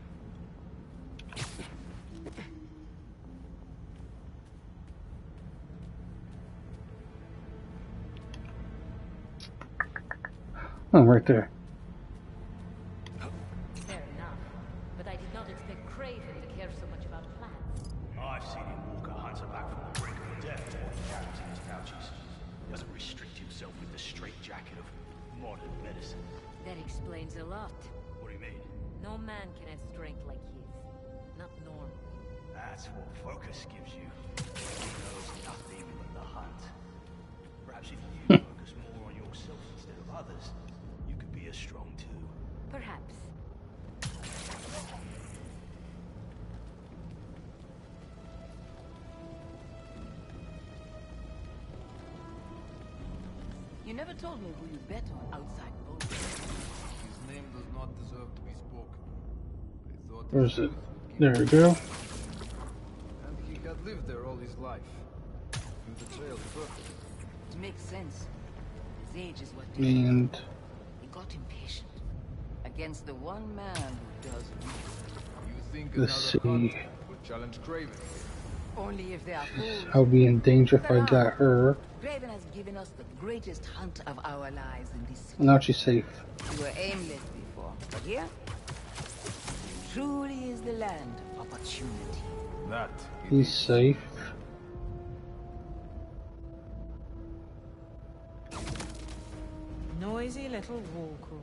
Oh, right there. Fair enough. But I did not expect Craven to care so much about plants. I've seen him walk a hunter back from the brink of death while he carries in his pouches. He doesn't restrict himself with the straitjacket of modern medicine. That explains a lot. What do you mean? No man can have strength like his. Not normal. That's what focus gives you. He knows nothing but the hunt. Perhaps if you focus more on yourself instead of others, you could be as strong too. Perhaps. You never told me who you bet on outside boat. His name does not deserve to be spoken. I thought Where's his it? youth would There give we go. And he had lived there all his life. And the trail perfect. It makes sense. His age is what And he got impatient. Against the one man who does You think let's another see. hunter will challenge Craven? only if they are fools. I would be in danger if I got her. Craven has given us the greatest hunt of our lives in this city. Now she's safe. We were aimless before, but here, truly is the land of opportunity. That He's safe. Noisy little wall crawler.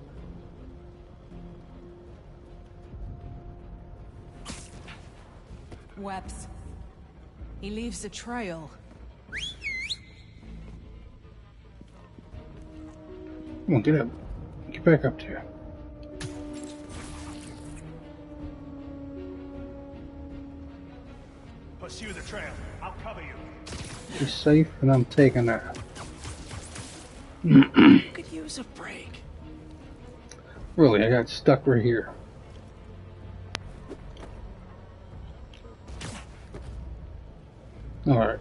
Webs. He leaves a trail. Come on, get up. Get back up there. Pursue the trail. I'll cover you. She's safe, and I'm taking her. Could use a break. Really, I got stuck right here. Alright.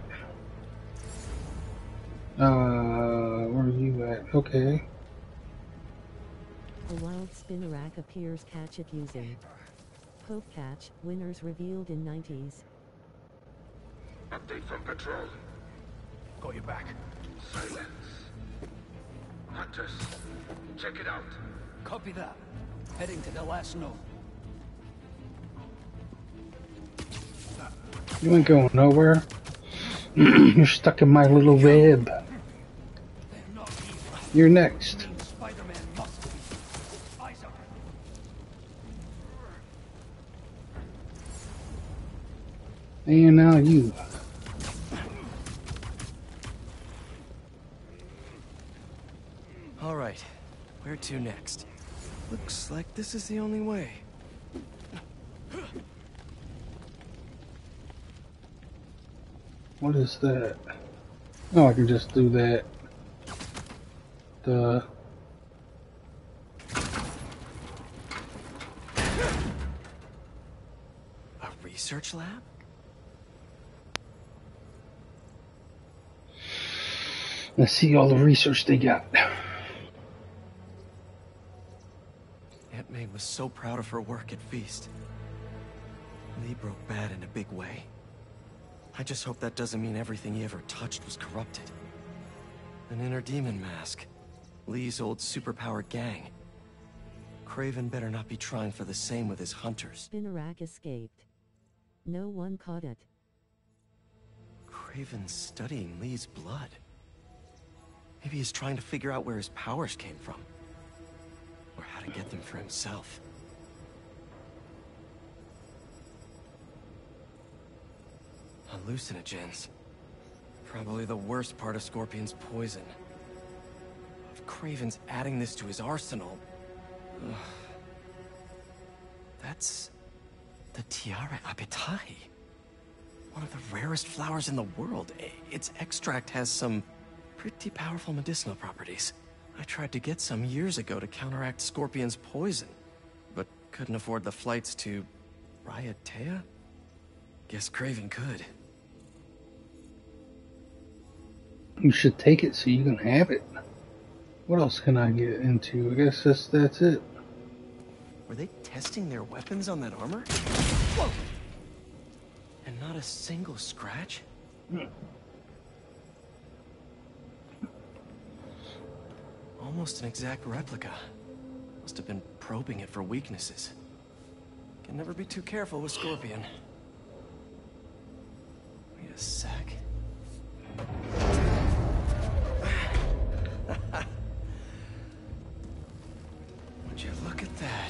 Where are you at? Okay. A wild spinnerack appears. Catch it using Poke Catch. Winners revealed in 90s. Update from patrol. Got your back. Silence. Hunters, check it out. Copy that. Heading to the last node. You ain't going nowhere. You're stuck in my little web. You're next. Spider-Man must be. Eyes up. And now you. All right, where to next? Looks like this is the only way. What is that? Oh, I can just do that. The A research lab? let's see all the research they got. Aunt May was so proud of her work at Feast. Lee broke bad in a big way. I just hope that doesn't mean everything he ever touched was corrupted. An inner demon mask. Lee's old superpowered gang. Craven better not be trying for the same with his hunters. Spinnerack escaped. No one caught it. Craven's studying Lee's blood. Maybe he's trying to figure out where his powers came from. Or how to get them for himself. hallucinogens. Probably the worst part of Scorpion's poison. If Kraven's adding this to his arsenal... Ugh. That's... the Tiara Apitai. One of the rarest flowers in the world. Its extract has some pretty powerful medicinal properties. I tried to get some years ago to counteract Scorpion's poison, but couldn't afford the flights to Raiatea? Guess Kraven could. You should take it so you can have it. What else can I get into? I guess that's it. Were they testing their weapons on that armor? Whoa! And not a single scratch? Almost an exact replica. Must have been probing it for weaknesses. Can never be too careful with Scorpion. Wait a sec. Would you look at that?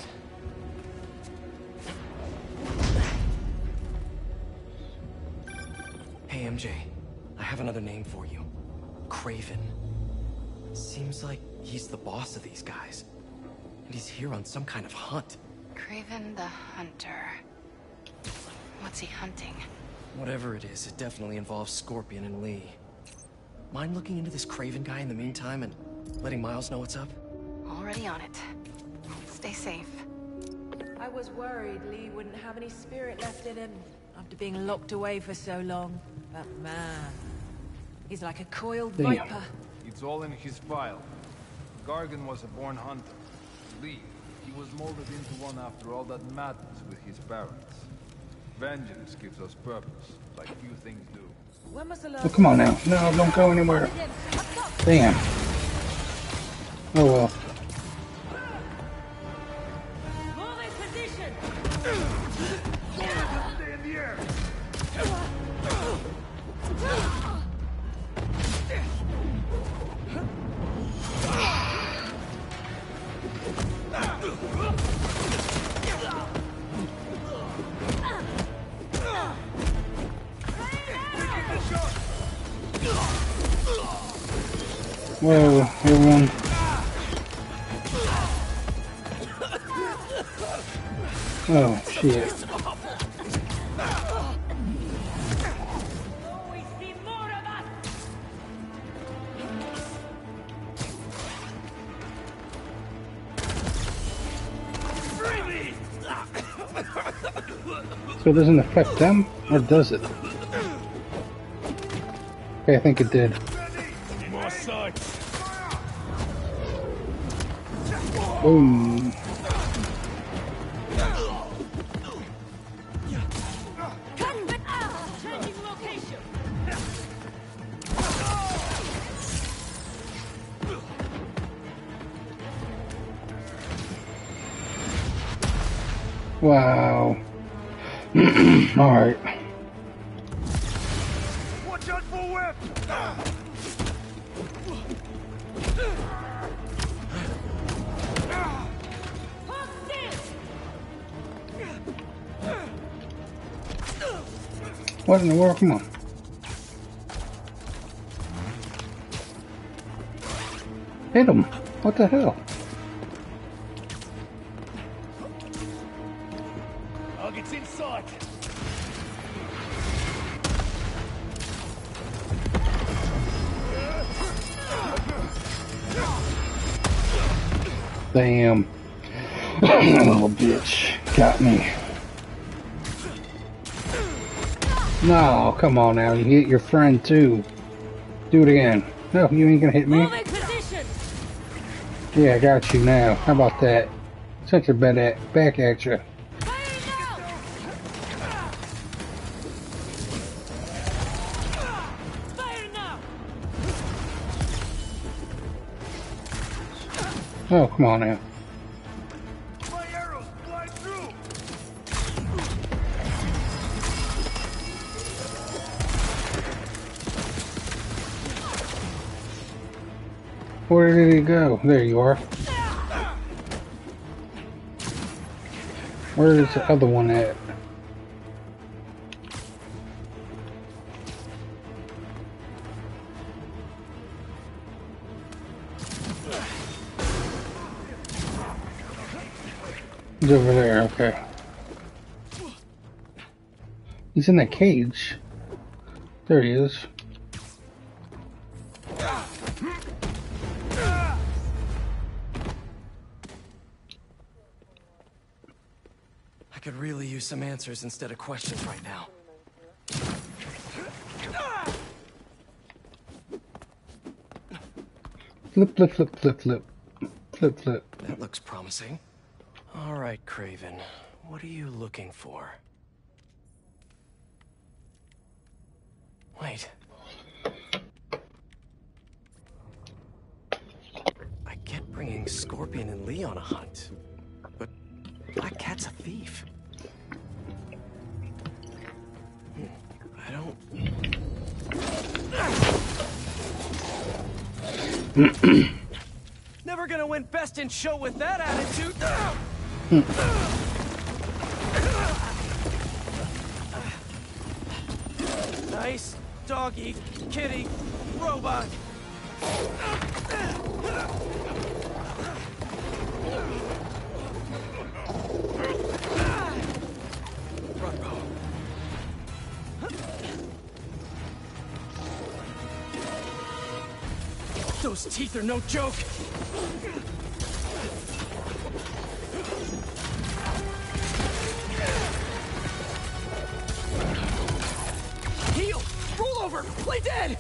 Hey, MJ. I have another name for you. Kraven. Seems like he's the boss of these guys. And he's here on some kind of hunt. Kraven the Hunter. What's he hunting? Whatever it is, it definitely involves Scorpion and Lee. Mind looking into this Kraven guy in the meantime and letting Miles know what's up? Already on it. Stay safe. I was worried Lee wouldn't have any spirit left in him after being locked away for so long. But man, he's like a coiled viper. It's all in his file. Gargan was a born hunter. Lee, he was molded into one after all that madness with his parents. Vengeance gives us purpose, like few things do. When was the Oh, last... come on now. No, don't go anywhere. Damn. Oh well. Stay in the air! Whoa, everyone. Oh, shit. So it doesn't affect them, or does it? Okay, I think it did. More sights. Boom. Changing location. Wow. Alright. Watch out for whip! What in the world? Come on. Hit him. What the hell? Target's in sight. Damn. That little bitch got me. No, come on now. You hit your friend too. Do it again. No, you ain't gonna hit me. Yeah, I got you now. How about that? Such a back at you. Oh, come on now. My arrows fly through! Where did he go? There you are. Where is the other one at? He's over there, okay. He's in that cage. There he is. I could really use some answers instead of questions right now. Flip, flip, flip, flip, flip. Flip, flip. That looks promising. All right, Craven. What are you looking for? Wait. I get bringing Scorpion and Lee on a hunt, but Black Cat's a thief. I don't... Never gonna win Best in Show with that attitude. Nice doggy, kitty, robot. Those teeth are no joke. Heal! Roll over! Play dead!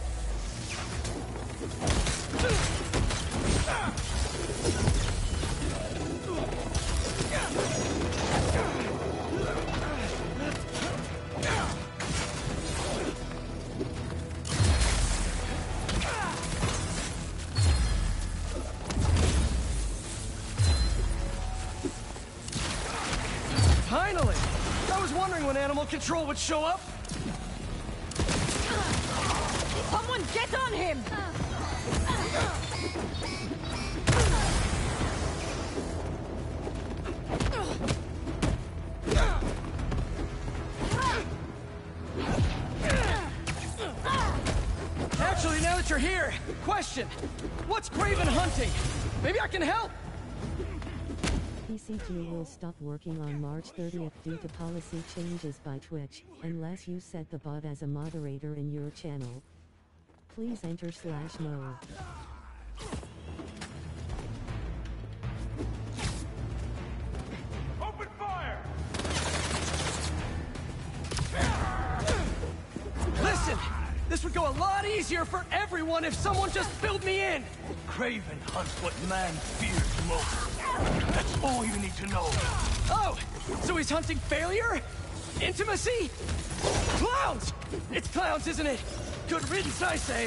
Finally! I was wondering when Animal Control would show up. Someone get on him! Actually, now that you're here, question. What's Craven hunting? Maybe I can help? PCG will stop working on March 30th due to policy changes by Twitch, unless you set the bot as a moderator in your channel. Please enter /mo. Open fire! Listen! This would go a lot easier for everyone if someone just filled me in! Craven hunts what man fears most. That's all you need to know. Oh! So he's hunting failure? Intimacy? Clowns! It's clowns, isn't it? Good riddance, I say.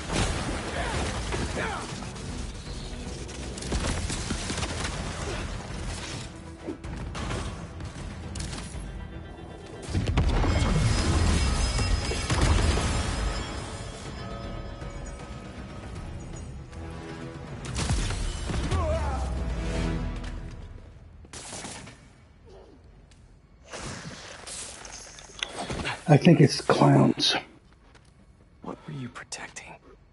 I think it's clowns. What were you protecting?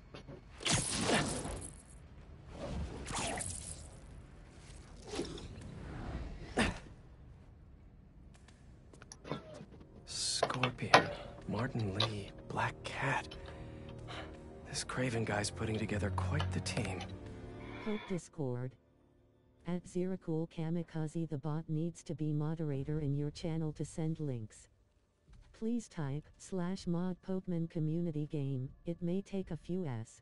Scorpion, Martin Lee, Black Cat. This Craven guy's putting together quite the team. Hope Discord. At Zeracool Kamikaze, the bot needs to be moderator in your channel to send links. Please type /mod Pokeman community game. It may take a few s.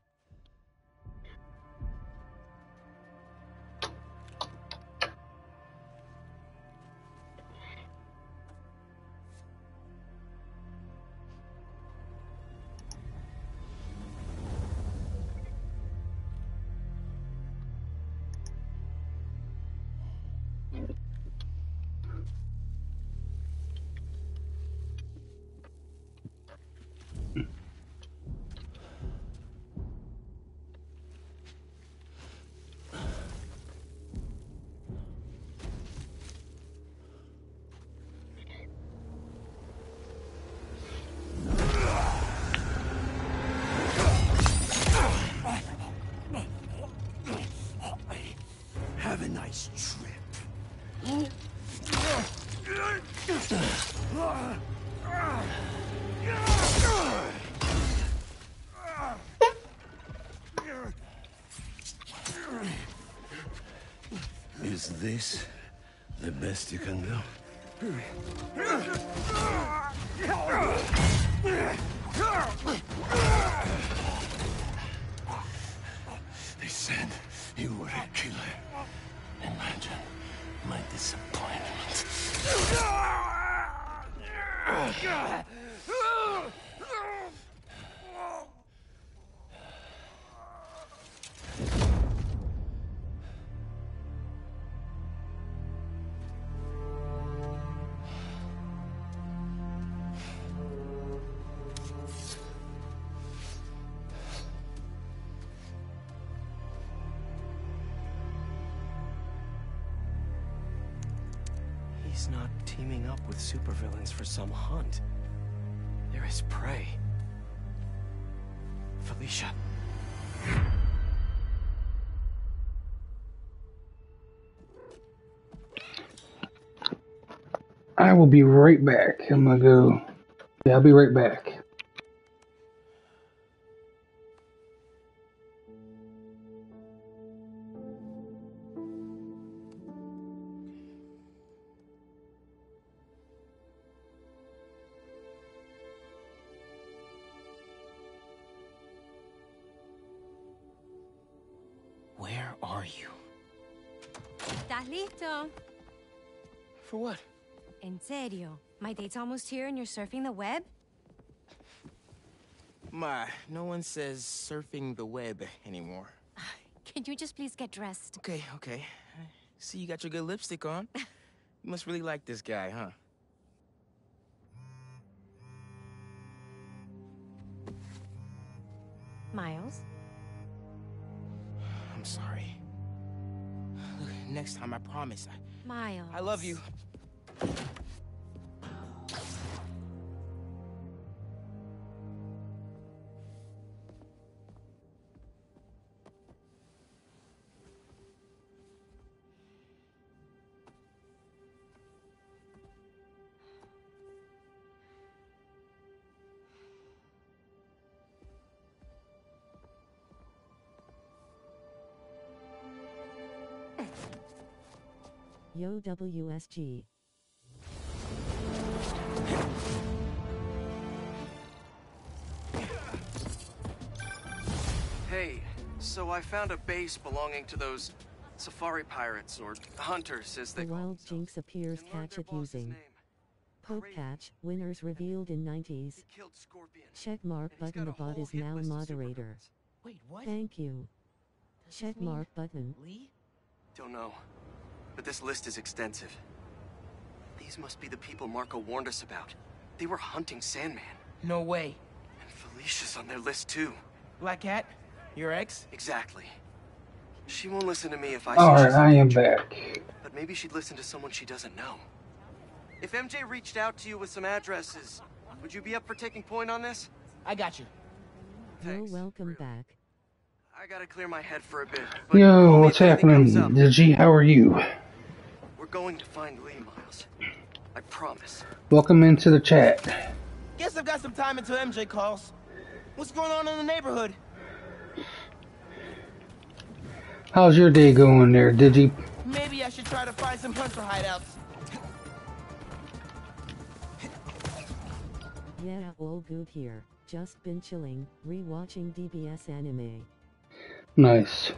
Have a nice trip. Is this the best you can do? They said you were a killer. Imagine my disappointment. He's not teaming up with supervillains for some hunt. They're his prey. Felicia. I will be right back. I'm gonna go. Yeah, I'll be right back. Where are you? ¿Estás listo? For what? En serio? My date's almost here and you're surfing the web? Ma, no one says surfing the web anymore. Can you just please get dressed? Okay, okay. See, you got your good lipstick on. You must really like this guy, huh? Miles? I'm sorry. Look, next time, I promise. Miles. I love you. Yo WSG. Hey, so I found a base belonging to those safari pirates, or hunters, as they The call wild themselves. jinx appears catch it using. Poke patch, winners revealed in 90s. Check mark button, the bot is now moderator. Wait, what? Thank you. Check mark button. Lee? Don't know, but this list is extensive. These must be the people Marco warned us about. They were hunting Sandman. No way. And Felicia's on their list too. Black Cat? Your ex? Exactly. She won't listen to me if I Alright, she's I am back. But maybe she'd listen to someone she doesn't know. If MJ reached out to you with some addresses, would you be up for taking point on this? I got you. Yo, welcome back. I gotta clear my head for a bit. But call Yo, me what's if anything happening? comes up. Digi, how are you? We're going to find Lee, Miles. I promise. Welcome into the chat. Guess I've got some time until MJ calls. What's going on in the neighborhood? How's your day going there, Digi? Maybe I should try to find some hunter hideouts. Yeah, all good here. Just been chilling, rewatching DBS anime. Nice.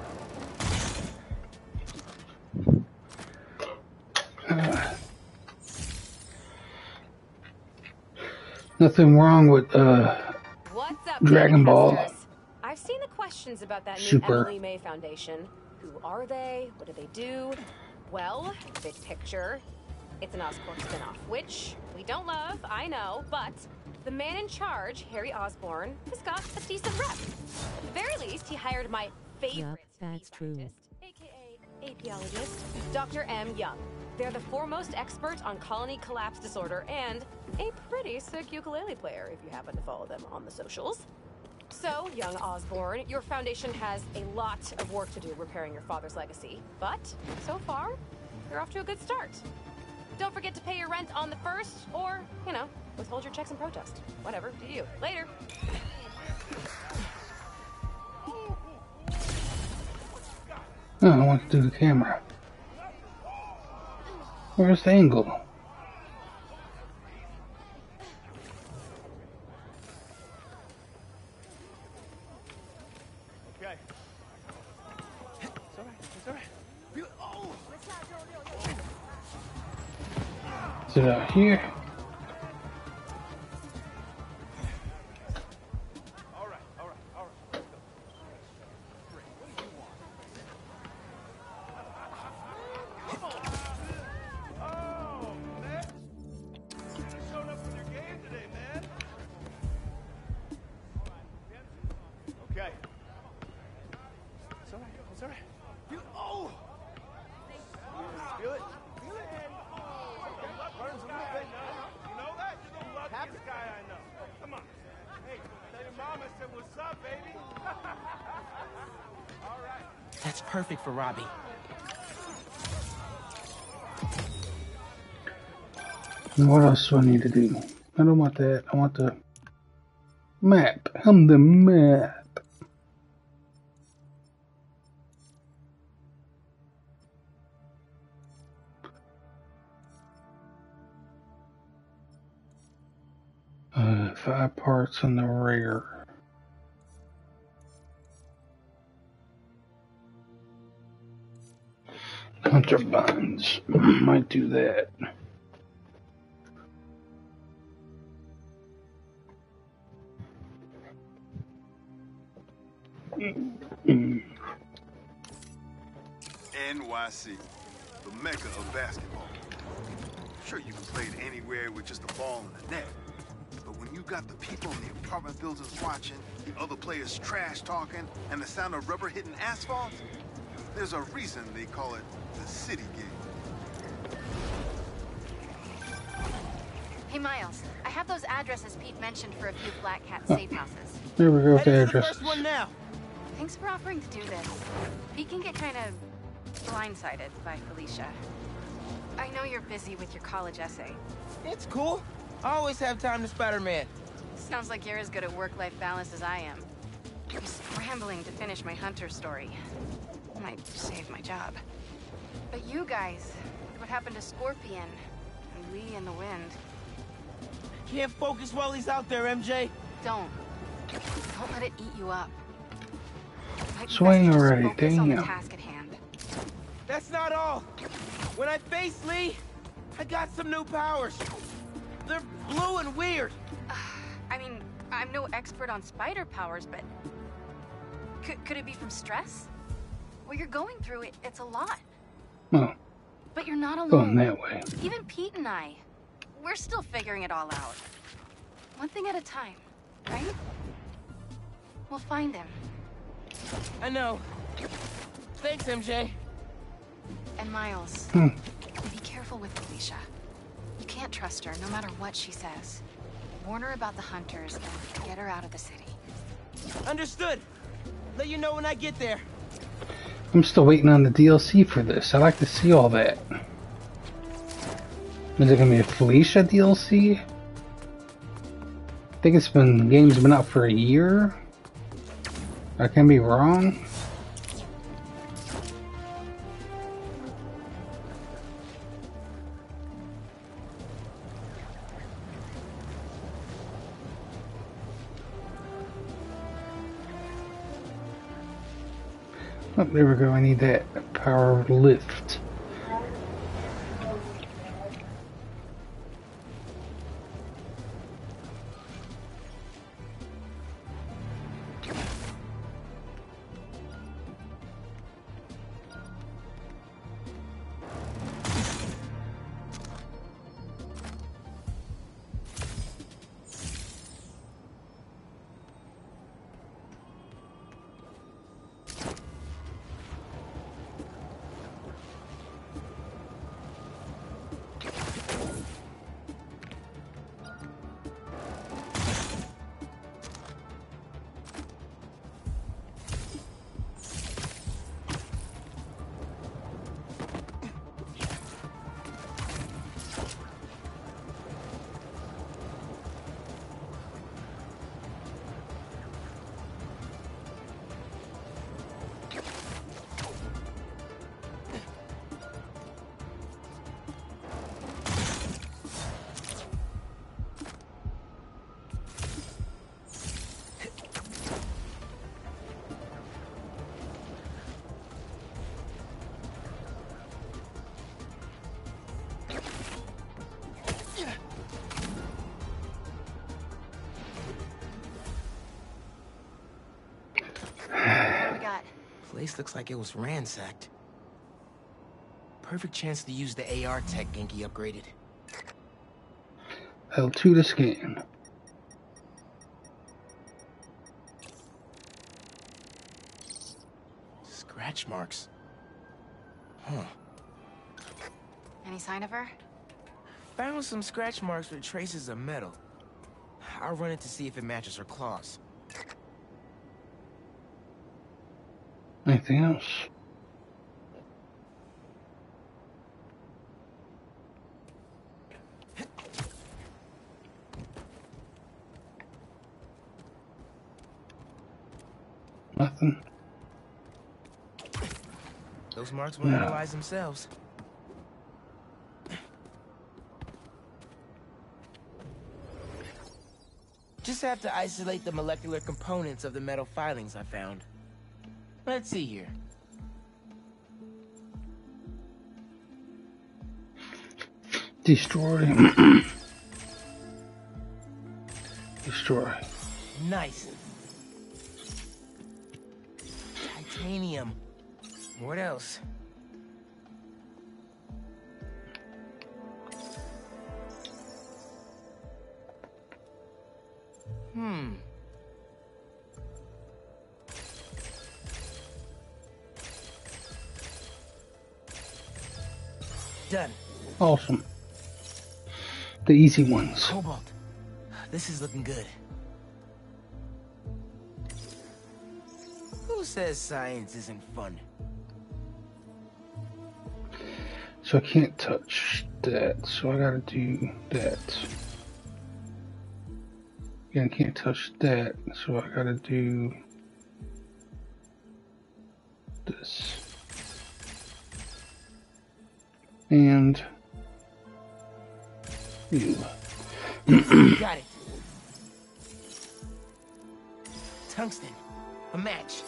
Nothing wrong with What's up, Dragon Ball. Dancasters? I've seen the questions about that new Super. Emily May Foundation. Who are they? What do they do? Well, big picture, it's an Oscorp spinoff, which we don't love, I know, but the man in charge, Harry Osborn, has got a decent rep. At the very least, he hired my favorite Yup, that's true. aka apiologist, Dr. M. Young. They're the foremost expert on colony collapse disorder and a pretty sick ukulele player if you happen to follow them on the socials. So, young Osborn, your foundation has a lot of work to do repairing your father's legacy, but so far, you're off to a good start. Don't forget to pay your rent on the 1st, or, you know, withhold your checks and protest. Whatever, do you. Later. Oh, I want to do the camera. Where's the angle? Okay. It's alright, it's alright. Oh! Is it out here? Okay. It's alright, it's alright. Oh! Feel it? Feel it? Burns a little bit. You know that? You're the luckiest guy I know. Come on. Hey, tell your mom I said what's up, baby. Alright. That's perfect for Robbie. What else do I need to do? I don't want that. I want the map. I'm the map. Five parts on the rear. Hunter buns. Might do that. NYC, the mecca of basketball. Sure, you can play it anywhere with just a ball and a net. But when you got the people in the apartment buildings watching, the other players trash talking, and the sound of rubber hitting asphalt, there's a reason they call it the city game. Hey, Miles, I have those addresses Pete mentioned for a few Black Cat safe houses. There we go with the Headed to the address. first one now. Thanks for offering to do this. Pete can get kind of blindsided by Felicia. I know you're busy with your college essay. It's cool. I always have time to Spider-Man. Sounds like you're as good at work-life balance as I am. I'm scrambling to finish my Hunter story. Might save my job. But you guys, what happened to Scorpion and Lee in the Wind? Can't focus while he's out there, MJ. Don't let it eat you up. Swing already, Focus on the damn. task at hand. That's not all. When I face Lee, I got some new powers. They're blue and weird. I mean, I'm no expert on spider powers, but could it be from stress? What you're going through, it's a lot. Oh, But you're not alone. going that way. Even Pete and I, we're still figuring it all out. One thing at a time, right? We'll find him. I know. Thanks, MJ. And Miles, be careful with Felicia. You can't trust her, no matter what she says. Warn her about the Hunters and get her out of the city. Understood. Let you know when I get there. I'm still waiting on the DLC for this. I'd like to see all that. Is it gonna be a Felicia DLC? I think game's been out for a year. I can be wrong. Oh, there we go. I need that power lift. Place looks like it was ransacked. Perfect chance to use the AR tech Genki upgraded. L2 to scan. Scratch marks. Huh. Any sign of her? Found some scratch marks with traces of metal. I'll run it to see if it matches her claws. Anything else? Nothing. Those marks will analyze themselves. Just have to isolate the molecular components of the metal filings I found. Let's see here. Destroy. Destroy. Nice. Titanium. What else? Done. Awesome. The easy ones. Cobalt. This is looking good. Who says science isn't fun? So I can't touch that, so I gotta do that. Yeah, I can't touch that, so I gotta do this. And you. Got it. Tungsten. A match.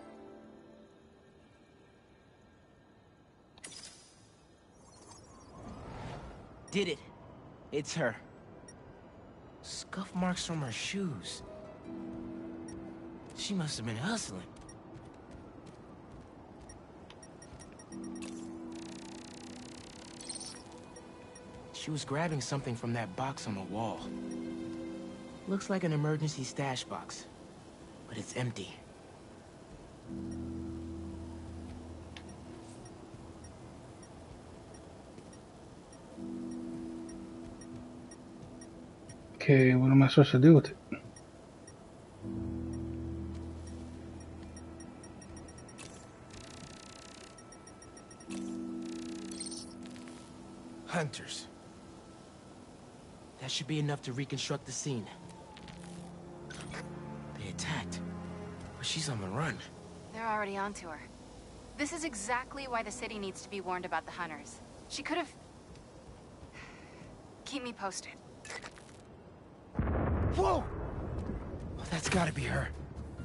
Did it. It's her. Scuff marks from her shoes. She must have been hustling. She was grabbing something from that box on the wall. Looks like an emergency stash box, but it's empty. Okay, what am I supposed to do with it? Hunters. That should be enough to reconstruct the scene. They attacked, but she's on the run. They're already onto her. This is exactly why the city needs to be warned about the hunters. She could have... Keep me posted. Whoa! Oh, that's gotta be her.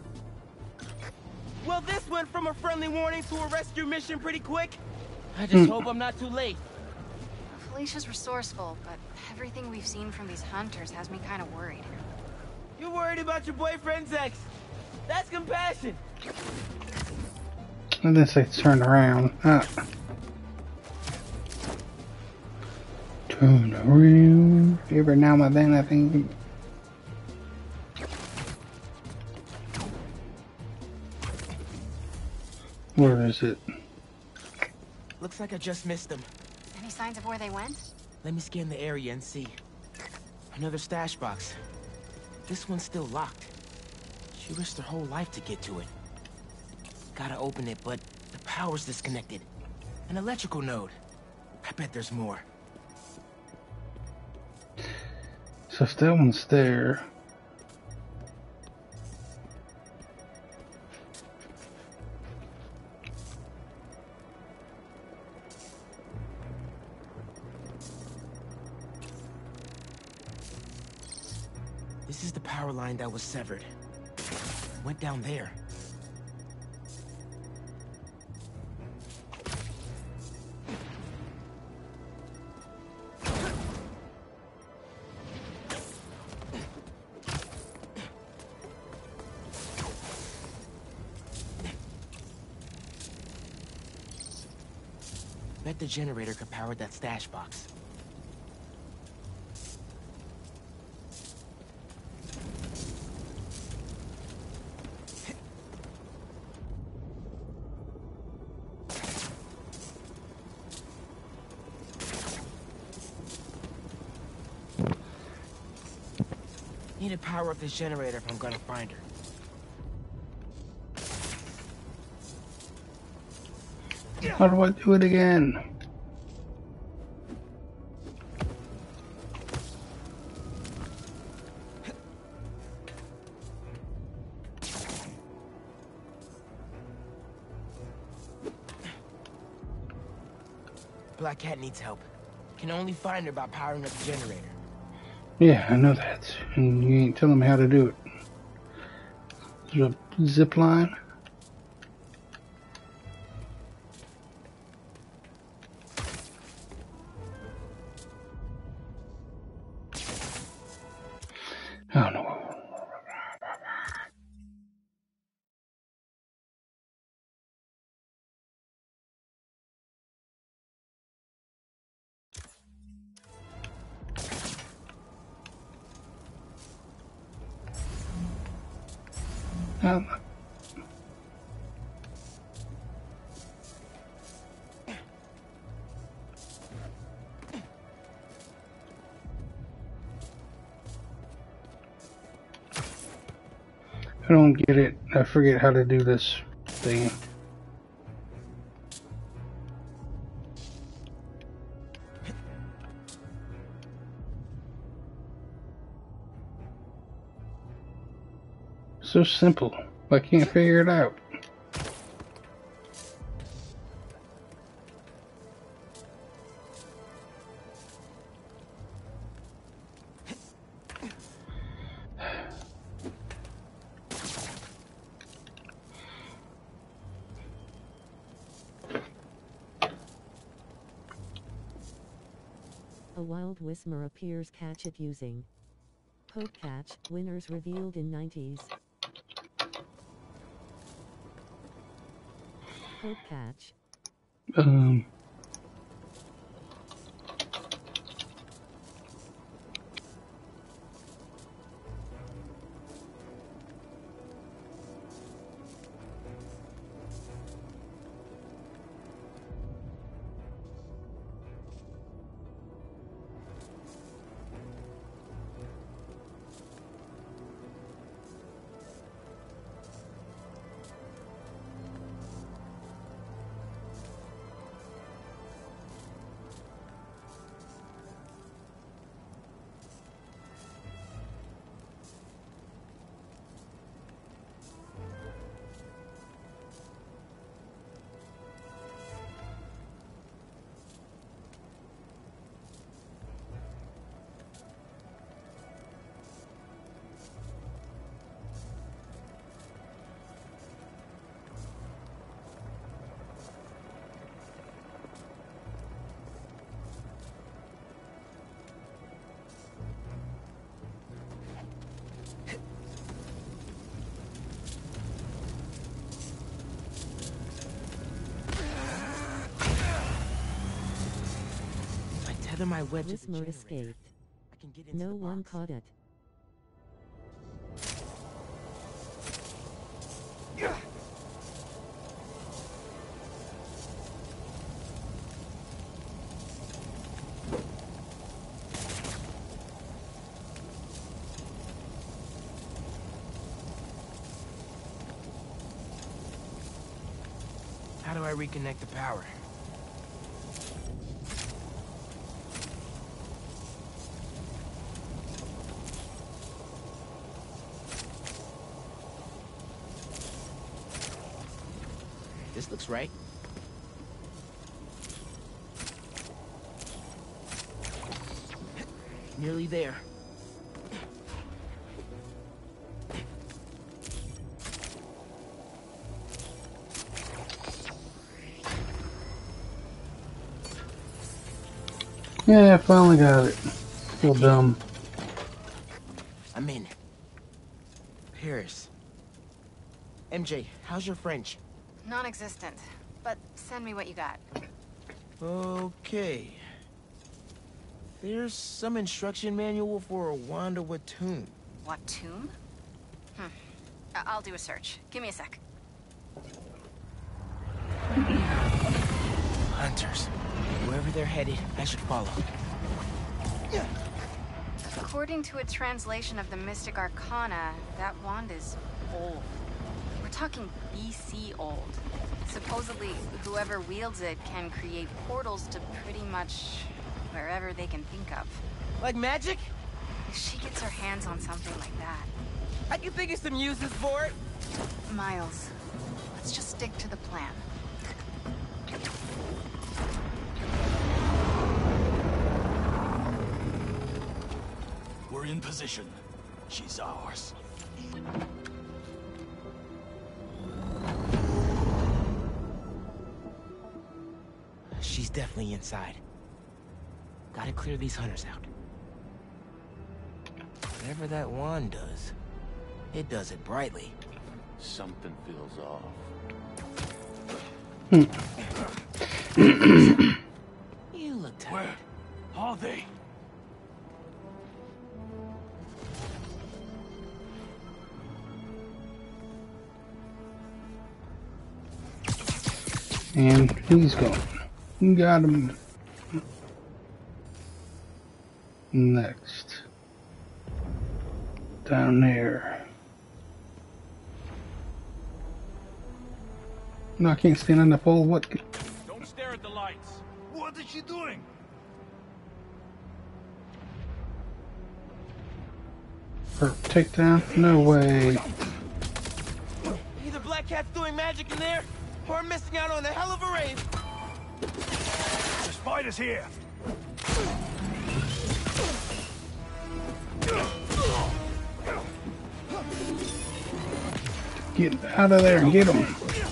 Well, this went from a friendly warning to a rescue mission pretty quick. I just hope I'm not too late. Felicia's resourceful, but everything we've seen from these hunters has me kind of worried. You're worried about your boyfriend's ex. That's compassion. And then say turn around. Turn around. Every now and then I think. Where is it? Looks like I just missed them. Any signs of where they went? Let me scan the area and see. Another stash box. This one's still locked. She risked her whole life to get to it. Gotta open it, but the power's disconnected. An electrical node. I bet there's more. So if that one's there. This is the power line that was severed. Went down there. Bet the generator could power that stash box. Need to power up this generator if I'm gonna find her. How do I do it again? Black Cat needs help. Can only find her by powering up the generator. Yeah, I know that. And you ain't telling me how to do it. There's a zip line. Oh no. I don't get it. I forget how to do this thing. So simple. I can't figure it out. A wild Whismer appears. Catch it using Poke Catch. Winners revealed in 90s. Poke Catch. Tether my web to the Whismer generator. escaped. I can get into No the one box. caught it. How do I reconnect the power? This looks right. Nearly there. Yeah, I finally got it. Feel dumb. I'm in. Paris. MJ, how's your French? Non-existent. But send me what you got. Okay. There's some instruction manual for a Wanda Watoon. Watoon? I'll do a search. Give me a sec. Hunters. Wherever they're headed, I should follow. According to a translation of the Mystic Arcana, that wand is old. We're talking BC old. Supposedly, whoever wields it can create portals to pretty much wherever they can think of. Like magic? If she gets her hands on something like that. I can think of some uses for it. Miles, let's just stick to the plan. We're in position. She's ours. She's definitely inside. Gotta clear these hunters out. Whatever that wand does, it does it brightly. Something feels off. You look tired. Where are they? And he's gone. Got him. Next. Down there. No, I can't stand on the pole. What? Don't stare at the lights. What is she doing? Her takedown? No way. Either Black Cat's doing magic in there, or I'm missing out on a hell of a rave. The spider's here. Get out of there and get him.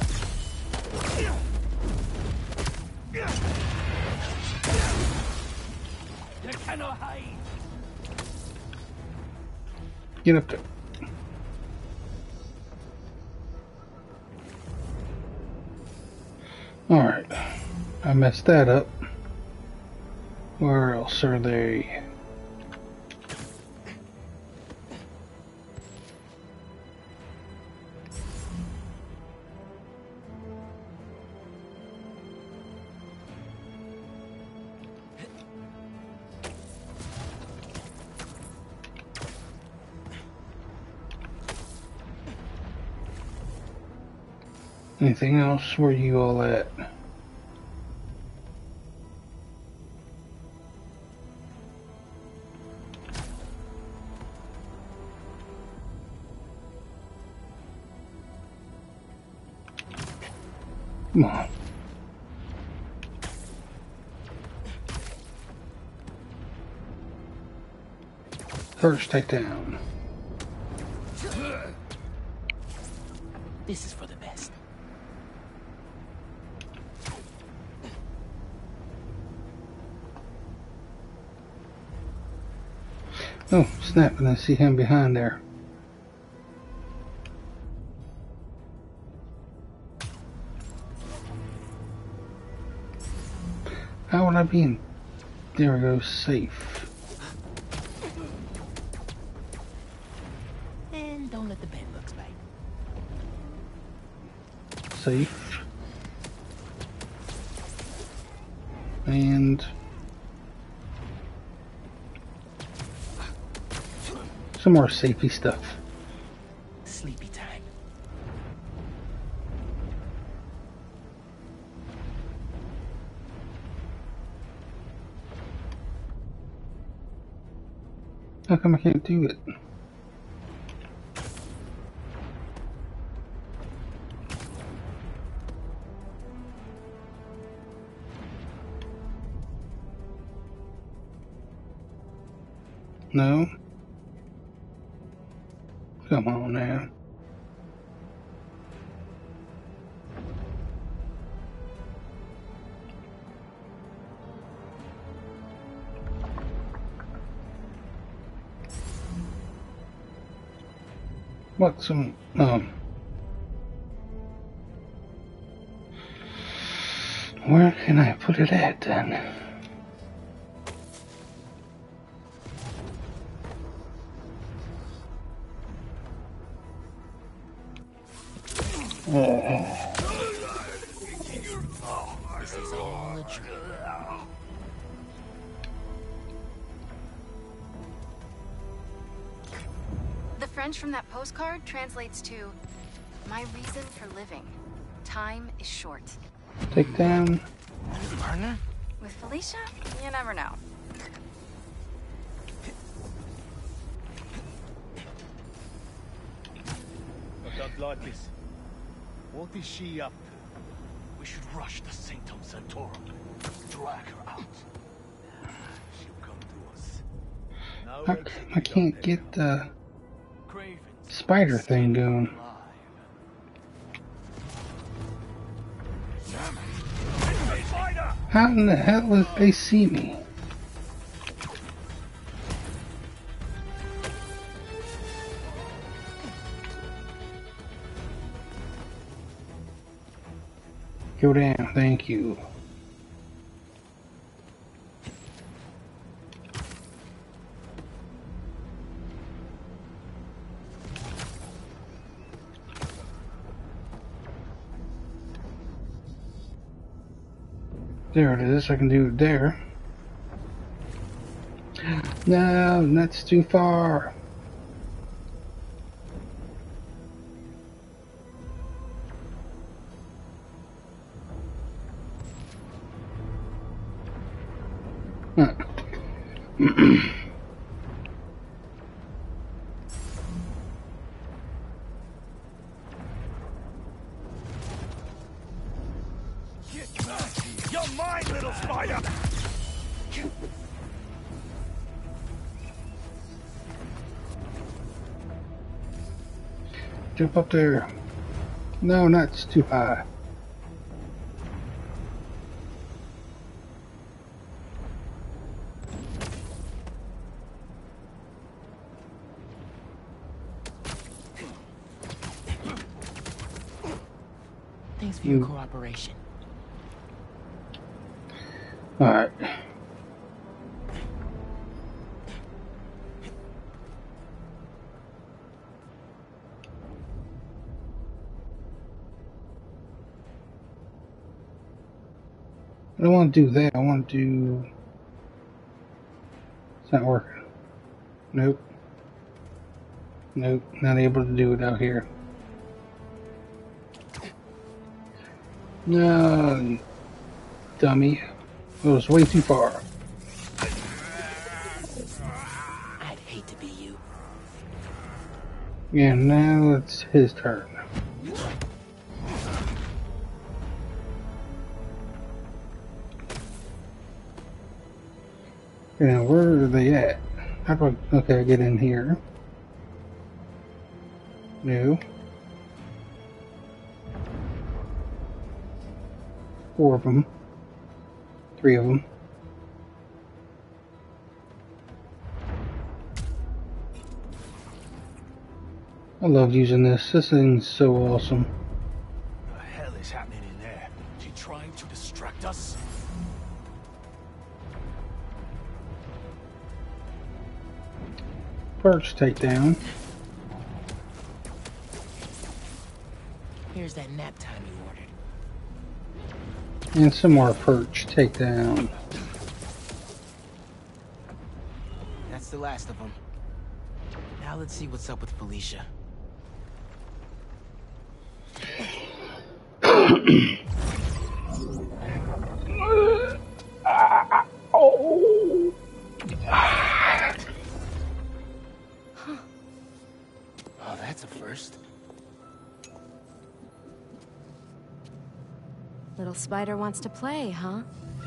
You cannot hide. Get up there. Alright. I messed that up. Where else are they? Anything else? Where you all at? Come on. First takedown. This is for the best. Oh, snap, and I see him behind there. How would I be in? There we go, safe. And don't let the bed bugs bite. Safe. And some more safety stuff. Sleepy time. How come I can't do it? No? Come on now. What's some Where can I put it at then? This is all a dream. The French from that postcard translates to, "My reason for living. Time is short." Take down. Partner? With Felicia, you never know. I don't like this. What is she up to? We should rush the Sanctum Sanctorum. Drag her out. She'll come to us. Now I can't get the spider thing going. How in the hell did they see me? Go down, thank you. There it is, I can do it there. No, that's too far. Huh. You're mine, little spider! Jump up there. No, not it's too high. Thanks for your cooperation. Alright. I don't want to do that. I want to do... It's not working. Nope. Nope. Not able to do it out here. No, you dummy. It was way too far. I'd hate to be you. Yeah, now it's his turn. Now, where are they at? How do I... Okay, I get in here. No. 4 of them. 3 of them. I love using this. This thing's so awesome. What the hell is happening in there? She trying to distract us? Perch takedown. Here's that nap time you ordered. And some more perch takedown. That's the last of them. Now let's see what's up with Felicia. Oh. Oh, that's a first. Little spider wants to play, huh?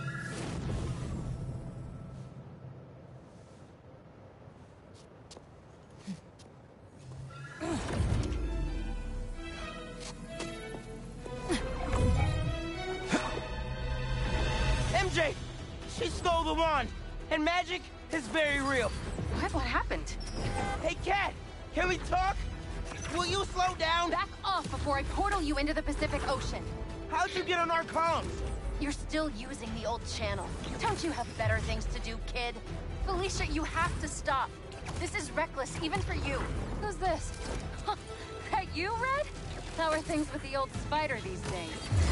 MJ! She stole the wand! And magic is very real. What happened? Hey, Cat! Can we talk? Will you slow down? Back off before I portal you into the Pacific Ocean. How'd you get on our comms? You're still using the old channel. Don't you have better things to do, kid? Felicia, you have to stop. This is reckless, even for you. Who's this? That you, Red? How are things with the old spider these days?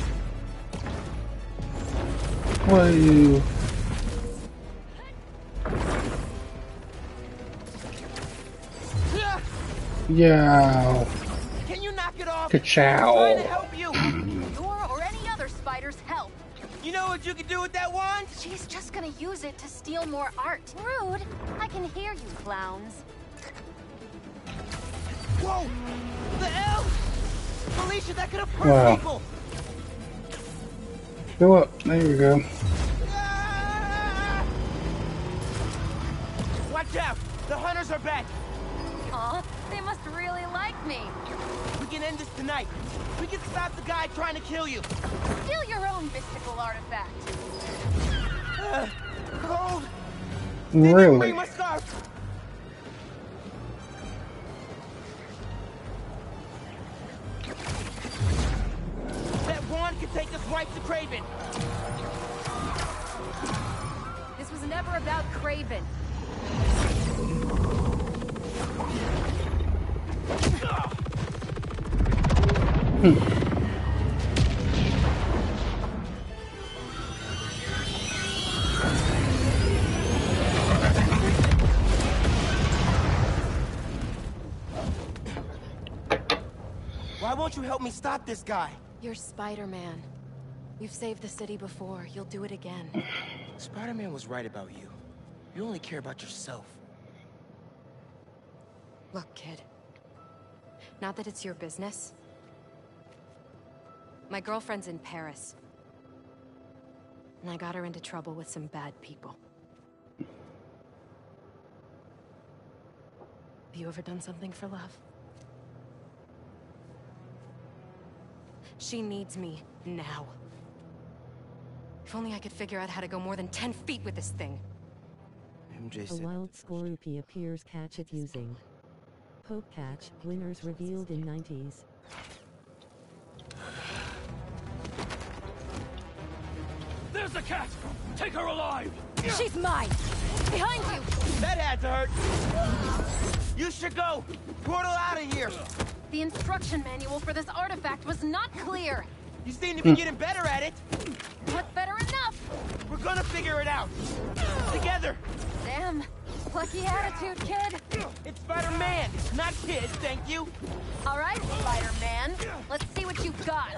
What are you? Yeah. Can you knock it off? Ka-chow. I'm trying to help you. Your or any other spider's help. You know what you can do with that wand? She's just gonna use it to steal more art. Rude. I can hear you, clowns. Whoa! The hell? Felicia, that could have hurt people. Go up. There you go. Watch out! The hunters are back. Aw, they must really like me. We can end this tonight. We can stop the guy trying to kill you. Steal your own mystical artifact. Cold. Really? Bring my scarf. That wand can take us right to Kraven. This was never about Kraven. Why won't you help me stop this guy? You're Spider-Man. You've saved the city before. You'll do it again. Spider-Man was right about you. You only care about yourself. Look, kid. Not that it's your business. My girlfriend's in Paris. And I got her into trouble with some bad people. Have you ever done something for love? She needs me now. If only I could figure out how to go more than 10 feet with this thing. MJ A said wild Skorupi appears. Catch it using Poke Catch. Winners revealed in 90s. There's the cat! Take her alive! She's mine! Behind you! That had to hurt! You should go! Portal out of here! The instruction manual for this artifact was not clear! You seem to be getting better at it! Not better enough! We're gonna figure it out! Together! Damn! Plucky attitude, kid! It's Spider-Man, not kid, thank you! Alright, Spider-Man. Let's see what you've got!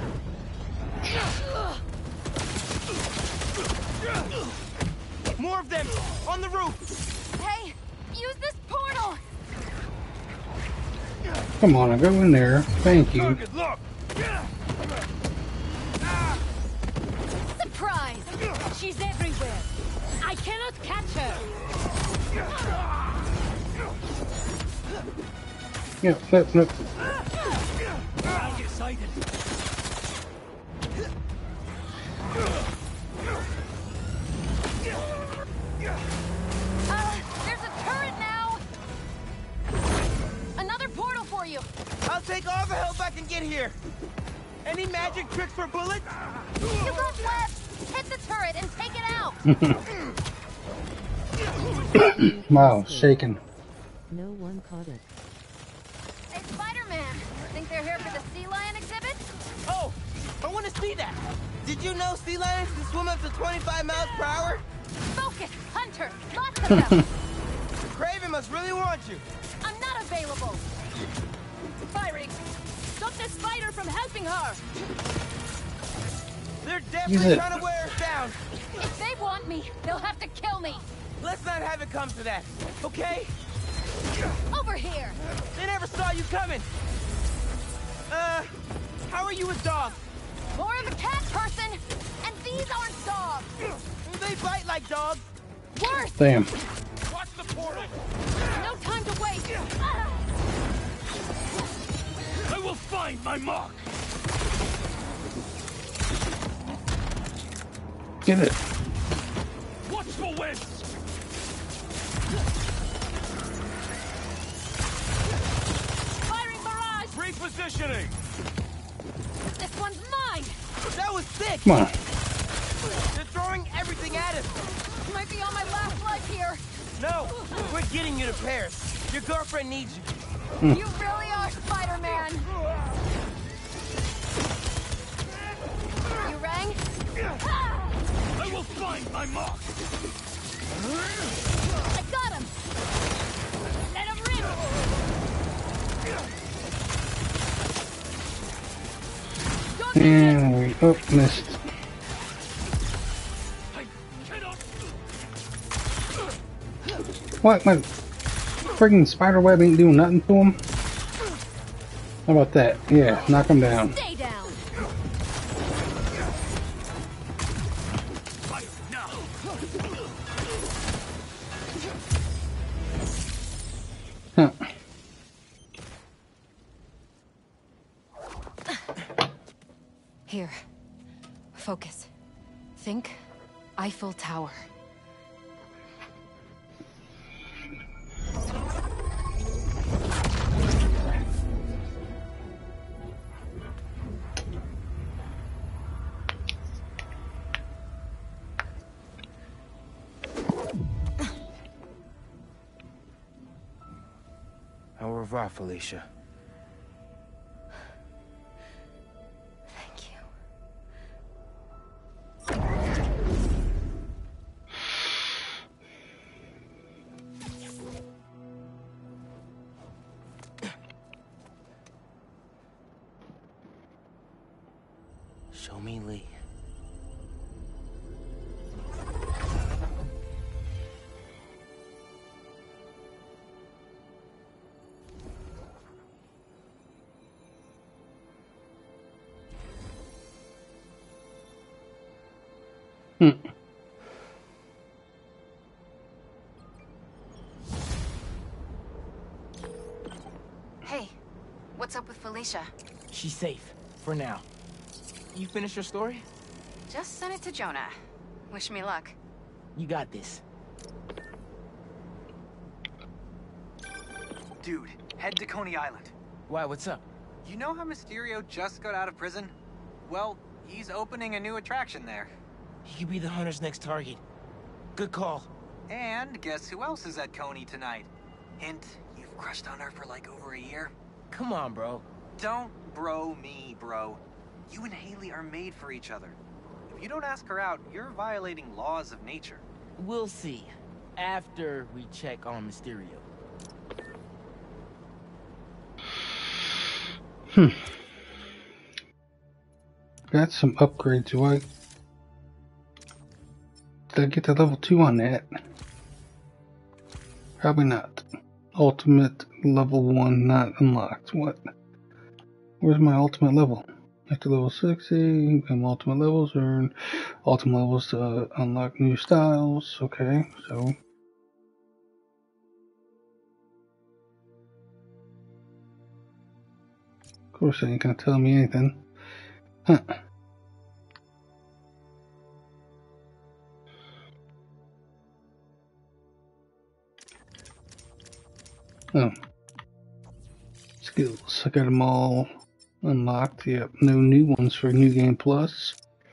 More of them! On the roof! Hey! Use this portal! Come on, go in there. Thank you. Look! Surprise! She's everywhere! I cannot catch her! Yeah, flip. I'll get sighted. There's a turret now! Another portal for you! I'll take all the help I can get here! Any magic tricks for bullets? You got left! Hit the turret and take it out! Wow, shaking. No one caught it. Hey, Spider-Man! Think they're here for the sea lion exhibit? Oh! I want to see that! Did you know sea lions can swim up to 25 miles per hour? Focus! Hunter! Lots of them! Kraven must really want you! I'm not available! Firing! Stop the spider from helping her! They're definitely trying to wear us down! If they want me, they'll have to kill me! Let's not have it come to that, okay? Over here! They never saw you coming! How are you with dogs? More of a cat person! And these aren't dogs! They bite like dogs! Worse! Damn. Watch the portal! No time to wait! I will find my mark! Get it. Watchful wind! Firing barrage! Repositioning! This one's mine! That was sick! Come on. No! We're getting you to Paris. Your girlfriend needs you. You really are Spider-Man! You rang? I will find my mark! I got him! Let him rip! And oh, missed. What? My friggin' spider web ain't doing nothing to him? How about that? Yeah, knock him down. Stay down! Huh. Here. Focus. Think Eiffel Tower. Au revoir, Felicia. Thank you. Show me Lee. Hey, what's up with Felicia? She's safe. For now. You finished your story? Just sent it to Jonah. Wish me luck. You got this. Dude, head to Coney Island. Why, what's up? You know how Mysterio just got out of prison? Well, he's opening a new attraction there. He could be the Hunter's next target. Good call. And guess who else is at Coney tonight? Hint, you've crushed on her for like over a year. Come on, bro. Don't bro me, bro. You and Haley are made for each other. If you don't ask her out, you're violating laws of nature. We'll see. After we check on Mysterio. Got some upgrades, right? Did I get to level 2 on that? Probably not. Ultimate level 1 not unlocked. What? Where's my ultimate level? After level 60, become ultimate levels, earn ultimate levels to unlock new styles. Okay, so. Of course, it ain't gonna tell me anything. Huh. Oh. Skills. I got them all unlocked. Yep. No new ones for New Game Plus.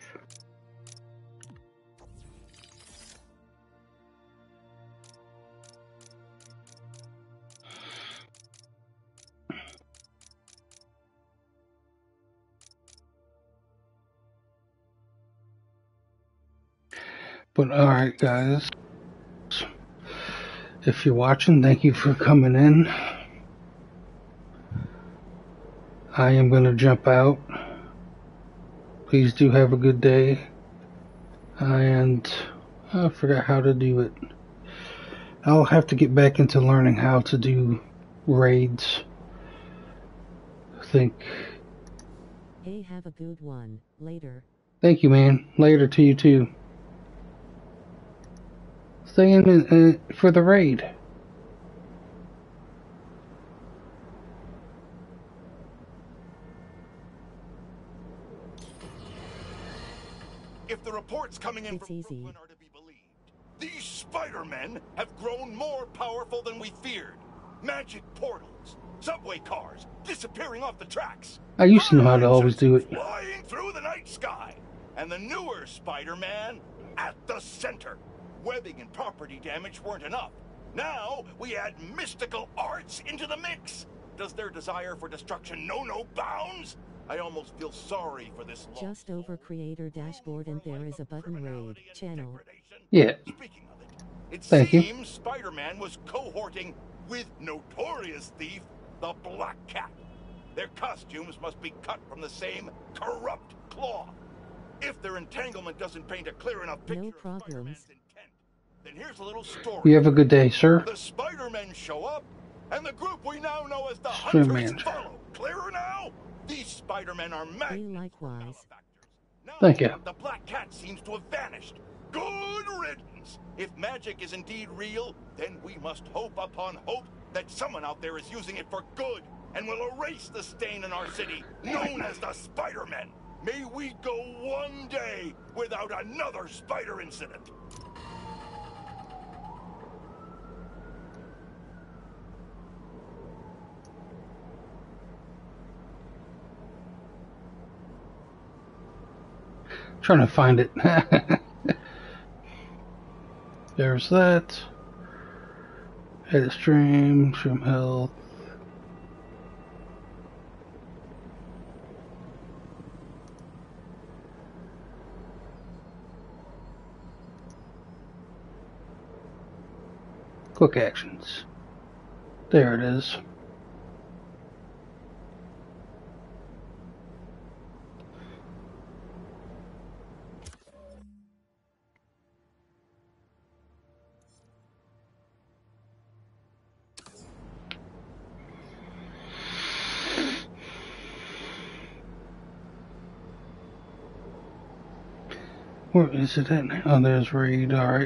But alright, guys. If you're watching, thank you for coming in. I am going to jump out. Please do have a good day. And I forgot how to do it. I'll have to get back into learning how to do raids. I think. Hey, have a good one. Later. Thank you, man. Later to you too. Stay in for the raid. If the reports coming in from Brooklyn are to be believed, these Spider-Men have grown more powerful than we feared. Magic portals, subway cars disappearing off the tracks. I used to know how to always do it. Flying through the night sky, and the newer Spider-Man at the center. Webbing and property damage weren't enough. Now we add mystical arts into the mix. Does their desire for destruction know no bounds? I almost feel sorry for this law. Just over creator dashboard and there is a button raid channel. Yeah. It Thank you. seems Spider-Man was cohorting with notorious thief, the Black Cat. Their costumes must be cut from the same corrupt cloth. If their entanglement doesn't paint a clear enough picture of Spider-Man's intent, then here's a little story. You have a good day, sir. The Spider-Men show up, and the group we now know as the Spider-Man. Hunters follow. Clearer now? These Spider-Men are magic. Likewise. Thank you. The Black Cat seems to have vanished. Good riddance! If magic is indeed real, then we must hope upon hope that someone out there is using it for good and will erase the stain in our city known as the Spider-Men. May we go one day without another spider incident. Trying to find it. There's that. Edit stream, stream health. Quick actions. There it is. Where is it at? Oh, there's Reed. Alright.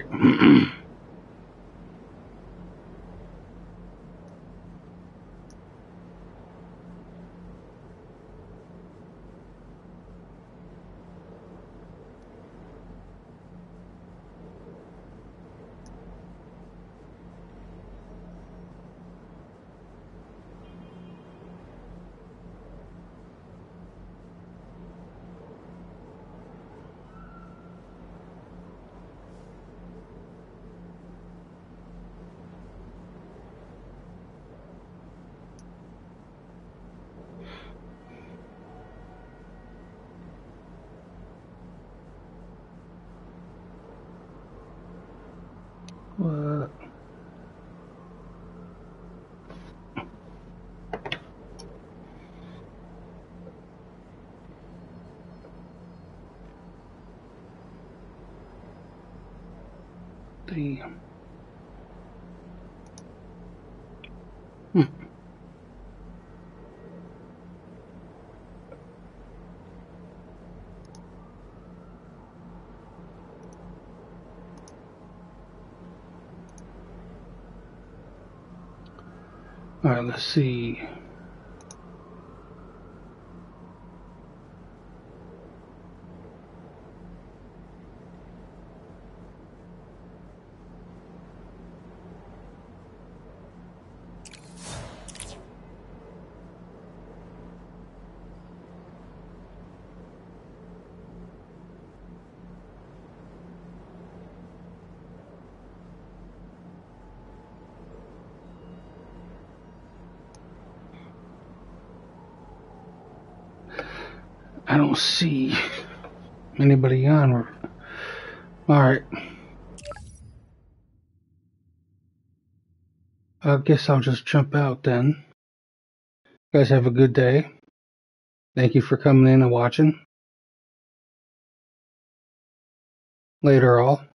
What? Damn. Alright, let's see. I don't see anybody on. Alright. I guess I'll just jump out then. You guys have a good day. Thank you for coming in and watching. Later all.